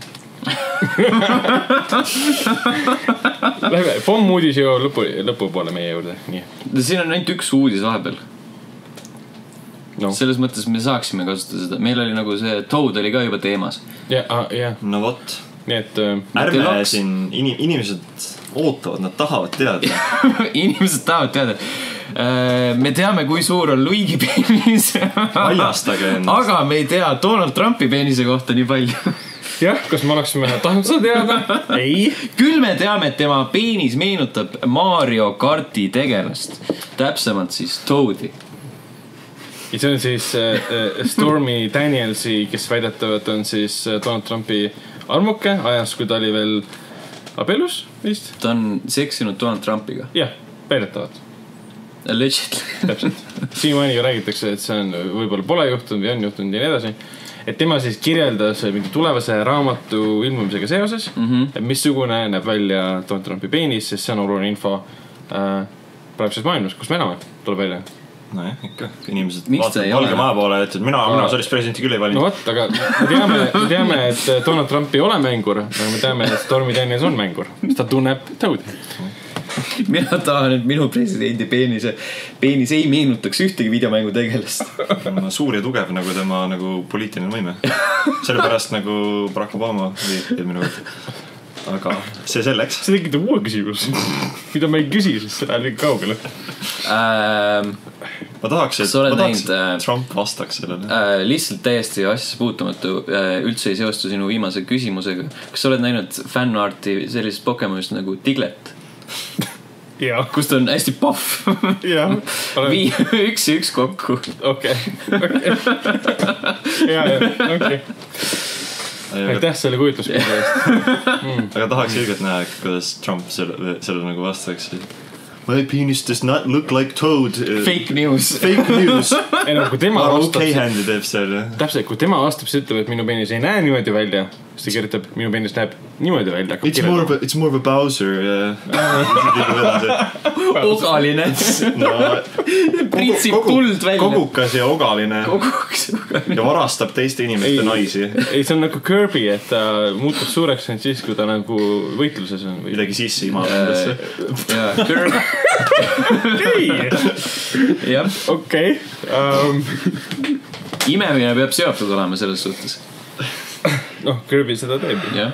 Lähme, F O M uudis ju lõpu, lõpupoole meie juurde nii. Siin on ainult üks uudis vahepeal no. Selles mõttes me saaksime kasutada seda meil oli nagu see Toad oli ka juba teemas ja, ja. no vot nii et äh, ärme siin inim, inimesed ootavad, nad tahavad teada inimesed tahavad teada me teame, kui suur on Luigi peenis. Valjastage ennast. Aga me ei tea Donald Trumpi peenise kohta nii palju. Jah, kas me oleksime tahtnud seda teada? Ei. Küll me teame, et tema peenis meenutab Mario Karti tegelast. Täpsemalt siis Toadi. Ja see on siis äh, Stormy Danielsi, kes väidetavad on siis Donald Trumpi armuke ajas, kui ta oli veel abielus vist. Ta on seksinud Donald Trumpiga. Jah, väidetavad. Allegedly. Täpselt. Siiamaani ju räägitakse, et see on võib-olla pole juhtunud või on juhtunud ja nii edasi. Et tema siis kirjeldas mingi tulevase raamatu ilmumisega seoses, mm-hmm. et missugune näeb välja Donald Trumpi peenis, sest see on oluline info äh, praeguses maailmas, kus me ename tuleb välja. No jah, ikka. Inimesed Miks vaatavad valge maa poole, et mina, mina sellist presidenti küll ei valinud. No võt, aga me teame, me teame, et Donald Trump ei ole mängur, aga me teame, et Stormy Daniels on mängur, sest ta tunneb Toadi. Mina tahan, et minu presidendi peenise, peenis ei meenutaks ühtegi videomängu tegelast. Suur ja tugev nagu tema nagu poliitiline võime. Sellepärast nagu Barack Obama või eelmine kord. Aga see selleks. See tegid uue küsimus. Mida ma ei küsi, sest see läheb liiga kaugele. Ähm, ma tahaks, et, ma tahaks, et Trump vastaks sellele. Äh, lihtsalt täiesti asjas puutumatu. Äh, üldse ei seostu sinu viimase küsimusega. Kas sa oled näinud fanarti sellisest Pokemonist nagu Diglett? Ja. Kus ta on hästi pahv. Ja. Vii üks ja üks kokku. Okei. Ja, ja, okei. Aitäh selle kujutluspildi eest. Mm. Aga tahaks ilgelt näha, kuidas Trump selle, selle nagu vastaks. My penis does not look like Toad. Fake news. Fake news. Ei no, kui tema Aga vastab... okei händi teeb selle. Täpselt, kui tema vastab, see ütleb, et minu penis ei näe niimoodi välja. Siis ta kirjutab, minu penis näeb niimoodi välja. It's more, a, it's more of a Bowser. Ogaline. No, pritsib tuld välja. Kogukas ja ogaline. Kogukas ja ogaline. Ja varastab teiste inimeste ei, naisi. Ei, see on nagu Kirby, et ta muutub suureks siis, kui ta nagu võitluses on. Või... Midagi sisse imadesse. Jaa, Kirby. Okei. Jah. Okei. Imemine peab seotud olema selles suhtes. Noh, Kirby seda teeb. Jah.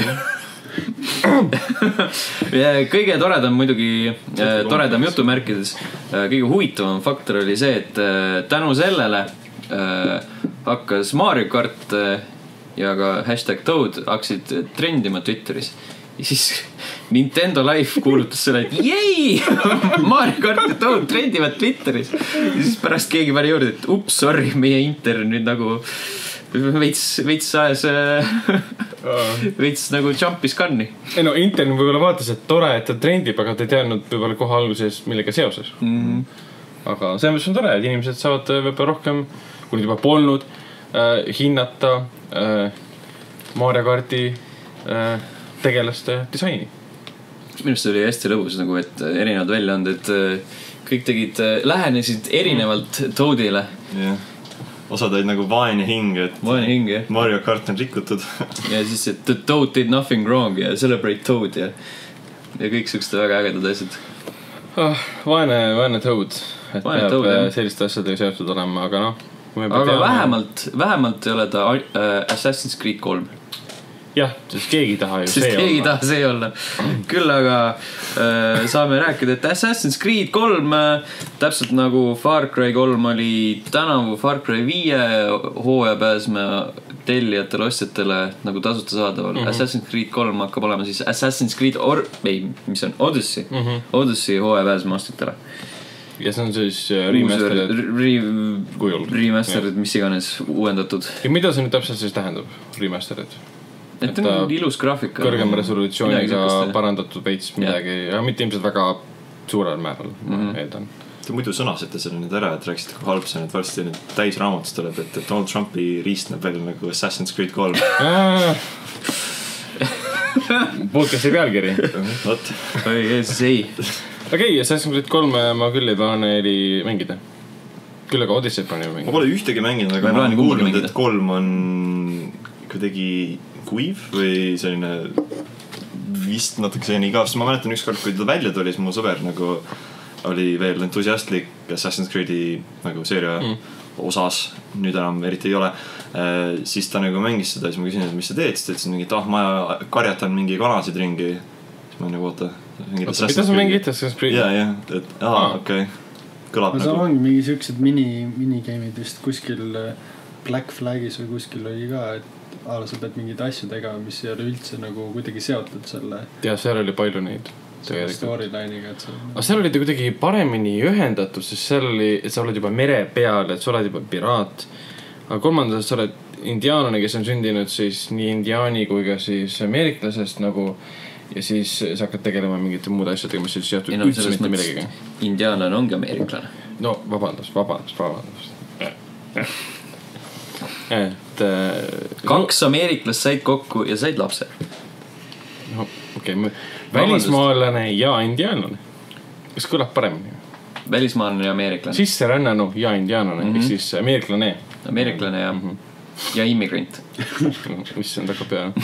Kõige toredam muidugi, toredam jutumärkides, kõige huvitavam faktor oli see, et tänu sellele hakkas Mario Kart ja ka hashtag Toad hakkasid trendima Twitteris. Ja siis Nintendo Life kuulutas selle, et jei, Mario Kart ja Toad trendivad Twitteris. Ja siis pärast keegi pani juurde, et ups, sorry, meie intern nüüd nagu veits, veits ajas veits nagu jumpis kanni. Ei no, intern võib-olla vaatas, et tore, et ta trendib, aga ta ei teadnud võib-olla koha alguses millega seoses. Mm-hmm. Aga see on tore, et inimesed saavad võib-olla rohkem, kui nüüd juba polnud, äh, hinnata äh, Mario Karti äh, tegelaste disaini. Minu arust oli hästi lõbus, nagu, et erinevad väljaanded kõik tegid, lähenesid erinevalt Toadile. Yeah. Osad olid nagu vaene hing, et vaene hing, jah. Mario Kart on rikutud. Ja siis, et the Toad did nothing wrong ja celebrate Toad ja, ja kõik sükste väga ägedad asjad. Oh, vaene, vaene Toad. Et vaene peab Toad, selliste asjadega seotud olema, aga noh. Aga teama... vähemalt, vähemalt ei ole ta uh, Assassin's Creed kolm. Jah, sest keegi ei taha ju sest see keegi olla. Taha see olla. Küll aga äh, saame rääkida, et Assassin's Creed kolm äh, täpselt nagu Far Cry kolm oli tänavu Far Cry viie hooajapääsme tellijatele, ostjatele nagu tasuta saadaval. Mm-hmm. Assassin's Creed kolm hakkab olema siis Assassin's Creed Or... ei, mis on Odyssey. Mm-hmm. Odyssey hooajapääsme ostjatele. Ja see on siis remastered re, remastered, mis iganes uuendatud. Ja mida see nüüd täpselt siis tähendab, remastered? Et, et on ilus graafika. Kõrgem resolutsiooniga parandatud veits midagi, ja mitte ilmselt väga suurel määral, mm-hmm. ma eeldan. Te muidu sõnasite selle nüüd ära, et rääkisite kui halb see nüüd varsti nüüd täis raamatus tuleb, et Donald Trumpi riist näeb välja nagu Assassin's Creed kolm. Podcasti pealkiri. Võt. Oi, jeesus, ei. Okei, okay, Assassin's Creed kolm ma küll ei planeeri mängida. Küll aga Odyssey planeeri mängida. Ma pole ühtegi mänginud, aga ma olen kuulnud, et kolm on kuidagi kuiv või selline vist natuke selline igav. Ma mäletan ükskord, kui ta välja tuli, siis mu sõber nagu oli veel entusiastlik Assassin's Creed'i nagu seeria mm. osas, nüüd enam eriti ei ole. Siis ta nagu mängis seda, siis ma küsin, et mis sa teed, siis ta ütles mingi, et ah, ma karjatan mingi kanasid ringi. Siis ma nagu oota. Mida sa mängid Assassin's Creed'i? Jaa, jah, et aa, okei okay. kõlab no seal nagu ongi mingi siuksed mini, minigame'id vist kuskil Black Flagis või kuskil oli ka, et ala sa pead mingeid asju tegema, mis ei ole üldse nagu kuidagi seotud selle ja seal oli palju neid storyline'iga, et see aga seal oli ta kuidagi paremini ühendatud, sest seal oli, et sa oled juba mere peal, et sa oled juba piraat. Aga kolmandas sa oled indiaanlane, kes on sündinud siis nii indiaani kui ka siis ameeriklasest nagu ja siis sa hakkad tegelema mingite muude asjadega, mis siis seotud no, üldse mitte millegagi. Indiaanlane ongi ameeriklane. No vabandust, vabandust, vabandust. Et kaks ameeriklast said kokku ja said lapse. No okei, okay. Välismaalane ja indiaanlane. Kas kõlab paremini? Välismaalane ja ameeriklane. Sisse rännanu ja indiaanlane mm, -hmm. siis ameeriklane. Ameeriklane ja, mm -hmm. ja immigrant. Mis on väga pea.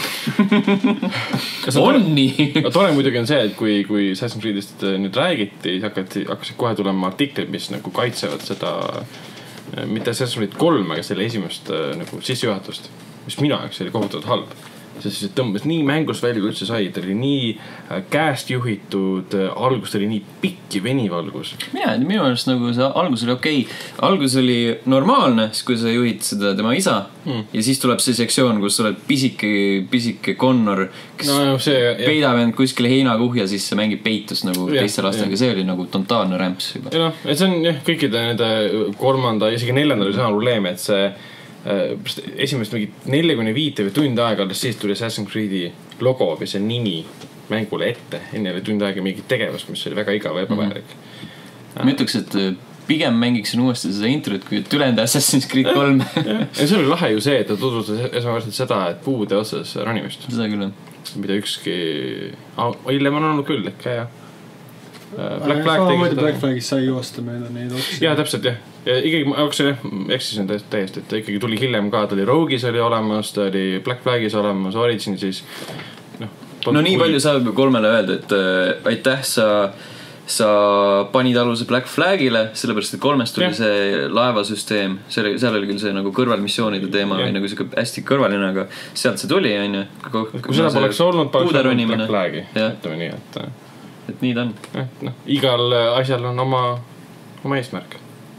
on nii? Tore muidugi on see, et kui, kui Assassin's Creed'ist nüüd räägiti, siis hakati, hakkasid kohe tulema artiklid, mis nagu kaitsevad seda mitte Assassin's Creed kolm, aga selle esimest nagu sissejuhatust, mis minu jaoks oli kohutavalt halb. Sest siis tõmbas nii mängus välja, kui üldse sai. Ta oli nii käest juhitud, algus oli nii pikk ja veniv algus. Mina, minu arust nagu see algus oli okei okay. Algus oli normaalne, siis kui sa juhid seda tema isa hmm. ja siis tuleb see sektsioon, kus sa oled pisike, pisike Connor, kes no, see, peidab end kuskile heinakuhja sisse, mängib peitus nagu ja, teiste lastega. See oli nagu totaalne rämps juba. Ja no, et see on jah, kõikide nende kolmanda, isegi neljanda oli sama probleem, et see esimest mingi nelja kuni viite või tund aega alles siis tuli Assassin's Creed'i logo või see nimi mängule ette. Enne oli tund aega mingit tegevust, mis oli väga igav ja ebaväärik. Mm-hmm. Ma ütleks, et pigem mängiksin uuesti seda introt, kui ülenda Assassin's Creed kolm. Ja see oli lahe ju see, et ta tutvustas esmavõrdselt seda, et puude otsas ranimist. Seda küll. Mida ükski... Hiljem on olnud küll, ikka jah. Black Flag tegi seda. Black Flagis sai joosta mööda neid otsi. Jaa, täpselt jah. Ja ikkagi ma eksisin täiesti, et ta ikkagi tuli hiljem ka. Ta oli Rogue'is oli olemas, ta oli Black Flagis olemas, Origin siis no, no nii palju saab ju kolmele öelda, et äh, aitäh, sa, sa panid aluse Black Flagile, sellepärast, et kolmest tuli ja. See laevasüsteem. Seal, seal oli küll see nagu kõrvalmissioonide teema ja. Või nagu see hästi kõrvaline, aga sealt see tuli, on ju. Kui seda poleks olnud, poleks olnud Black Flagi. Ütleme nii, et... Et nii ta on. Eh, no, igal asjal on oma, oma eesmärk.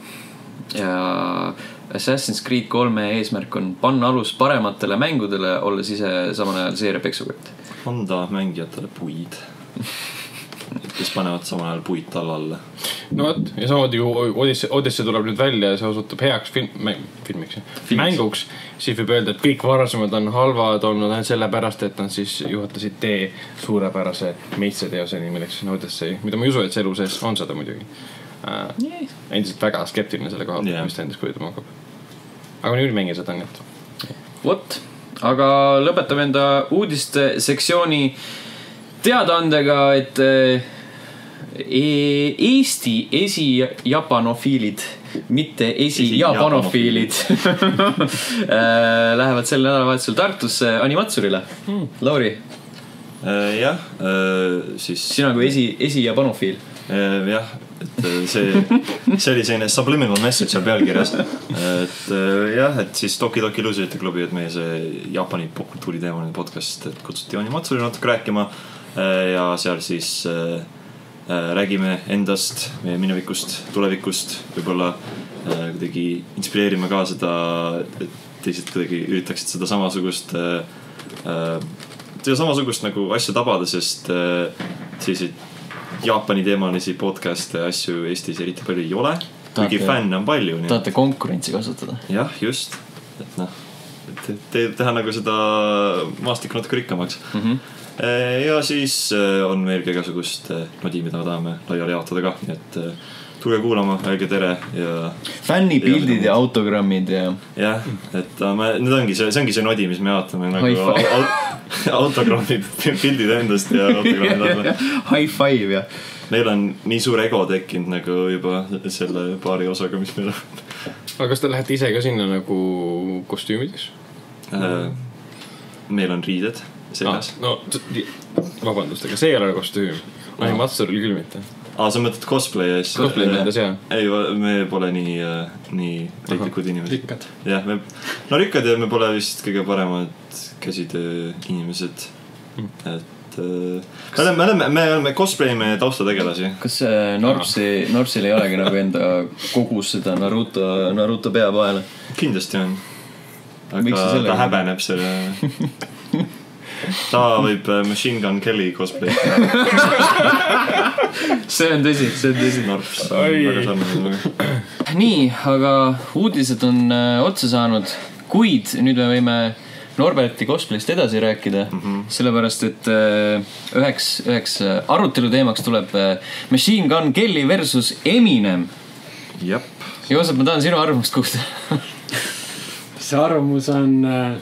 Ja Assassin's Creed kolme eesmärk on panna alus parematele mängudele, olles ise samal ajal seeria peksukott. Anda mängijatele puid, kes panevad samal ajal puid tallalle. No võt, ja samamoodi kui Odyssey, Odyssey tuleb nüüd välja ja see osutub heaks film, filmiks, filmiks. Mänguks, siis võib öelda, et kõik varasemad on halvad olnud sellepärast, et nad siis juhatasid tee suurepärase meitseteoseni, milleks on Odyssey, mida ma ei usu, et see elu sees on seda muidugi. Äh, endiselt väga skeptiline selle koha, yeah. Mis ta endast kujutama hakkab. Aga nüüd mängin seda nii, et... Vot, aga lõpetame enda uudiste sektsiooni teadaandega, et Eesti esi-japanofiilid, mitte esi-japanofiilid lähevad sel nädalavahetusel Tartusse Animatsurile. Hmm. Lauri? Jah, siis... Sina kui esi, esi-japanofiil? Jah, et see, see oli selline subliminal message seal pealkirjas. Et jah, et siis Toki Toki Loserite klubi, et meie see Jaapani popkultuuri teemaline podcast, et kutsuti Animatsurile natuke rääkima ja seal siis räägime endast, meie minevikust, tulevikust, võib-olla kuidagi inspireerime ka seda, et teised kuidagi üritaksid seda samasugust seda samasugust nagu asja tabada, sest selliseid Jaapani teemalisi podcaste ja asju Eestis eriti palju ei ole, kuigi fänne on palju. Tahate konkurentsi kasutada? Jah, just, et noh, et te, teha nagu seda maastikku natuke rikkamaks. Mm-hmm. Ja siis on meil ka igasugust nodi, mida me tahame laiali jaotada ka, et tule kuulama, öelge tere ja... Fännipildid ja autogrammid ja... Jah, et me, nüüd ongi see, see ongi see nodi, mis me jaotame nagu autogrammid, pildid endast ja autogrammid. High five ja... Meil on nii suur ego tekkinud nagu juba selle paari osaga, mis meil on. Aga kas te lähete ise ka sinna nagu kostüümides? Meil on riided seljas. Ah, no, vabandust, aga see ei ole kostüüm. Animatsur oli küll mitte. Aa, sa mõtled cosplay ja siis... Cosplay nendes, jah. Ei, me pole nii, nii riiklikud inimesed. Rikkad. Jah, me... No rikkad ja me pole vist kõige paremad käsitöö inimesed. Hmm. Et et me oleme, me oleme, me oleme cosplay'ime taustategelasi. Kas Norpsi, Norpsil ei olegi nagu enda kogus seda Naruto, Naruto peapaela? Kindlasti on. Aga ta häbeneb selle. Ta võib Machine Gun Kelly cosplay. See on tõsi, see on tõsi. Norps on väga sarnane. Nii, aga uudised on otsa saanud, kuid nüüd me võime Norberti cosplayst edasi rääkida, mm-hmm. sellepärast, et üheks, üheks arutelu teemaks tuleb Machine Gun Kelly versus Eminem. Jep. Joosep, ma tahan sinu arvamust kuulda. See arvamus on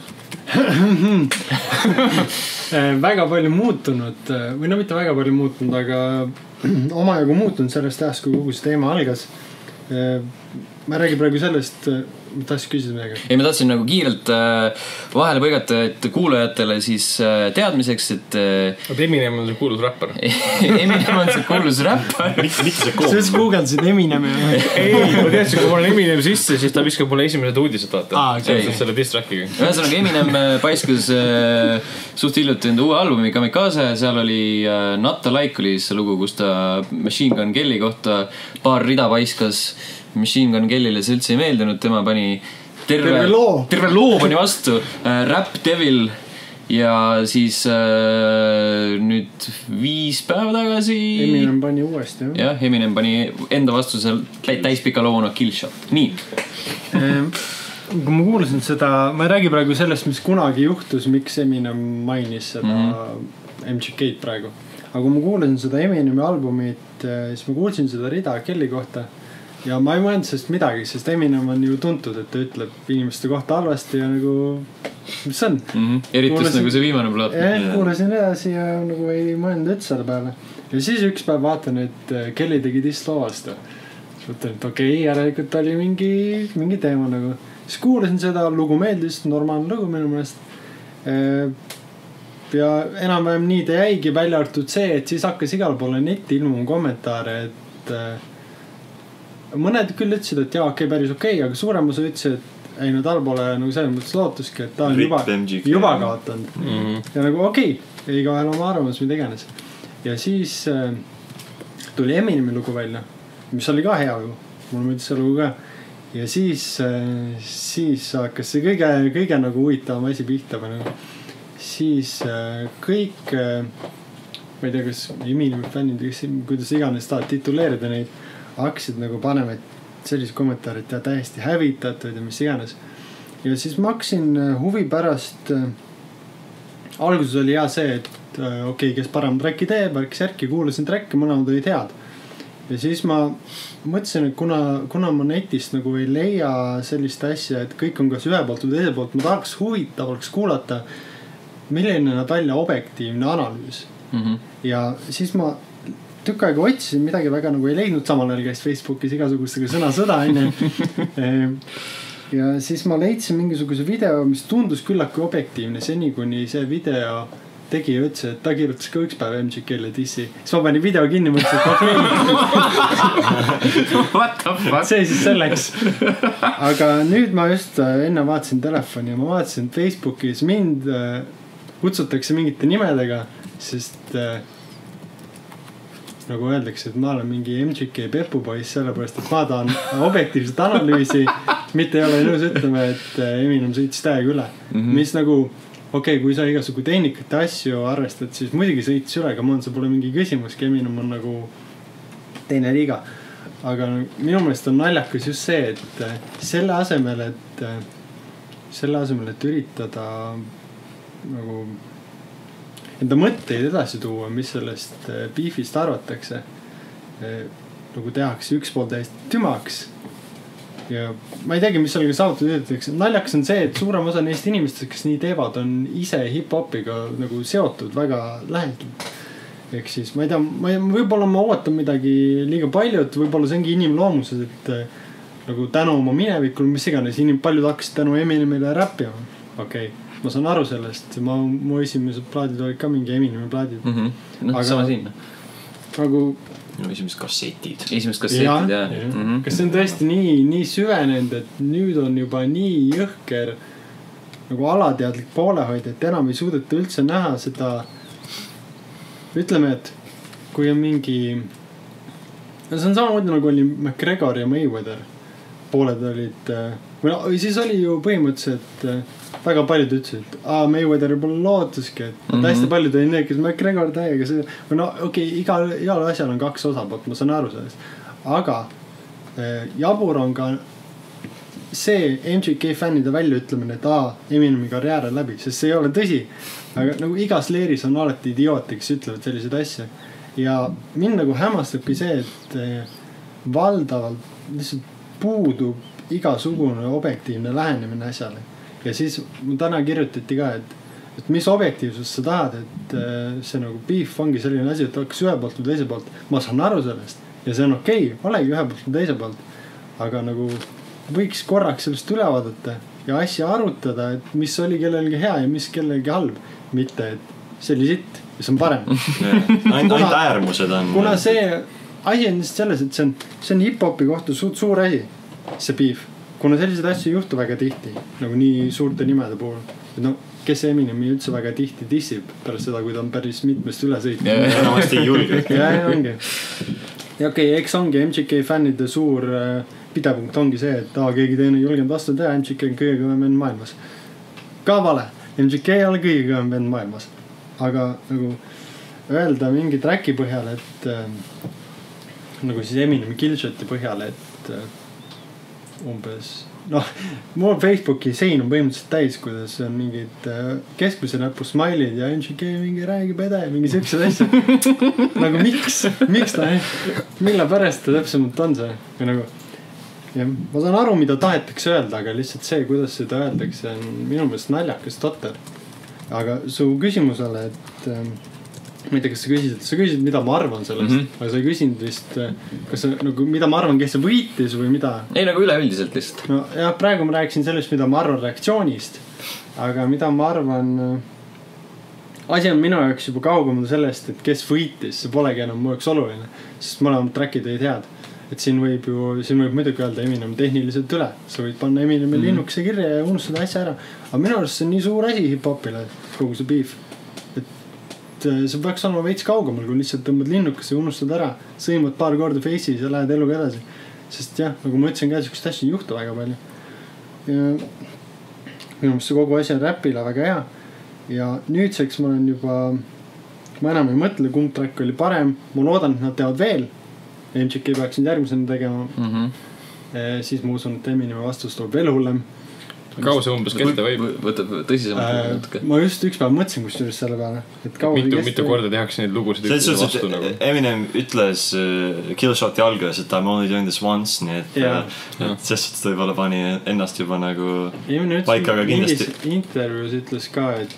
väga palju muutunud, või no mitte väga palju muutunud, aga omajagu muutunud sellest ajast, kui kogu see teema algas. Ma räägin praegu sellest, ma tahtsin küsida midagi. Ei, ma tahtsin nagu kiirelt vahele põigata, et kuulajatele siis teadmiseks, et et Eminem on see kuulus räppar. Eminem on see kuulus räppar. Mitte see kool. Sa guugeldasid Eminemi. Ei, ma teadsin, kui mul on Eminem sisse, siis ta viskab mulle esimesed uudised vaata. Aa, okay. Selle distrackiga. Ühesõnaga, Eminem paiskas suht hiljuti enda uue albumi Kamikaze. Seal oli Not Alike oli see lugu, kus ta Machine Gun Kelly kohta paar rida paiskas. Machine Gun Kellyle see üldse ei meeldinud, tema pani terve, terve loo, terve loo pani vastu äh, Rap Devil ja siis äh, nüüd viis päeva tagasi Eminem pani uuesti jah? jah, Eminem pani enda vastu seal täispika loona Killshot. Nii kui ma kuulasin seda, ma ei räägi praegu sellest, mis kunagi juhtus, miks Eminem mainis seda mm-hmm. M G K-d praegu, aga kui ma kuulasin seda Eminemi albumit, siis ma kuulsin seda rida Kelly kohta ja ma ei mõelnud sellest midagi, sest Eminem on ju tuntud, et ta ütleb inimeste kohta halvasti ja nagu, mis see on? Mm-hmm. Eritus kuulasin, nagu see viimane plaat. Jah, kuulasin edasi ja nagu ei mõelnud üldse selle peale. Ja siis üks päev vaatan, et Kelly tegi diss loo vastu. Siis mõtlen, et okei, okay, järelikult oli mingi, mingi teema nagu. Siis kuulasin seda, lugu meeldis, normaalne lugu minu mõnest. Ja enam-vähem nii ta jäigi, välja artud see, et siis hakkas igal poole netti ilmuma kommentaare, et mõned küll ütlesid, et jaa, okei, okay, päris okei okay,, aga suurem osa ütlesid, et ei, no tal pole nagu selles mõttes lootuski, et ta on juba, juba kaotanud. Mm-hmm. Ja nagu okei, okay, iga vahel oma arvamus, mida iganes. Ja siis äh, tuli Eminemi lugu välja, mis oli ka hea lugu. Mulle mõttes see lugu ka. Ja siis, äh, siis hakkas see kõige, kõige nagu huvitavam asi pihta. Nagu. Siis äh, kõik, äh, ma ei tea, kas Eminemi fännid, kuidas iganes tahad tituleerida neid, hakkasid nagu panema sellised kommentaarid ja täiesti hävitatud ja mis iganes. Ja siis ma hakkasin huvi pärast, äh, alguses oli hea see, et äh, okei, okay, kes parem tracki teeb, ärkis järki, kuulasin tracki, mõlemad olid head. Ja siis ma mõtlesin, et kuna, kuna ma netist nagu ei leia sellist asja, et kõik on kas ühe poolt või teise poolt, ma tahaks huvitav oleks kuulata, milline nad välja objektiivne analüüs. Mm-hmm. Ja siis ma tükk aega otsisin, midagi väga nagu ei leidnud, samal ajal käis Facebookis igasugustega sõna-sõda enne. Ja siis ma leidsin mingisuguse video, mis tundus küllaki objektiivne seni, kuni see video tegi ja ütles, et ta kirjutas ka üks päev M G K-le dissi. Siis ma panin video kinni, mõtlesin, et okei. Okay. See siis selleks. Aga nüüd ma just enne vaatasin telefoni ja ma vaatasin Facebookis mind kutsutakse mingite nimedega, sest nagu öeldakse, et ma olen mingi M G K pepupoiss, sellepärast, et ma tahan objektiivset analüüsi, mitte ei ole nõus ütlema, et Eminem sõitis täiega üle. Mm-hmm. Mis nagu, okei, okay, kui sa igasugu tehnikate asju arvestad, siis muidugi sõitis üle, aga mul see pole mingi küsimus, Eminem on nagu teine liiga. Aga minu meelest on naljakas just see, et selle asemel, et selle asemel, et üritada nagu enda mõtteid edasi tuua, mis sellest beefist arvatakse, nagu tehakse üks pool täiesti tümaks. Ja ma ei teagi, mis sellega saavutud ütleks. Naljakas on see, et suurem osa neist inimestest, kes nii teevad, on ise hip-hopiga nagu seotud väga lähedalt. Ehk siis, ma ei tea, ma ei, võib-olla ma ootan midagi liiga palju, et võib-olla see ongi inimloomuses, et nagu tänu oma minevikul, mis iganes, inim, paljud hakkasid tänu Eminemile räppima. Okei. Okay. Ma saan aru sellest, ma, mu esimesed plaadid olid ka mingi Eminemi plaadid. Mm-hmm. No, aga sama siin. Nagu... No, esimesed kassetid. Esimesed kassetid, jah. Ja, ja. Mm-hmm. Kas see on tõesti nii, nii süvenenud, et nüüd on juba nii jõhker nagu alateadlik poolehoid, et enam ei suudeta üldse näha seda ütleme, et kui on mingi, see on samamoodi nagu oli McGregor ja Mayweather, pooled olid, või no siis oli ju põhimõtteliselt väga paljud ütlesid, et aa, Mayweather pole lootuski, et mm -hmm. hästi paljud olid need, kes McGregor täiega, see, või no okei okay,, igal, igal asjal on kaks osapoolt, ma saan aru sellest, aga eh, jabur on ka see M G K fännide väljaütlemine, et aa, Eminemi karjäär on läbi, sest see ei ole tõsi, aga nagu igas leeris on alati idiooti, kes ütlevad selliseid asju ja mind nagu hämmastabki see, et eh, valdavalt lihtsalt puudub igasugune objektiivne lähenemine asjale. Ja siis täna kirjutati ka, et, et mis objektiivsust sa tahad, et see nagu beef ongi selline asi, et hakkas ühe poolt või teise poolt. Ma saan aru sellest ja see on okei, okay, olegi ühe poolt või teise poolt. Aga nagu võiks korraks sellest üle vaadata ja asja arutada, et mis oli kellelgi hea ja mis kellelgi halb. Mitte, et see oli sitt ja see on parem. Ainult kuna, äärmused on. Kuna see asi on selles, et see on, see on hip-hopi kohta suur, suur asi, see beef. Kuna sellised asju ei juhtu väga tihti, nagu nii suurte nimede puhul. Et no, kes Eminemi üldse väga tihti dissib pärast seda, kui ta on päris mitmest üle sõitnud. Ja enamasti ei julge. Ja, ja ongi. Ja okei, okay, eks ongi M G K fännide suur pidepunkt ongi see, et aa, keegi teine julgenud vastu teha, M G K on kõige kõvem vend maailmas. Ka vale. M G K ei ole kõige kõvem vend maailmas. Aga nagu öelda mingi tracki põhjal, et äh, nagu siis Eminemi Killshoti põhjal, et äh, umbes, noh, mul Facebooki sein on põhimõtteliselt täis, kuidas on mingid äh, keskmise näpu smile'id ja M G K mingi räägib ede ja mingi siuksed asja. Nagu miks, miks ta, mille pärast ta täpsemalt on see? Ja nagu, ja ma saan aru, mida tahetakse öelda, aga lihtsalt see, kuidas seda öeldakse, on minu meelest naljakas totter. Aga su küsimusele, et äh, ma ei tea, kas sa küsisid, sa küsisid, mida ma arvan sellest, mm -hmm. aga sa ei küsinud vist, kas sa, nagu, mida ma arvan, kes see võitis või mida? Ei, nagu üleüldiselt lihtsalt. No jah, praegu ma rääkisin sellest, mida ma arvan reaktsioonist, aga mida ma arvan, asi on minu jaoks juba kaugemal sellest, et kes võitis, see polegi enam mu jaoks oluline, sest mõlemad trackid olid head. Et siin võib ju, siin võib muidugi öelda Eminem tehniliselt üle, sa võid panna Eminemi mm -hmm. linnukese kirja ja unustada asja ära, aga minu arust see on nii suur asi hip-hopile, kogu see beef. See peaks olema veits kaugemal, kui lihtsalt tõmbad linnukese ja unustad ära, sõimad paar korda face'is ja lähed eluga edasi. Sest jah, nagu ma ütlesin ka, siukest asja ei juhtu väga palju. Ja minu meelest see kogu asi on räpile väga hea. Ja nüüdseks ma olen juba, ma enam ei mõtle, kumb track oli parem. Ma loodan, et nad teevad veel. M G K peaks nüüd järgmisena tegema. Mm -hmm. e, siis ma usun, et Eminemi vastus tuleb veel hullem. Kaua see umbes kesta võib? Võtab tõsisemalt. Äh, ma just üks päev mõtlesin kusjuures selle peale. Et mitu, mitu korda tehakse neid lugusid üksteise vastu nagu. Eminem ütles uh, Killshoti algas, et I'm only doing this once, nii et, yeah. uh, et selles suhtes võib-olla pani ennast juba nagu paika, aga kindlasti. Intervjuus ütles ka, et,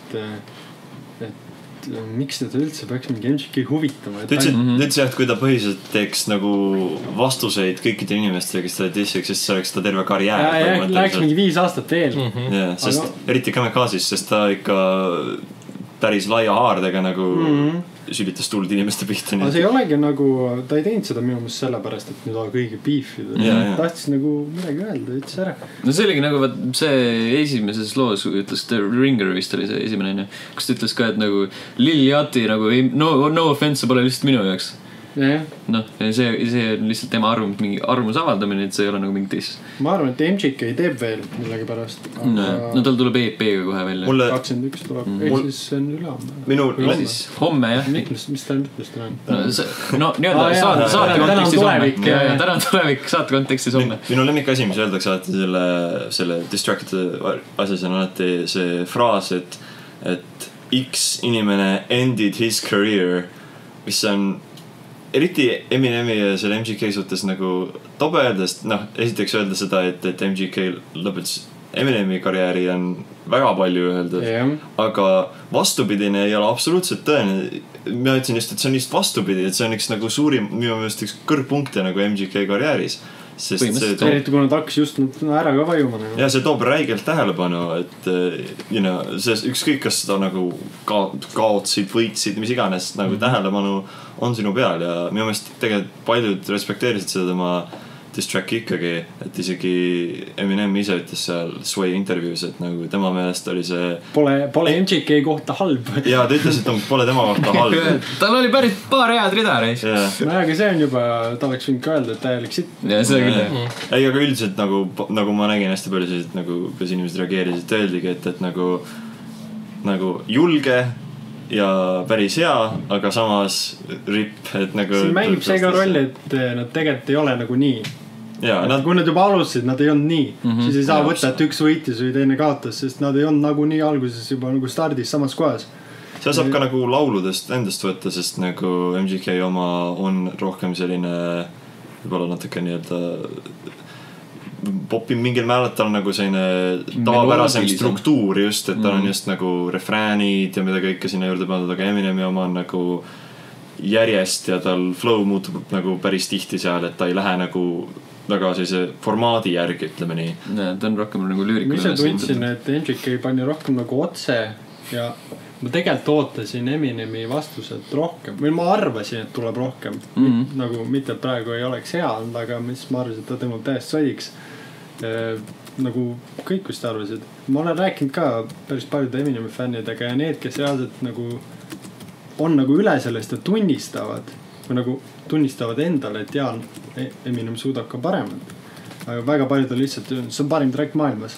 et miks teda üldse peaks mingi M G K huvitama. Ta ütles, mm -hmm. et kui ta põhiliselt teeks nagu vastuseid kõikide inimestele, kes ta dissiks, sest see oleks ta terve karjäär. Ja, läheks mingi viis aastat veel. Mm -hmm. yeah, sest aga... eriti Kamikazis, sest ta ikka päris laia haardega nagu mm -hmm. sülitas tuld inimeste pihta. Aga see ei olegi nagu, ta ei teinud seda minu meelest sellepärast, et nüüd on kõige beefida. Yeah, tahtis yeah. nagu midagi öelda, ütles ära. No see oligi nagu see esimeses loos ütles, The Ringer vist oli see esimene, kus ta ütles ka, et nagu Lil Yachty nagu no, no offense, see pole lihtsalt minu jaoks. Yeah. Noh, see, see on lihtsalt tema arvamus, mingi arvamuse avaldamine, et see ei ole nagu mingi teist. Ma arvan, et M G K teeb veel millegi pärast. Aga... No, no tal tuleb E P-ga kohe välja. Mulle... kakskümmend üks tuleb, mm. ehk siis see on üle homme. Minu... Või siis homme, jah. Mis, mis ta ütles täna? No, see, no nii-öelda saate, saate kontekstis homme. Täna on tulevik, saate kontekstis homme. Minu lemmik asi, mis öeldakse alati selle, selle distracted asjas on alati see fraas, et, et X inimene ended his career, mis on eriti Eminemi ja selle M G K suhtes nagu tobe öeldest, noh, esiteks öelda seda, et, et M G K lõpetas Eminemi karjääri on väga palju öeldud, yeah. aga vastupidine ei ole absoluutselt tõene. Ma ütlesin just, et see on just vastupidi, et see on üks nagu suurim, minu meelest üks kõrgpunkte nagu M G K karjääris. Sest see toob... eriti kuna ta hakkas just ära ka vajuma. Ja see toob räigelt tähelepanu, et you know, see ükskõik, kas seda nagu ka, kaotsid, võitsid, mis iganes nagu mm -hmm. tähelepanu on sinu peal ja minu meelest tegelikult paljud respekteerisid seda tema diss track'i ikkagi, et isegi Eminem ise ütles seal Sway intervjuus, et nagu tema meelest oli see Pole, pole M J K kohta halb. Jaa, ta ütles, et ta pole tema kohta halb. Tal oli päris paar head rida reis. Yeah. No aga see on juba, ta oleks võinud ka öelda, et täielik sitt. Ja see küll. Mm. Ei, aga üldiselt nagu, nagu ma nägin hästi palju sellised, nagu kas inimesed reageerisid, öeldigi, et, et nagu, nagu julge ja päris hea, aga samas rip, et nagu siin mängib see ka rolli, et nad tegelikult ei ole nagu nii. Jaa, nad... kui nad juba alustasid, nad ei olnud nii mm -hmm. siis ei saa ja, võtta, et üks võitis või teine kaotas, sest nad ei olnud nagu nii alguses juba nagu stardis samas kohas. See saab ka nagu lauludest endast võtta, sest nagu M G K oma on rohkem selline võib-olla natuke nii-öelda popi mingil määral, tal nagu selline tavapärasem struktuur just, et tal on just nagu refräänid ja mida kõike sinna juurde pandud, aga Eminemi oma on nagu järjest ja tal flow muutub nagu päris tihti seal, et ta ei lähe nagu väga sellise formaadi järgi, ütleme nii. Ja, ta on rohkem nagu lüürikul. Ma ise tundsin, et M J K pani rohkem nagu otse ja ma tegelikult ootasin Eminemi vastuselt rohkem või ma arvasin, et tuleb rohkem mm -hmm. nagu mitte praegu ei oleks hea olnud, aga mis ma arvasin, et ta tõmbab täiesti sodiks e, nagu kõik vist arvasid. Ma olen rääkinud ka päris paljude Eminemi fännidega ja need, kes reaalselt nagu on nagu üle sellest ja tunnistavad või nagu tunnistavad endale, et jaa, Eminem suudab ka paremat, aga väga paljud on lihtsalt, see on parim track maailmas.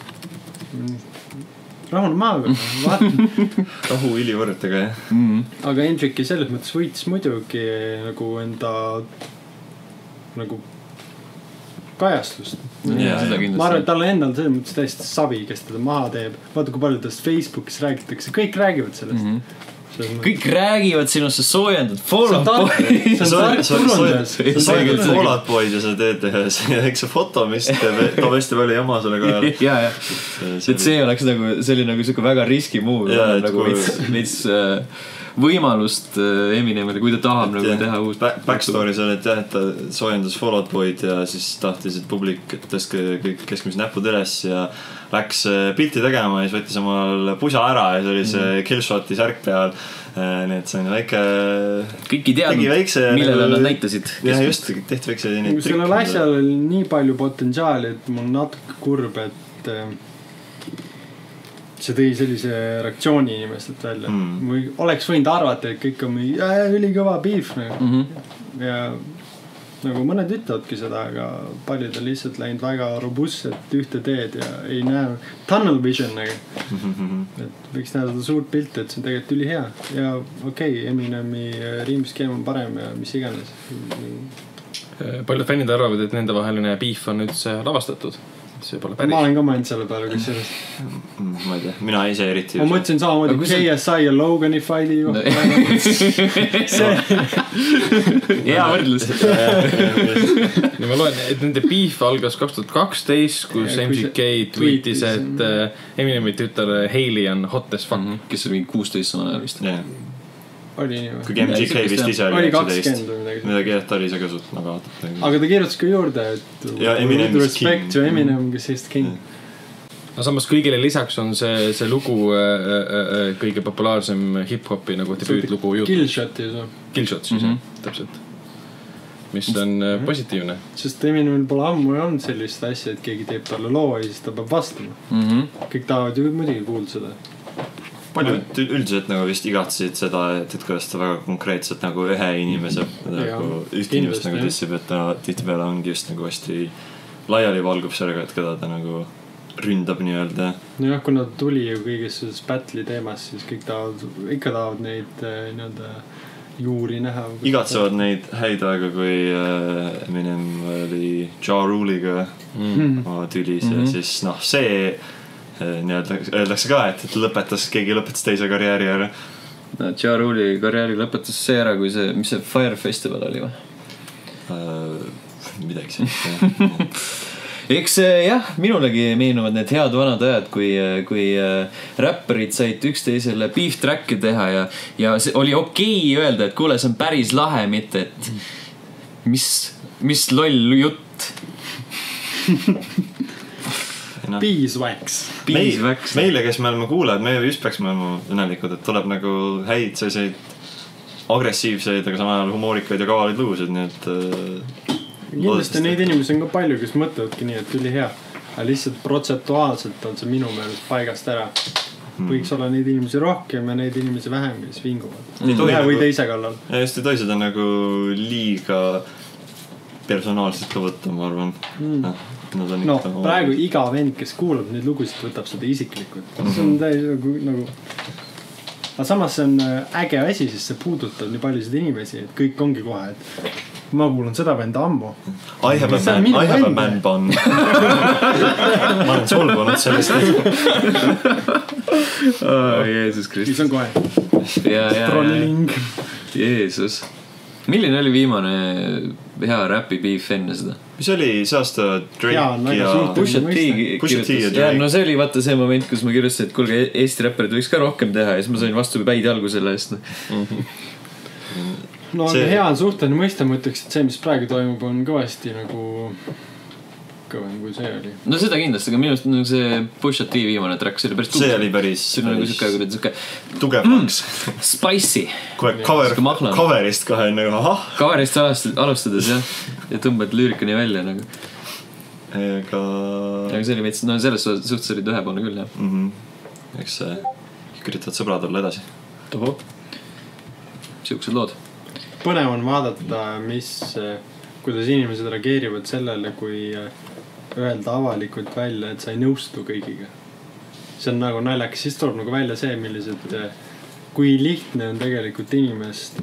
Rahun maaga, vaatan. Rahu ilivõrdega, jah. Mm. Aga Hendriki selles mõttes võitis muidugi nagu enda nagu kajastust. Ja, ma arvan, et tal on endal selles mõttes täiesti savi, kes teda maha teeb. Vaata, kui palju tast Facebookis räägitakse, kõik räägivad sellest. Mm -hmm. Kõik räägivad sinust, sa soojendad Fall Out Boy. See on turundas. Sa soojendad Fall Out Boyd ja sa teed eks see foto, mis toob hästi palju jama selle kajal. Ja, ja. Et see oleks nagu, see oli nagu siuke väga riski muu. Nagu veits võimalust Eminemile, kui ta tahab nagu teha uus backstory seal, et jah, et ta soojendas Fall Out Boyd ja siis tahtis, et publik tõske kõik keskmised näpud üles ja läks pilti tegema ja siis võttis omal pusa ära ja see oli see Killshoti särk peal. Nii et see on väike... Kõik ei teadnud, millele nad näitasid. Jah, just, tehti väikse trikk. Sellel asjal oli nii palju potentsiaali, et mul natuke kurb, et see tõi sellise reaktsiooni inimestelt välja mm. või oleks võinud arvata, et kõik on ülikõva beef mm -hmm. ja nagu mõned ütlevadki seda, aga paljud on lihtsalt läinud väga robustset ühte teed ja ei näe tunnel vision nagu mm -hmm. et võiks näha seda suurt pilti, et see on tegelikult üli hea ja okei okay,, Eminemi riimskeem on parem ja mis iganes. Paljud fännid arvavad, et nende vaheline beef on üldse lavastatud. See pole päris. Ma olen ka mõelnud selle peale, kus sellest. Ma ei tea, mina ise eriti. Ma mõtlesin samamoodi K S I ja Logani fighti ju. Hea võrdlus. Ja ma loen, et nende beef algas kaks tuhat kaksteist, kus M G K tweetis, et Eminemi tütar Hailey on hot as fuck. Kes oli kuusteist sõna vist. Oli nii või? Kui M G K vist ise oli kakskümmend või midagi. Midagi jah, ta oli ise kasut nagu aatab. Aga ta kirjutas ka juurde, et ja Eminem is respect to Eminem, kes ist king. No samas kõigile lisaks on see, see lugu äh, äh, kõige populaarsem hip-hopi nagu debüütlugu juurde. Killshot ju see. Killshot siis mm -hmm. jah, täpselt. Mis on äh, positiivne. Sest Eminemil pole ammu ei olnud sellist asja, et keegi teeb talle loo ja siis ta peab vastama. Mm -hmm. Kõik tahavad ju muidugi kuulda seda. Paljud üldiselt nagu vist igatsesid seda, et, et kuidas ta väga konkreetselt nagu ühe inimese nagu, üht inimest nagu tissib, et ta tihtipeale ongi just nagu hästi laiali valgub sellega, et keda ta nagu ründab nii-öelda. Nojah, kui nad tuli ju kõigest selles battle'i teemas, siis kõik tahavad, ikka tahavad neid nii-öelda juuri näha. Igatsevad neid häid aega, kui Eminem oli Ja Rule'iga mm. tülis mm -hmm. ja siis noh, see nii-öelda öeldakse ka, et, et lõpetas, keegi lõpetas teise karjääri ära. No, Ja Rule'i karjääri lõpetas see ära, kui see, mis see Fire Festival oli või? Uh, midagi sellist. Eks jah, minulegi meenuvad need head vanad ajad, kui, kui räpperid said üksteisele beef track'e teha ja, ja see oli okei öelda, et kuule, see on päris lahe, mitte et mis, mis loll jutt. No. Beeswax. Beeswax. Meile, kes me oleme kuulajad, meie just peaks me olema õnnelikud, et tuleb nagu häid selliseid agressiivseid, aga samal ajal humoorikaid ja kavalaid lugusid, nii et kindlasti neid inimesi on ka palju, kes mõtlevadki nii, et üli hea. Aga lihtsalt protsentuaalselt on see minu meelest paigast ära. Võiks olla neid inimesi rohkem ja neid inimesi vähem, kes vinguvad. Ühe või teise kallal. Ja just ei tohi seda nagu liiga personaalselt ka võtta, ma arvan. Mm. No, no praegu iga vend, kes kuulab neid lugusid, võtab seda isiklikult. See on täis nagu, nagu... Aga samas see on äge asi, sest see puudutab nii paljusid inimesi, et kõik ongi kohe, et ma kuulan seda venda ammu. I have a man, I have a man bun. Ma olen solvunud sellest. Oh, Jeesus Kristus. Siis on kohe. Ja, ja, Trolling. Jeesus. Milline oli viimane hea räpi beef enne seda? Mis oli see aasta Drake ja, ja... Pusha T kirjutas. Ja, no see oli vaata see moment, kus ma kirjustasin, et kuulge, Eesti räpperid võiks ka rohkem teha ja siis ma sain vastu päid jalgu selle eest. No see... hea on suhteline mõiste, ma ütleks, et see, mis praegu toimub, on kõvasti nagu kõvem kui see oli. No seda kindlasti, aga minust nagu see Pusha T viimane track, see oli päris see oli päris, see oli nagu siuke, siuke tugevaks mm, spicy kohe cover, coverist kohe nagu ahah coverist alustades jah ja tõmbad lüürikani välja nagu aga aga see oli veits, no selles suhtes olid ühepoolne küll jah mm -hmm. eks see üritavad sõbrad olla edasi Toho. Siuksed lood põnev on vaadata, mis kuidas inimesed reageerivad sellele, kui öelda avalikult välja, et sa ei nõustu kõigiga. See on nagu naljakas, siis tuleb nagu välja see, millised, kui lihtne on tegelikult inimest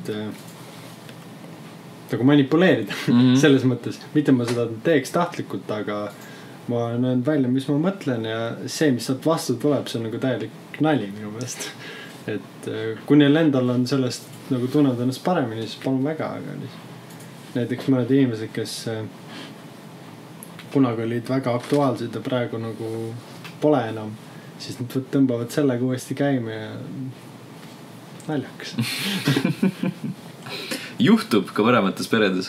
nagu manipuleerida mm -hmm. selles mõttes. Mitte ma seda teeks tahtlikult, aga ma näen välja, mis ma mõtlen ja see, mis sealt vastu tuleb, see on nagu täielik nali minu meelest. Et kui neil endal on sellest nagu tunned ennast paremini, siis palun väga, aga näiteks mõned inimesed, kes kunagi olid väga aktuaalsed ja praegu nagu pole enam, siis nad tõmbavad sellega uuesti käima ja naljakas. Juhtub ka paremates peredes.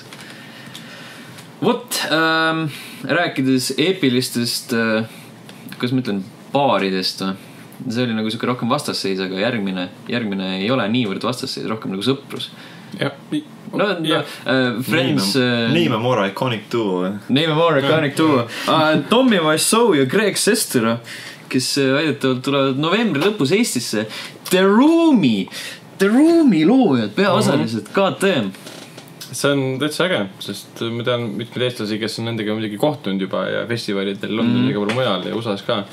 Vot, ähm, rääkides eepilistest, äh, kuidas ma ütlen, baaridest, see oli nagu siuke rohkem vastasseis, aga järgmine, järgmine ei ole niivõrd vastasseis, rohkem nagu sõprus. Ja. No, no yeah. uh, Friends Name, uh, name a more iconic duo Name a more iconic duo uh, Tommy Wiseau ja Greg Sestero, kes väidetavalt tulevad novembri lõpus Eestisse. The Roomi The Roomi loojad, peaosalised K T M. See on täitsa äge, sest ma tean mitmed eestlasi, kes on nendega muidugi kohtunud juba ja festivalidel Londonis ja mm. mujal ja U S A-s ka.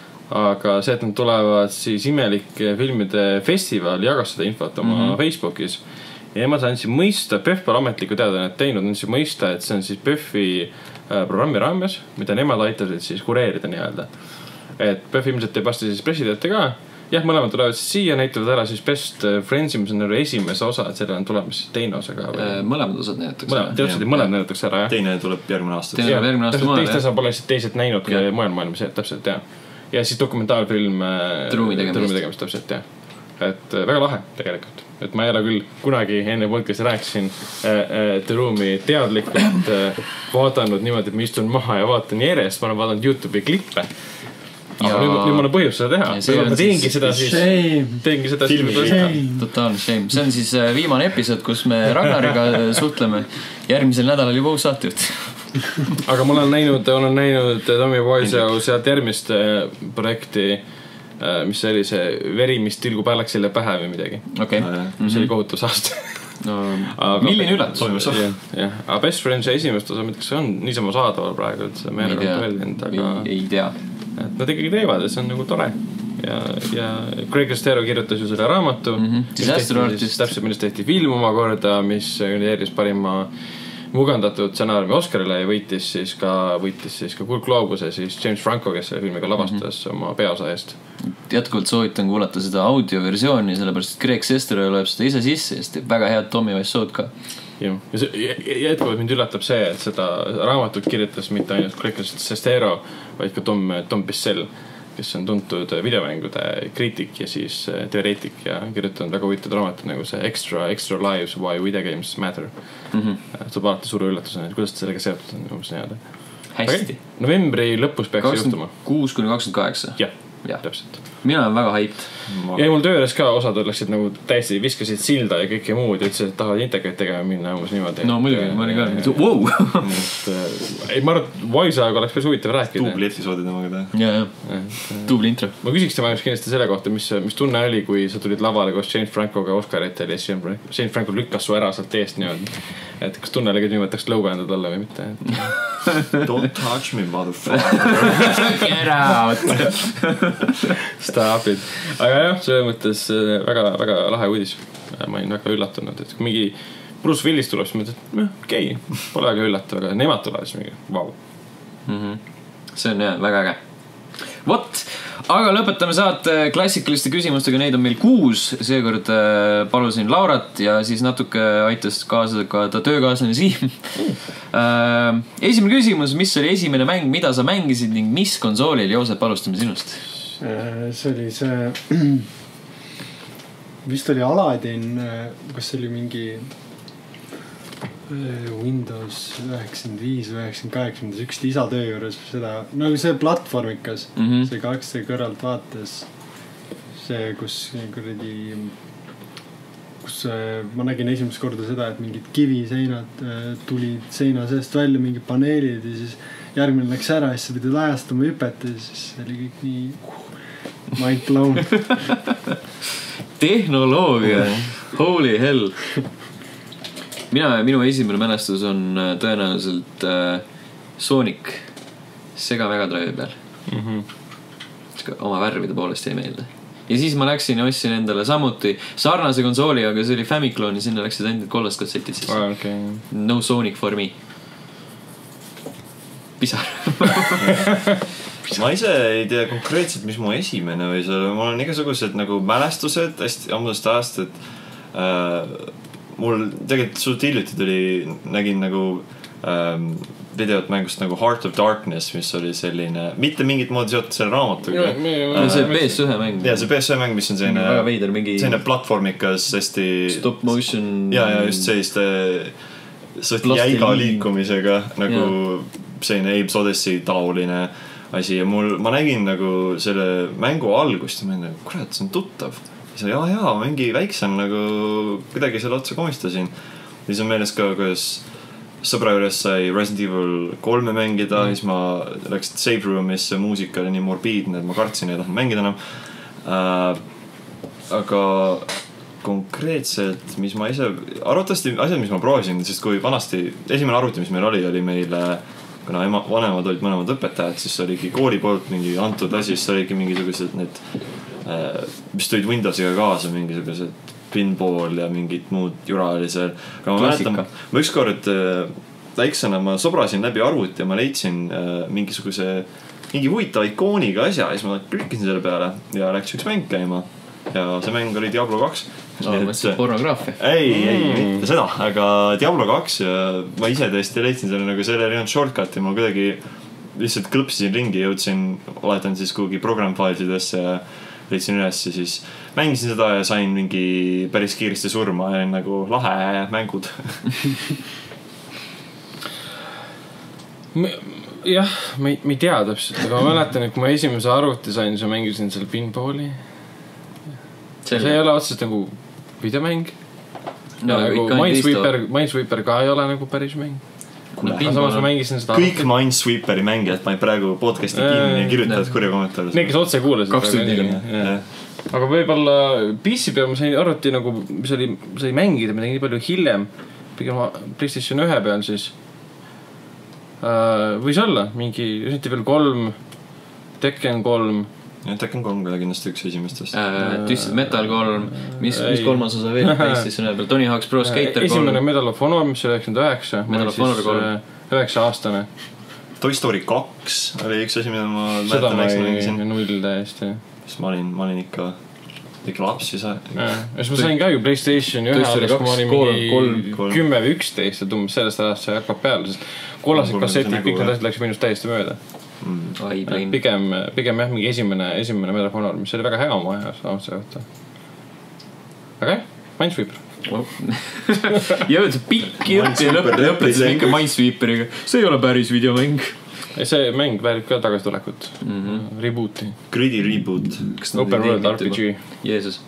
Aga see, et nad tulevad siis imelike filmide festival, jagas seda infot oma mm-hmm. Facebookis. Ja ma sain siis mõista, P E F pole ametlikku teada teinud, on siis mõista, et see on siis P E F-i programmi raames, mida nemad aitasid siis kureerida nii-öelda. Et P E F ilmselt teeb vasti siis presidente ka. Jah, mõlemad tulevad siis siia, näitavad ära siis Best Friends, mis on esimese osa, et selle on tulemas siis teine osa ka. Mõlemad osad näidatakse ära. Teadselt, et mõlemad näidatakse ära, jah. Teine tuleb järgmine aasta. Teine tuleb järgmine aasta maal, jah. Teiste saab olla lihtsalt teised näinud mujal maailmas, täpselt, jah. Ja siis dokumentaalfilm Trumi tegemist, tegemist täpselt, jah. Et väga lahe tegelikult. Et ma ei ole küll kunagi enne podcasti rääkisin äh, The Roomi teadlikult äh, vaadanud niimoodi, et ma istun maha ja vaatan järjest. Ma olen vaadanud YouTube'i klippe. Aga ja... nüüd, nüüd ma olen põhjus seda teha. Ma teengi siis... seda siis. Teengi seda siis. Totaalne shame. See on siis viimane episood, kus me Ragnariga suhtleme. Järgmisel nädalal juba uus saatejuht. Aga ma olen näinud, olen näinud Tommy Wiseau sealt järgmist projekti, mis oli see veri, mis tilgub Alexile pähe või midagi. Okay. Mis oli kohutav saast. No, milline üllatus? Jah, jah. Aga Best Friends esimest osa, kas see on niisama saadaval praegu, et see meile on öeldinud, aga... Ei tea. Et nad ikkagi teevad, et see on nagu tore. Ja, ja Greg Sestero kirjutas ju selle raamatu. Mm-hmm. Mis täpselt, millest tehti film oma korda, mis kandideeris parima mugandatud stsenaariumi Oscarile ja võitis siis ka, võitis siis ka Kuul Gloobuse siis James Franco, kes selle filmiga lavastas mm-hmm. oma peaosa eest. Jätkuvalt soovitan kuulata seda audioversiooni, sellepärast et Greg Sestero loeb seda ise sisse ja teeb väga head Tommy Wiseau'd ka. Jah, ja jätkuvalt mind üllatab see, et seda raamatut kirjutas mitte ainult Greg Sestero, vaid ka Tom, Tom Bissell, kes on tuntud videomängude kriitik ja siis teoreetik ja kirjutanud väga huvitatud raamatut nagu see Extra, Extra Lives Why Video Games Matter. Mm-hmm. Tuleb alati suure üllatusena, et kuidas ta sellega seotud on umbes nii-öelda. Hästi. Okay. Novembri lõpus peaks juhtuma. kuus kuni kakskümmend kaheksa Jah, täpselt. mina olen väga hyped. ja mul töö juures ka osad läksid nagu täiesti viskasid silda ja kõike muud ja ütlesid, et tahavad integraid tegema minna umbes niimoodi. no muidugi, ma olin ka wow. ei, ma arvan, et Waisaga oleks päris huvitav rääkida. Tubli episoodi temaga teha. ja, ja, tubli intro. ma küsiks tema kindlasti selle kohta, mis, mis tunne oli, kui sa tulid lavale koos James Francoga Oscaritele ja James Franco lükkas su ära sealt eest niimoodi. Et kas tunne oli, et niimoodi tahaks lõuga enda talle või mitte? Don't touch me, motherfucker. Get out. Stop it. Aga jah, selles mõttes väga, väga lahe uudis. Ma olin väga üllatunud, et kui mingi Bruce Willis tuleb, siis mõtled, et okei, okay, pole väga üllatav, aga nemad tulevad siis mingi, vau. Mm-hmm. See on jah, väga äge. Vot, aga lõpetame saate klassikaliste küsimustega, neid on meil kuus. Seekord palusin Laurat ja siis natuke aitas kaasa ka ta töökaaslane Siim. Mm. Esimene küsimus, mis oli esimene mäng, mida sa mängisid ning mis konsoolil? Joosep, alustame sinust. See oli see, vist oli Aladdin, kas see oli mingi Windows üheksakümmend viis või üheksakümmend kaheksa, mida üks lisa töö juures seda, nagu see platvormikas, mm-hmm. see kaks see kõrvalt vaates, see, kus kuradi, kus ma nägin esimest korda seda, et mingid kiviseinad tulid seina seest välja, mingid paneelid ja siis järgmine läks ära ja siis sa pidid ajastama hüpet ja siis oli kõik nii uh, mind blown. Tehnoloogia, holy hell. Mina, minu esimene mälestus on tõenäoliselt äh, Sonic Sega Mega Drive peal. Mm-hmm. Oma värvide poolest jäi meelde. Ja siis ma läksin ja ostsin endale samuti sarnase konsooli, aga see oli Famiclone ja sinna läksid ainult kollast kassetid siis. Ah, okay. No Sonic for me. Pisar. Ma ise ei tea konkreetselt, mis mu esimene või see, mul on igasugused nagu mälestused hästi ammudest ajast, et äh, mul tegelikult suht hiljuti tuli, nägin nagu ähm, videot mängust nagu Heart of Darkness, mis oli selline, mitte mingit moodi seotud selle raamatuga. No, see P S üks mäng. Ja see P S üks mäng, mis on selline, väga veider, mingi selline platvormikas hästi stop motion. Ja, ja just selliste suht jäiga liikumisega nagu selline Abe's Odyssey taoline asi ja mul, ma nägin nagu selle mängu algust ja ma nägin, kurat, see on tuttav. Ja, ja, mingi väiksem nagu kuidagi selle otsa komistasin. Siis on meeles ka, kuidas sõbra juures sai Resident Evil kolme mängida, mm. siis ma läksin save room'isse, muusika oli nii morbiidne, et ma kartsin, ei tahtnud mängida enam. Äh, aga konkreetselt, mis ma ise, arvatavasti asjad, mis ma proovisin, sest kui vanasti, esimene arvuti, mis meil oli, oli meil, kuna ema, vanemad olid mõlemad õpetajad, siis oligi kooli poolt mingi antud asi, siis oligi mingisugused need mis tulid Windowsiga kaasa, mingisugused pinball ja mingid muud jura oli seal. Aga ma mäletan, ma ükskord väiksena ma sobrasin läbi arvuti ja ma leidsin mingisuguse, mingi huvitava ikooniga asja ja siis ma klikkisin selle peale ja läks üks mäng käima ja see mäng oli Diablo kaks. No, ma mõtlesin pornograafia. Ei, ei, mitte seda, aga Diablo kaks ja ma ise tõesti leidsin selle nagu selle erinevad shortcut'i, ma kuidagi lihtsalt klõpsisin ringi, jõudsin, oletan siis kuhugi programmfailsidesse ja leidsin üles ja siis mängisin seda ja sain mingi päris kiiresti surma ja nagu lahe mängud. Jah, ma ei, ma ei tea täpselt, aga ma mäletan, et kui ma esimese arvuti sain, siis ma mängisin seal pinballi. See ei ole otseselt nagu videomäng. No, nagu Minesweeper, Minesweeper ka ei ole nagu päris mäng. No, samas ma mängisin seda kõik Minesweeperi mängijad panid praegu podcasti kinni ja kirjutavad kurja kommentaare. Need, kes otse kuulasid. Kaks tundi. Aga võib-olla P C peal ma sain arvuti nagu, mis oli, sai mängida midagi nii palju hiljem. Pigem PlayStation üks peal siis. Võis olla mingi Resident Evil kolm, Tekken kolm. Ja Tekken kolm ka kindlasti üks esimestest. Twisted Metal kolm, mis, mis kolmas osa veel PlayStation ühe peal, Tony Hawk's Pro Skater kolm. Esimene Medal of Honor, mis oli üheksakümmend üheksa. Medal of Honor kolm. üheksa aastane. Toy Story kaks oli üks asi, mida ma seda ma ei null täiesti. Siis ma olin, ma olin ikka ikka laps siis. Ja siis ma sain ka ju PlayStation ühe alles, kui ma olin mingi kümme või üksteist, et umbes sellest ajast see hakkab peale, sest kollased kassetid, kõik need asjad läksid minust täiesti mööda. Mm. Pigem, pigem jah, mingi esimene, esimene Medal of Honor, mis oli väga hea oma ajas, see kohta. Aga jah, Minesweeper. Jõud, see pikk jutt ja lõpetasime ikka Minesweeperiga. See ei ole päris videomäng. see mäng väärib ka tagasitulekut mm -hmm. Rebooti Gritty Reboot Open World R P G Jeesus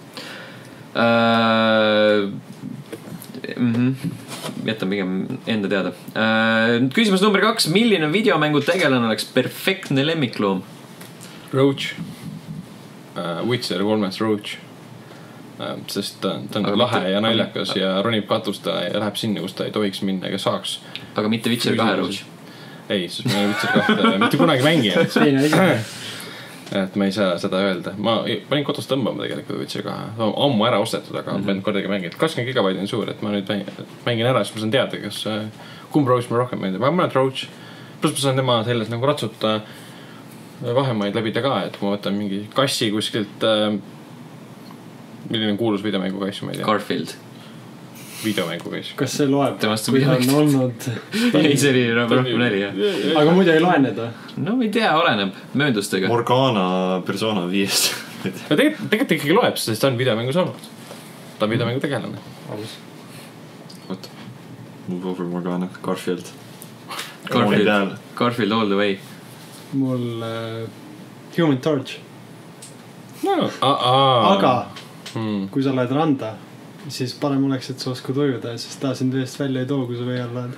uh, mm -hmm. jätan pigem enda teada uh, küsimus number kaks milline videomängu tegelane oleks perfektne lemmikloom Roach uh, Witcher kolmes Roach uh, sest ta, ta on aga lahe mitte, ja naljakas aga, ja ronib katustele ja läheb sinna kus ta ei tohiks minna ega saaks aga mitte Witcher kahe Roach ei, sest ma ei Witcher kahte mitte kunagi mänginud et ma ei saa seda öelda ma panin kodus tõmbama tegelikult Witcher kahe ammu ära ostetud, aga mm -hmm. ma ei kordagi mänginud kakskümmend gigabaiti on suur, et ma nüüd mängin ära siis ma saan teada, kas kumb Roach ma rohkem meeldib, aga ma olen Roach pluss ma saan tema selles nagu ratsuta vahemaid läbida ka, et kui ma võtan mingi kassi kuskilt milline kuulus videomängu kass, ma ei tea Garfield videomängu kass kas see loeb, kui ta on olnud ei, see oli rohkem neli jah aga muidu ei loe need või? no ei tea, oleneb mööndustega Morgana Persona viiest tegelikult, tegelikult ikkagi loeb, sest ta on videomängus olnud ta on videomängu tegelane what? Move over Morgana, Garfield Garfield, Garfield all the way mul uh, Human Torch no, aga hmm. kui sa lähed randa siis parem oleks, et sa oskud ujuda, sest ta sind veest välja ei too, kui sa vee all lähed.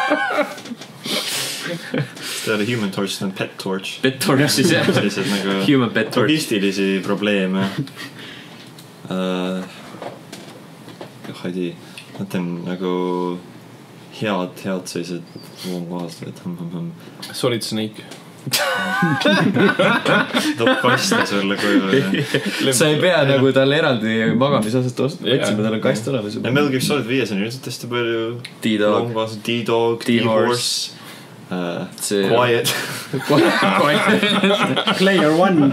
See oli Human Torch, see on Pet Torch. Pet Torch siis jah. Nagu Human Pet Torch. Logistilisi probleeme. Uh, jah, ei tii. Nad on nagu head, head sellised loomkohased. Solid Snake. Toob kasti sulle koju. Sa ei pea nagu talle eraldi magamisasest võtsime talle kast olemas. Ja Metal Gear Solid viies on üldiselt hästi palju D-Dog, D-Dog, D-Horse, Quiet Player One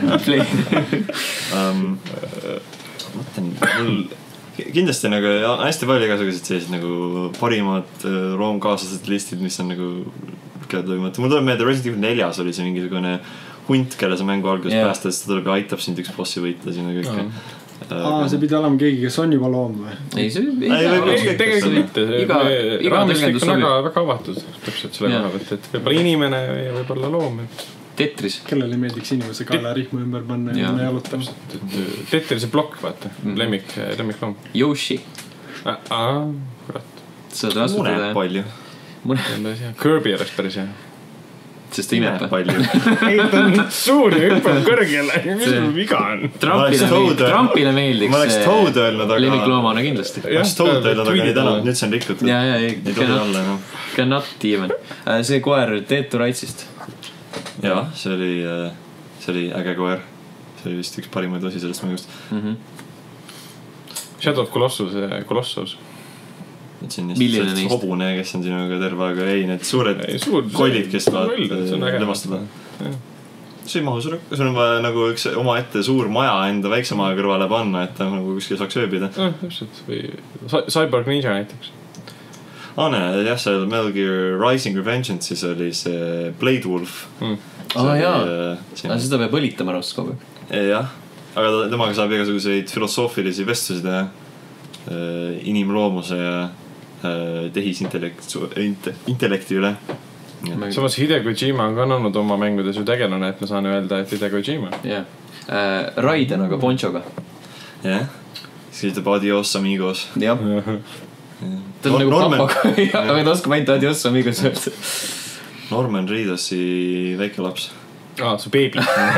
mõtlen mul kindlasti nagu hästi palju igasugused sellised nagu parimad roomkaaslased listid, mis on nagu mul tuleb meelde Resident Evil neljas oli see mingisugune hunt, kelle sa mängu alguses yeah. päästad, siis ta tuleb ja aitab sind üks bossi võita sinna kõike no. Aa, see pidi olema keegi, kes on juba loom või? Ei, see ei tea tegelikult mitte raamistik on väga, väga avatud täpselt selle koha võtta, et võib-olla inimene ja võib-olla loom Tetris kellele meeldiks inimese kaela rihma ümber panna ja minna jalutama Tetrise plokk, vaata lemmik, lemmik loom Yoshi aa, kurat saad vastutada mune palju Kirby oleks päris hea sest ta imeb palju ei, ta on suur ja hüppab kõrgele mis sul viga on Trumpile meeldiks ma oleks Toad öelnud aga lemmikloomana kindlasti ma oleks Toad öelnud aga ei täna nüüd see on rikutud ja, ja, ei cannot even see koer Dead to Rightsist jaa, see oli see oli äge koer see oli vist üks parimaid osi sellest mängust Shadow of Colossus Colossus milline neist? Hobune, kes on sinuga terve aega ei, need suured ei, suur, kollid, kes tahavad lemastada see ei mahu suur, sul on vaja nagu üks oma ette suur maja enda väikse maja kõrvale panna, et ta nagu kuskil saaks ööbida eh, täpselt, või Cyborg Ninja näiteks aa ne, jah, seal Metal Gear Rising Revengeance siis oli see Blade Wolf mm. aa jaa, seda peab õlitama arvast kogu jah, aga temaga saab igasuguseid filosoofilisi vestlusi teha inimloomuse ja tehisintellekti üle samas Hideo Kojima on ka olnud oma mängudes ju tegelane, et ma saan öelda, et Hideo Kojima jah, Raiden aga Ponchoga jah, siis ütleb adios amigos jah, ta on nagu papaga aga ta oskab ainult adios amigos öelda Norman Reedusi väike laps aa, su beebi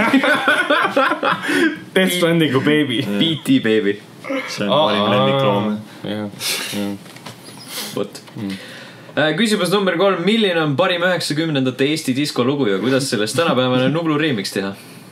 Death Strandingu beebi B T beebi see on parim lemmikloom jah, jah Vot. Küsimus number kolm milline on parim üheksakümnendate Eesti diskolugu ja kuidas sellest tänapäevane Nublu remix teha?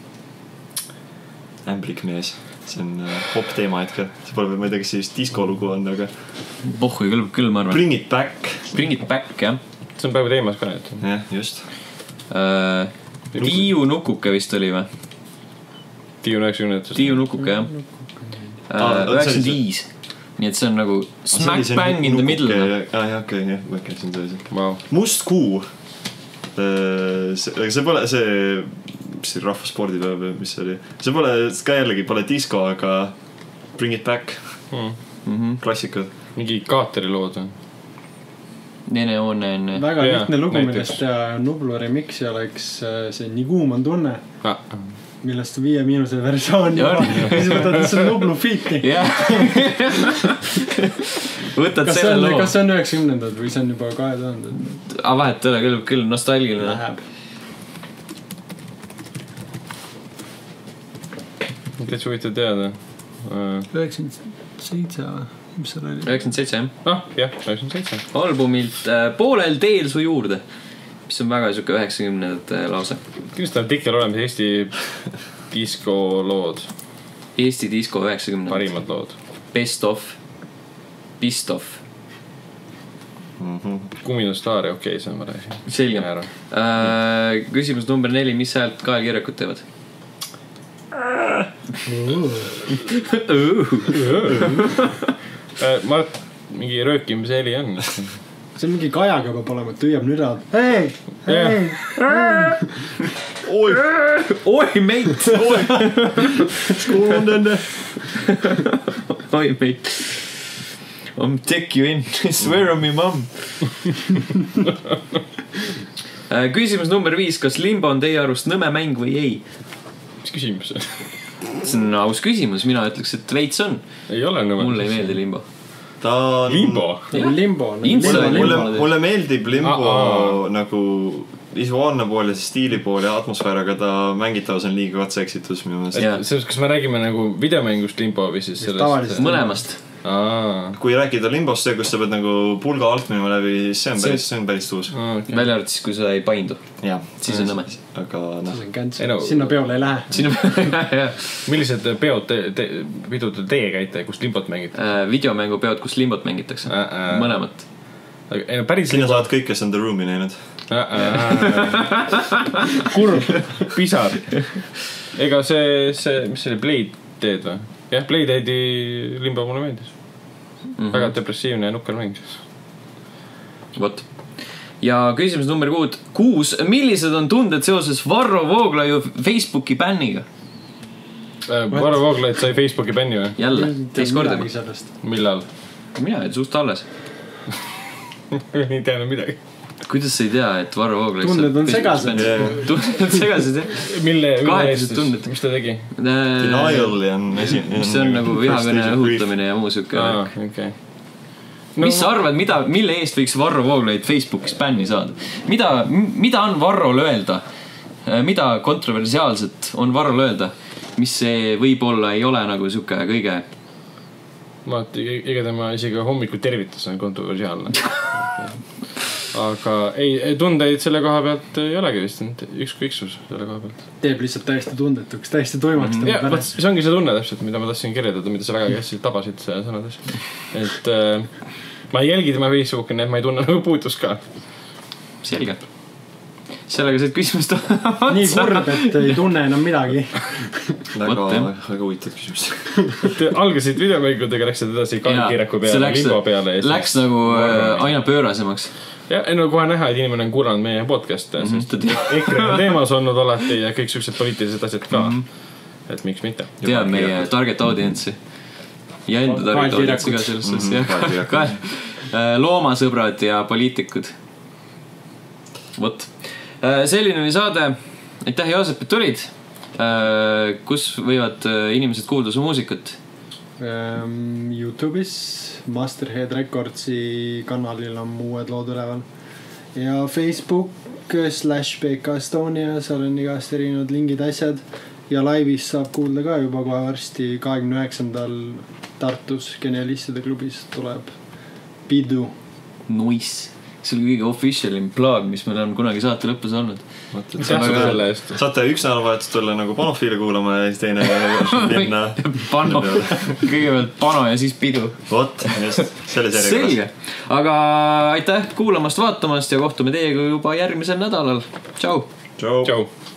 Ämblik mees see on hop teema hetkel see pole, ma ei tea, kas see just diskolugu on, aga pohhui küll, küll ma arvan Bring it back Bring it back, jah see on praegu teemas ka nüüd jah, just uh, Tiiu nukuke vist oli või? Tiiu üheksakümnendatest Tiiu nukuke, jah üheksakümmend viis nii et see on nagu smack bang in the middle aa jah, okei, jah, ma käisin see Must kuu see pole see mis see rahvaspordipäev mis see oli see pole, ka jällegi pole disko, aga Bring it back mm. klassikud mingi Kaateri lood Nene on enne. väga Jaa, lihtne lugu, näiteks. millest teha Nublu remixi oleks see Nii kuum on tunne, ah. millest on viie miinuse versioon Ja juba. on. Siis võtad see Nublu feat'i. jah. Võtad Kas see selle on, loo. kas see on üheksakümnendad või see on juba kahe tuhanded? Ah, vahet ei ole küll, küll nostalgiline. Läheb. Täitsa huvitav teada. üheksakümmend seitse või? Mis seal oli? üheksakümmend seitse jah. Ah, jah, üheksakümmend seitse. Albumilt äh, Poolel teel su juurde. Mis on väga siuke üheksakümnendate lause. Kindlasti on tikkel olemas Eesti disko lood. Eesti disko üheksakümnendad. Parimad lood. Best of. Best of. Kuminastaari, okei, see on vare asi. Selge. Äh, küsimus number neli, mis häält kaelkirjakud teevad? Ma mingi röökimise heli on. See on mingi kajaga peab olema, et hüüab nüra. Hei, hei. Oi, oi meit. Skoonende. Oi meit. I'm take you in. Swear on me mom. Küsimus number viis, kas Limbo on teie arust nõme mäng või ei? Mis küsimus? See on aus küsimus, mina ütleks, et veits on. Ei ole nõme. Mulle ei meeldi Limbo. Ta on... Limbo? Limbo. Inside Mulle, Limbo. mulle meeldib Limbo Ah, ah. nagu visuaalne pool ja stiili pool ja atmosfäär, aga ta mängitavas on liiga katse-eksitus minu meelest. Jaa. Selles, kas me räägime nagu videomängust Limbo või siis sellest? tavalisest. Mõlemast. Aa, Kui rääkida Limbost see, kus sa pead nagu pulga alt minema läbi, see on päris, see on päris tuus. okay. Välja arvates, kui sa ei paindu. Jah. Siis on nõme. Aga noh. See on känts. Ei no- Sinna peole ei lähe. Siin on Millised peod te, te, pidudel teie käite, kus Limbot mängite? äh, videomängupeod, kus Limbot mängitakse. Äh, äh. Mõlemat. Ei no päris Sinna saavad kõik, kes on The Roomi näinud. Kurb, pisar. Ega see, see, mis see oli, Blade Dead või? Jah, Blade Deadi Limbo mulle meeldis. Mm-hmm. Väga depressiivne ja nukker mäng. Vot. Ja küsimus number kuud. kuus. Millised on tunded seoses Varro Vooglaiu Facebooki bänniga? Varro Vooglaid sai Facebooki bänni või? Jälle, teist korda. Millal? Mina ei suust alles. Ei teanud midagi. Kuidas sa ei tea, et Varro Vooglaid Tunded on segased. Tunded on segased, jah. Mille Kahetised tunded. Mis ta tegi? Denial on esi... See on nagu vihakõne õhutamine ja muu sükke. Aa, okei. No, mis sa arvad, mida, mille eest võiks Varro Vooglaid Facebookis bänni saada? Mida, mida on Varrol öelda? Mida kontroversiaalset on Varrol öelda? Mis see võib-olla ei ole nagu sükke kõige... Ma ega tema isegi hommikul tervitus on kontroversiaalne. Aga ei, tundeid selle koha pealt ei olegi vist. Ükskõiksus selle koha pealt. Teeb lihtsalt täiesti tundetuks, täiesti tuimaks. Ja, võt, see ongi see tunne täpselt, mida ma tahtsin kirjeldada, mida sa väga hästi tabasid sõnades. Et äh, ma ei jälgi tema Facebooki, nii et ma ei tunne nagu puutust ka. Selge. Sellega said küsimust nii kurb, et ei tunne enam midagi. Väga, väga huvitav küsimus. Te algasid videomängudega, läksid edasi kaelkirjaku peale, läks, Limbo peale. Läks nagu äh, aina pöörasemaks. Ja, ei no kohe näha, et inimene on kuulanud meie podcast, mm -hmm. sest EKRE on teemas olnud alati ja kõik sellised poliitilised asjad ka. Mm -hmm. Et miks mitte. Teab meie target audientsi. Ja enda target audientsi ka selles suhtes. Mm -hmm. Loomasõbrad ja poliitikud. Vot. Selline oli saade. Aitäh, Joosep, et tulid. Kus võivad inimesed kuulda su muusikat? YouTube'is Masterhead Recordsi kanalil on uued lood üleval. Ja Facebook slash B K Estonia, seal on igast erinevad lingid asjad. Ja laivis saab kuulda ka juba kohe varsti kahekümne üheksandal Tartus Genialistide klubis tuleb pidu. Nice. See oli kõige officialim plug, mis meil on kunagi saate lõpus olnud. Selle eest. Saate üks nädalavahetus tulla nagu Panofiile kuulama ja siis teine pinna. Pano. Kõigepealt Pano ja siis pidu. Vot, just. Selle serja. Selge. Aga aitäh kuulamast, vaatamast ja kohtume teiega juba järgmisel nädalal. Tšau. Tšau. Tšau.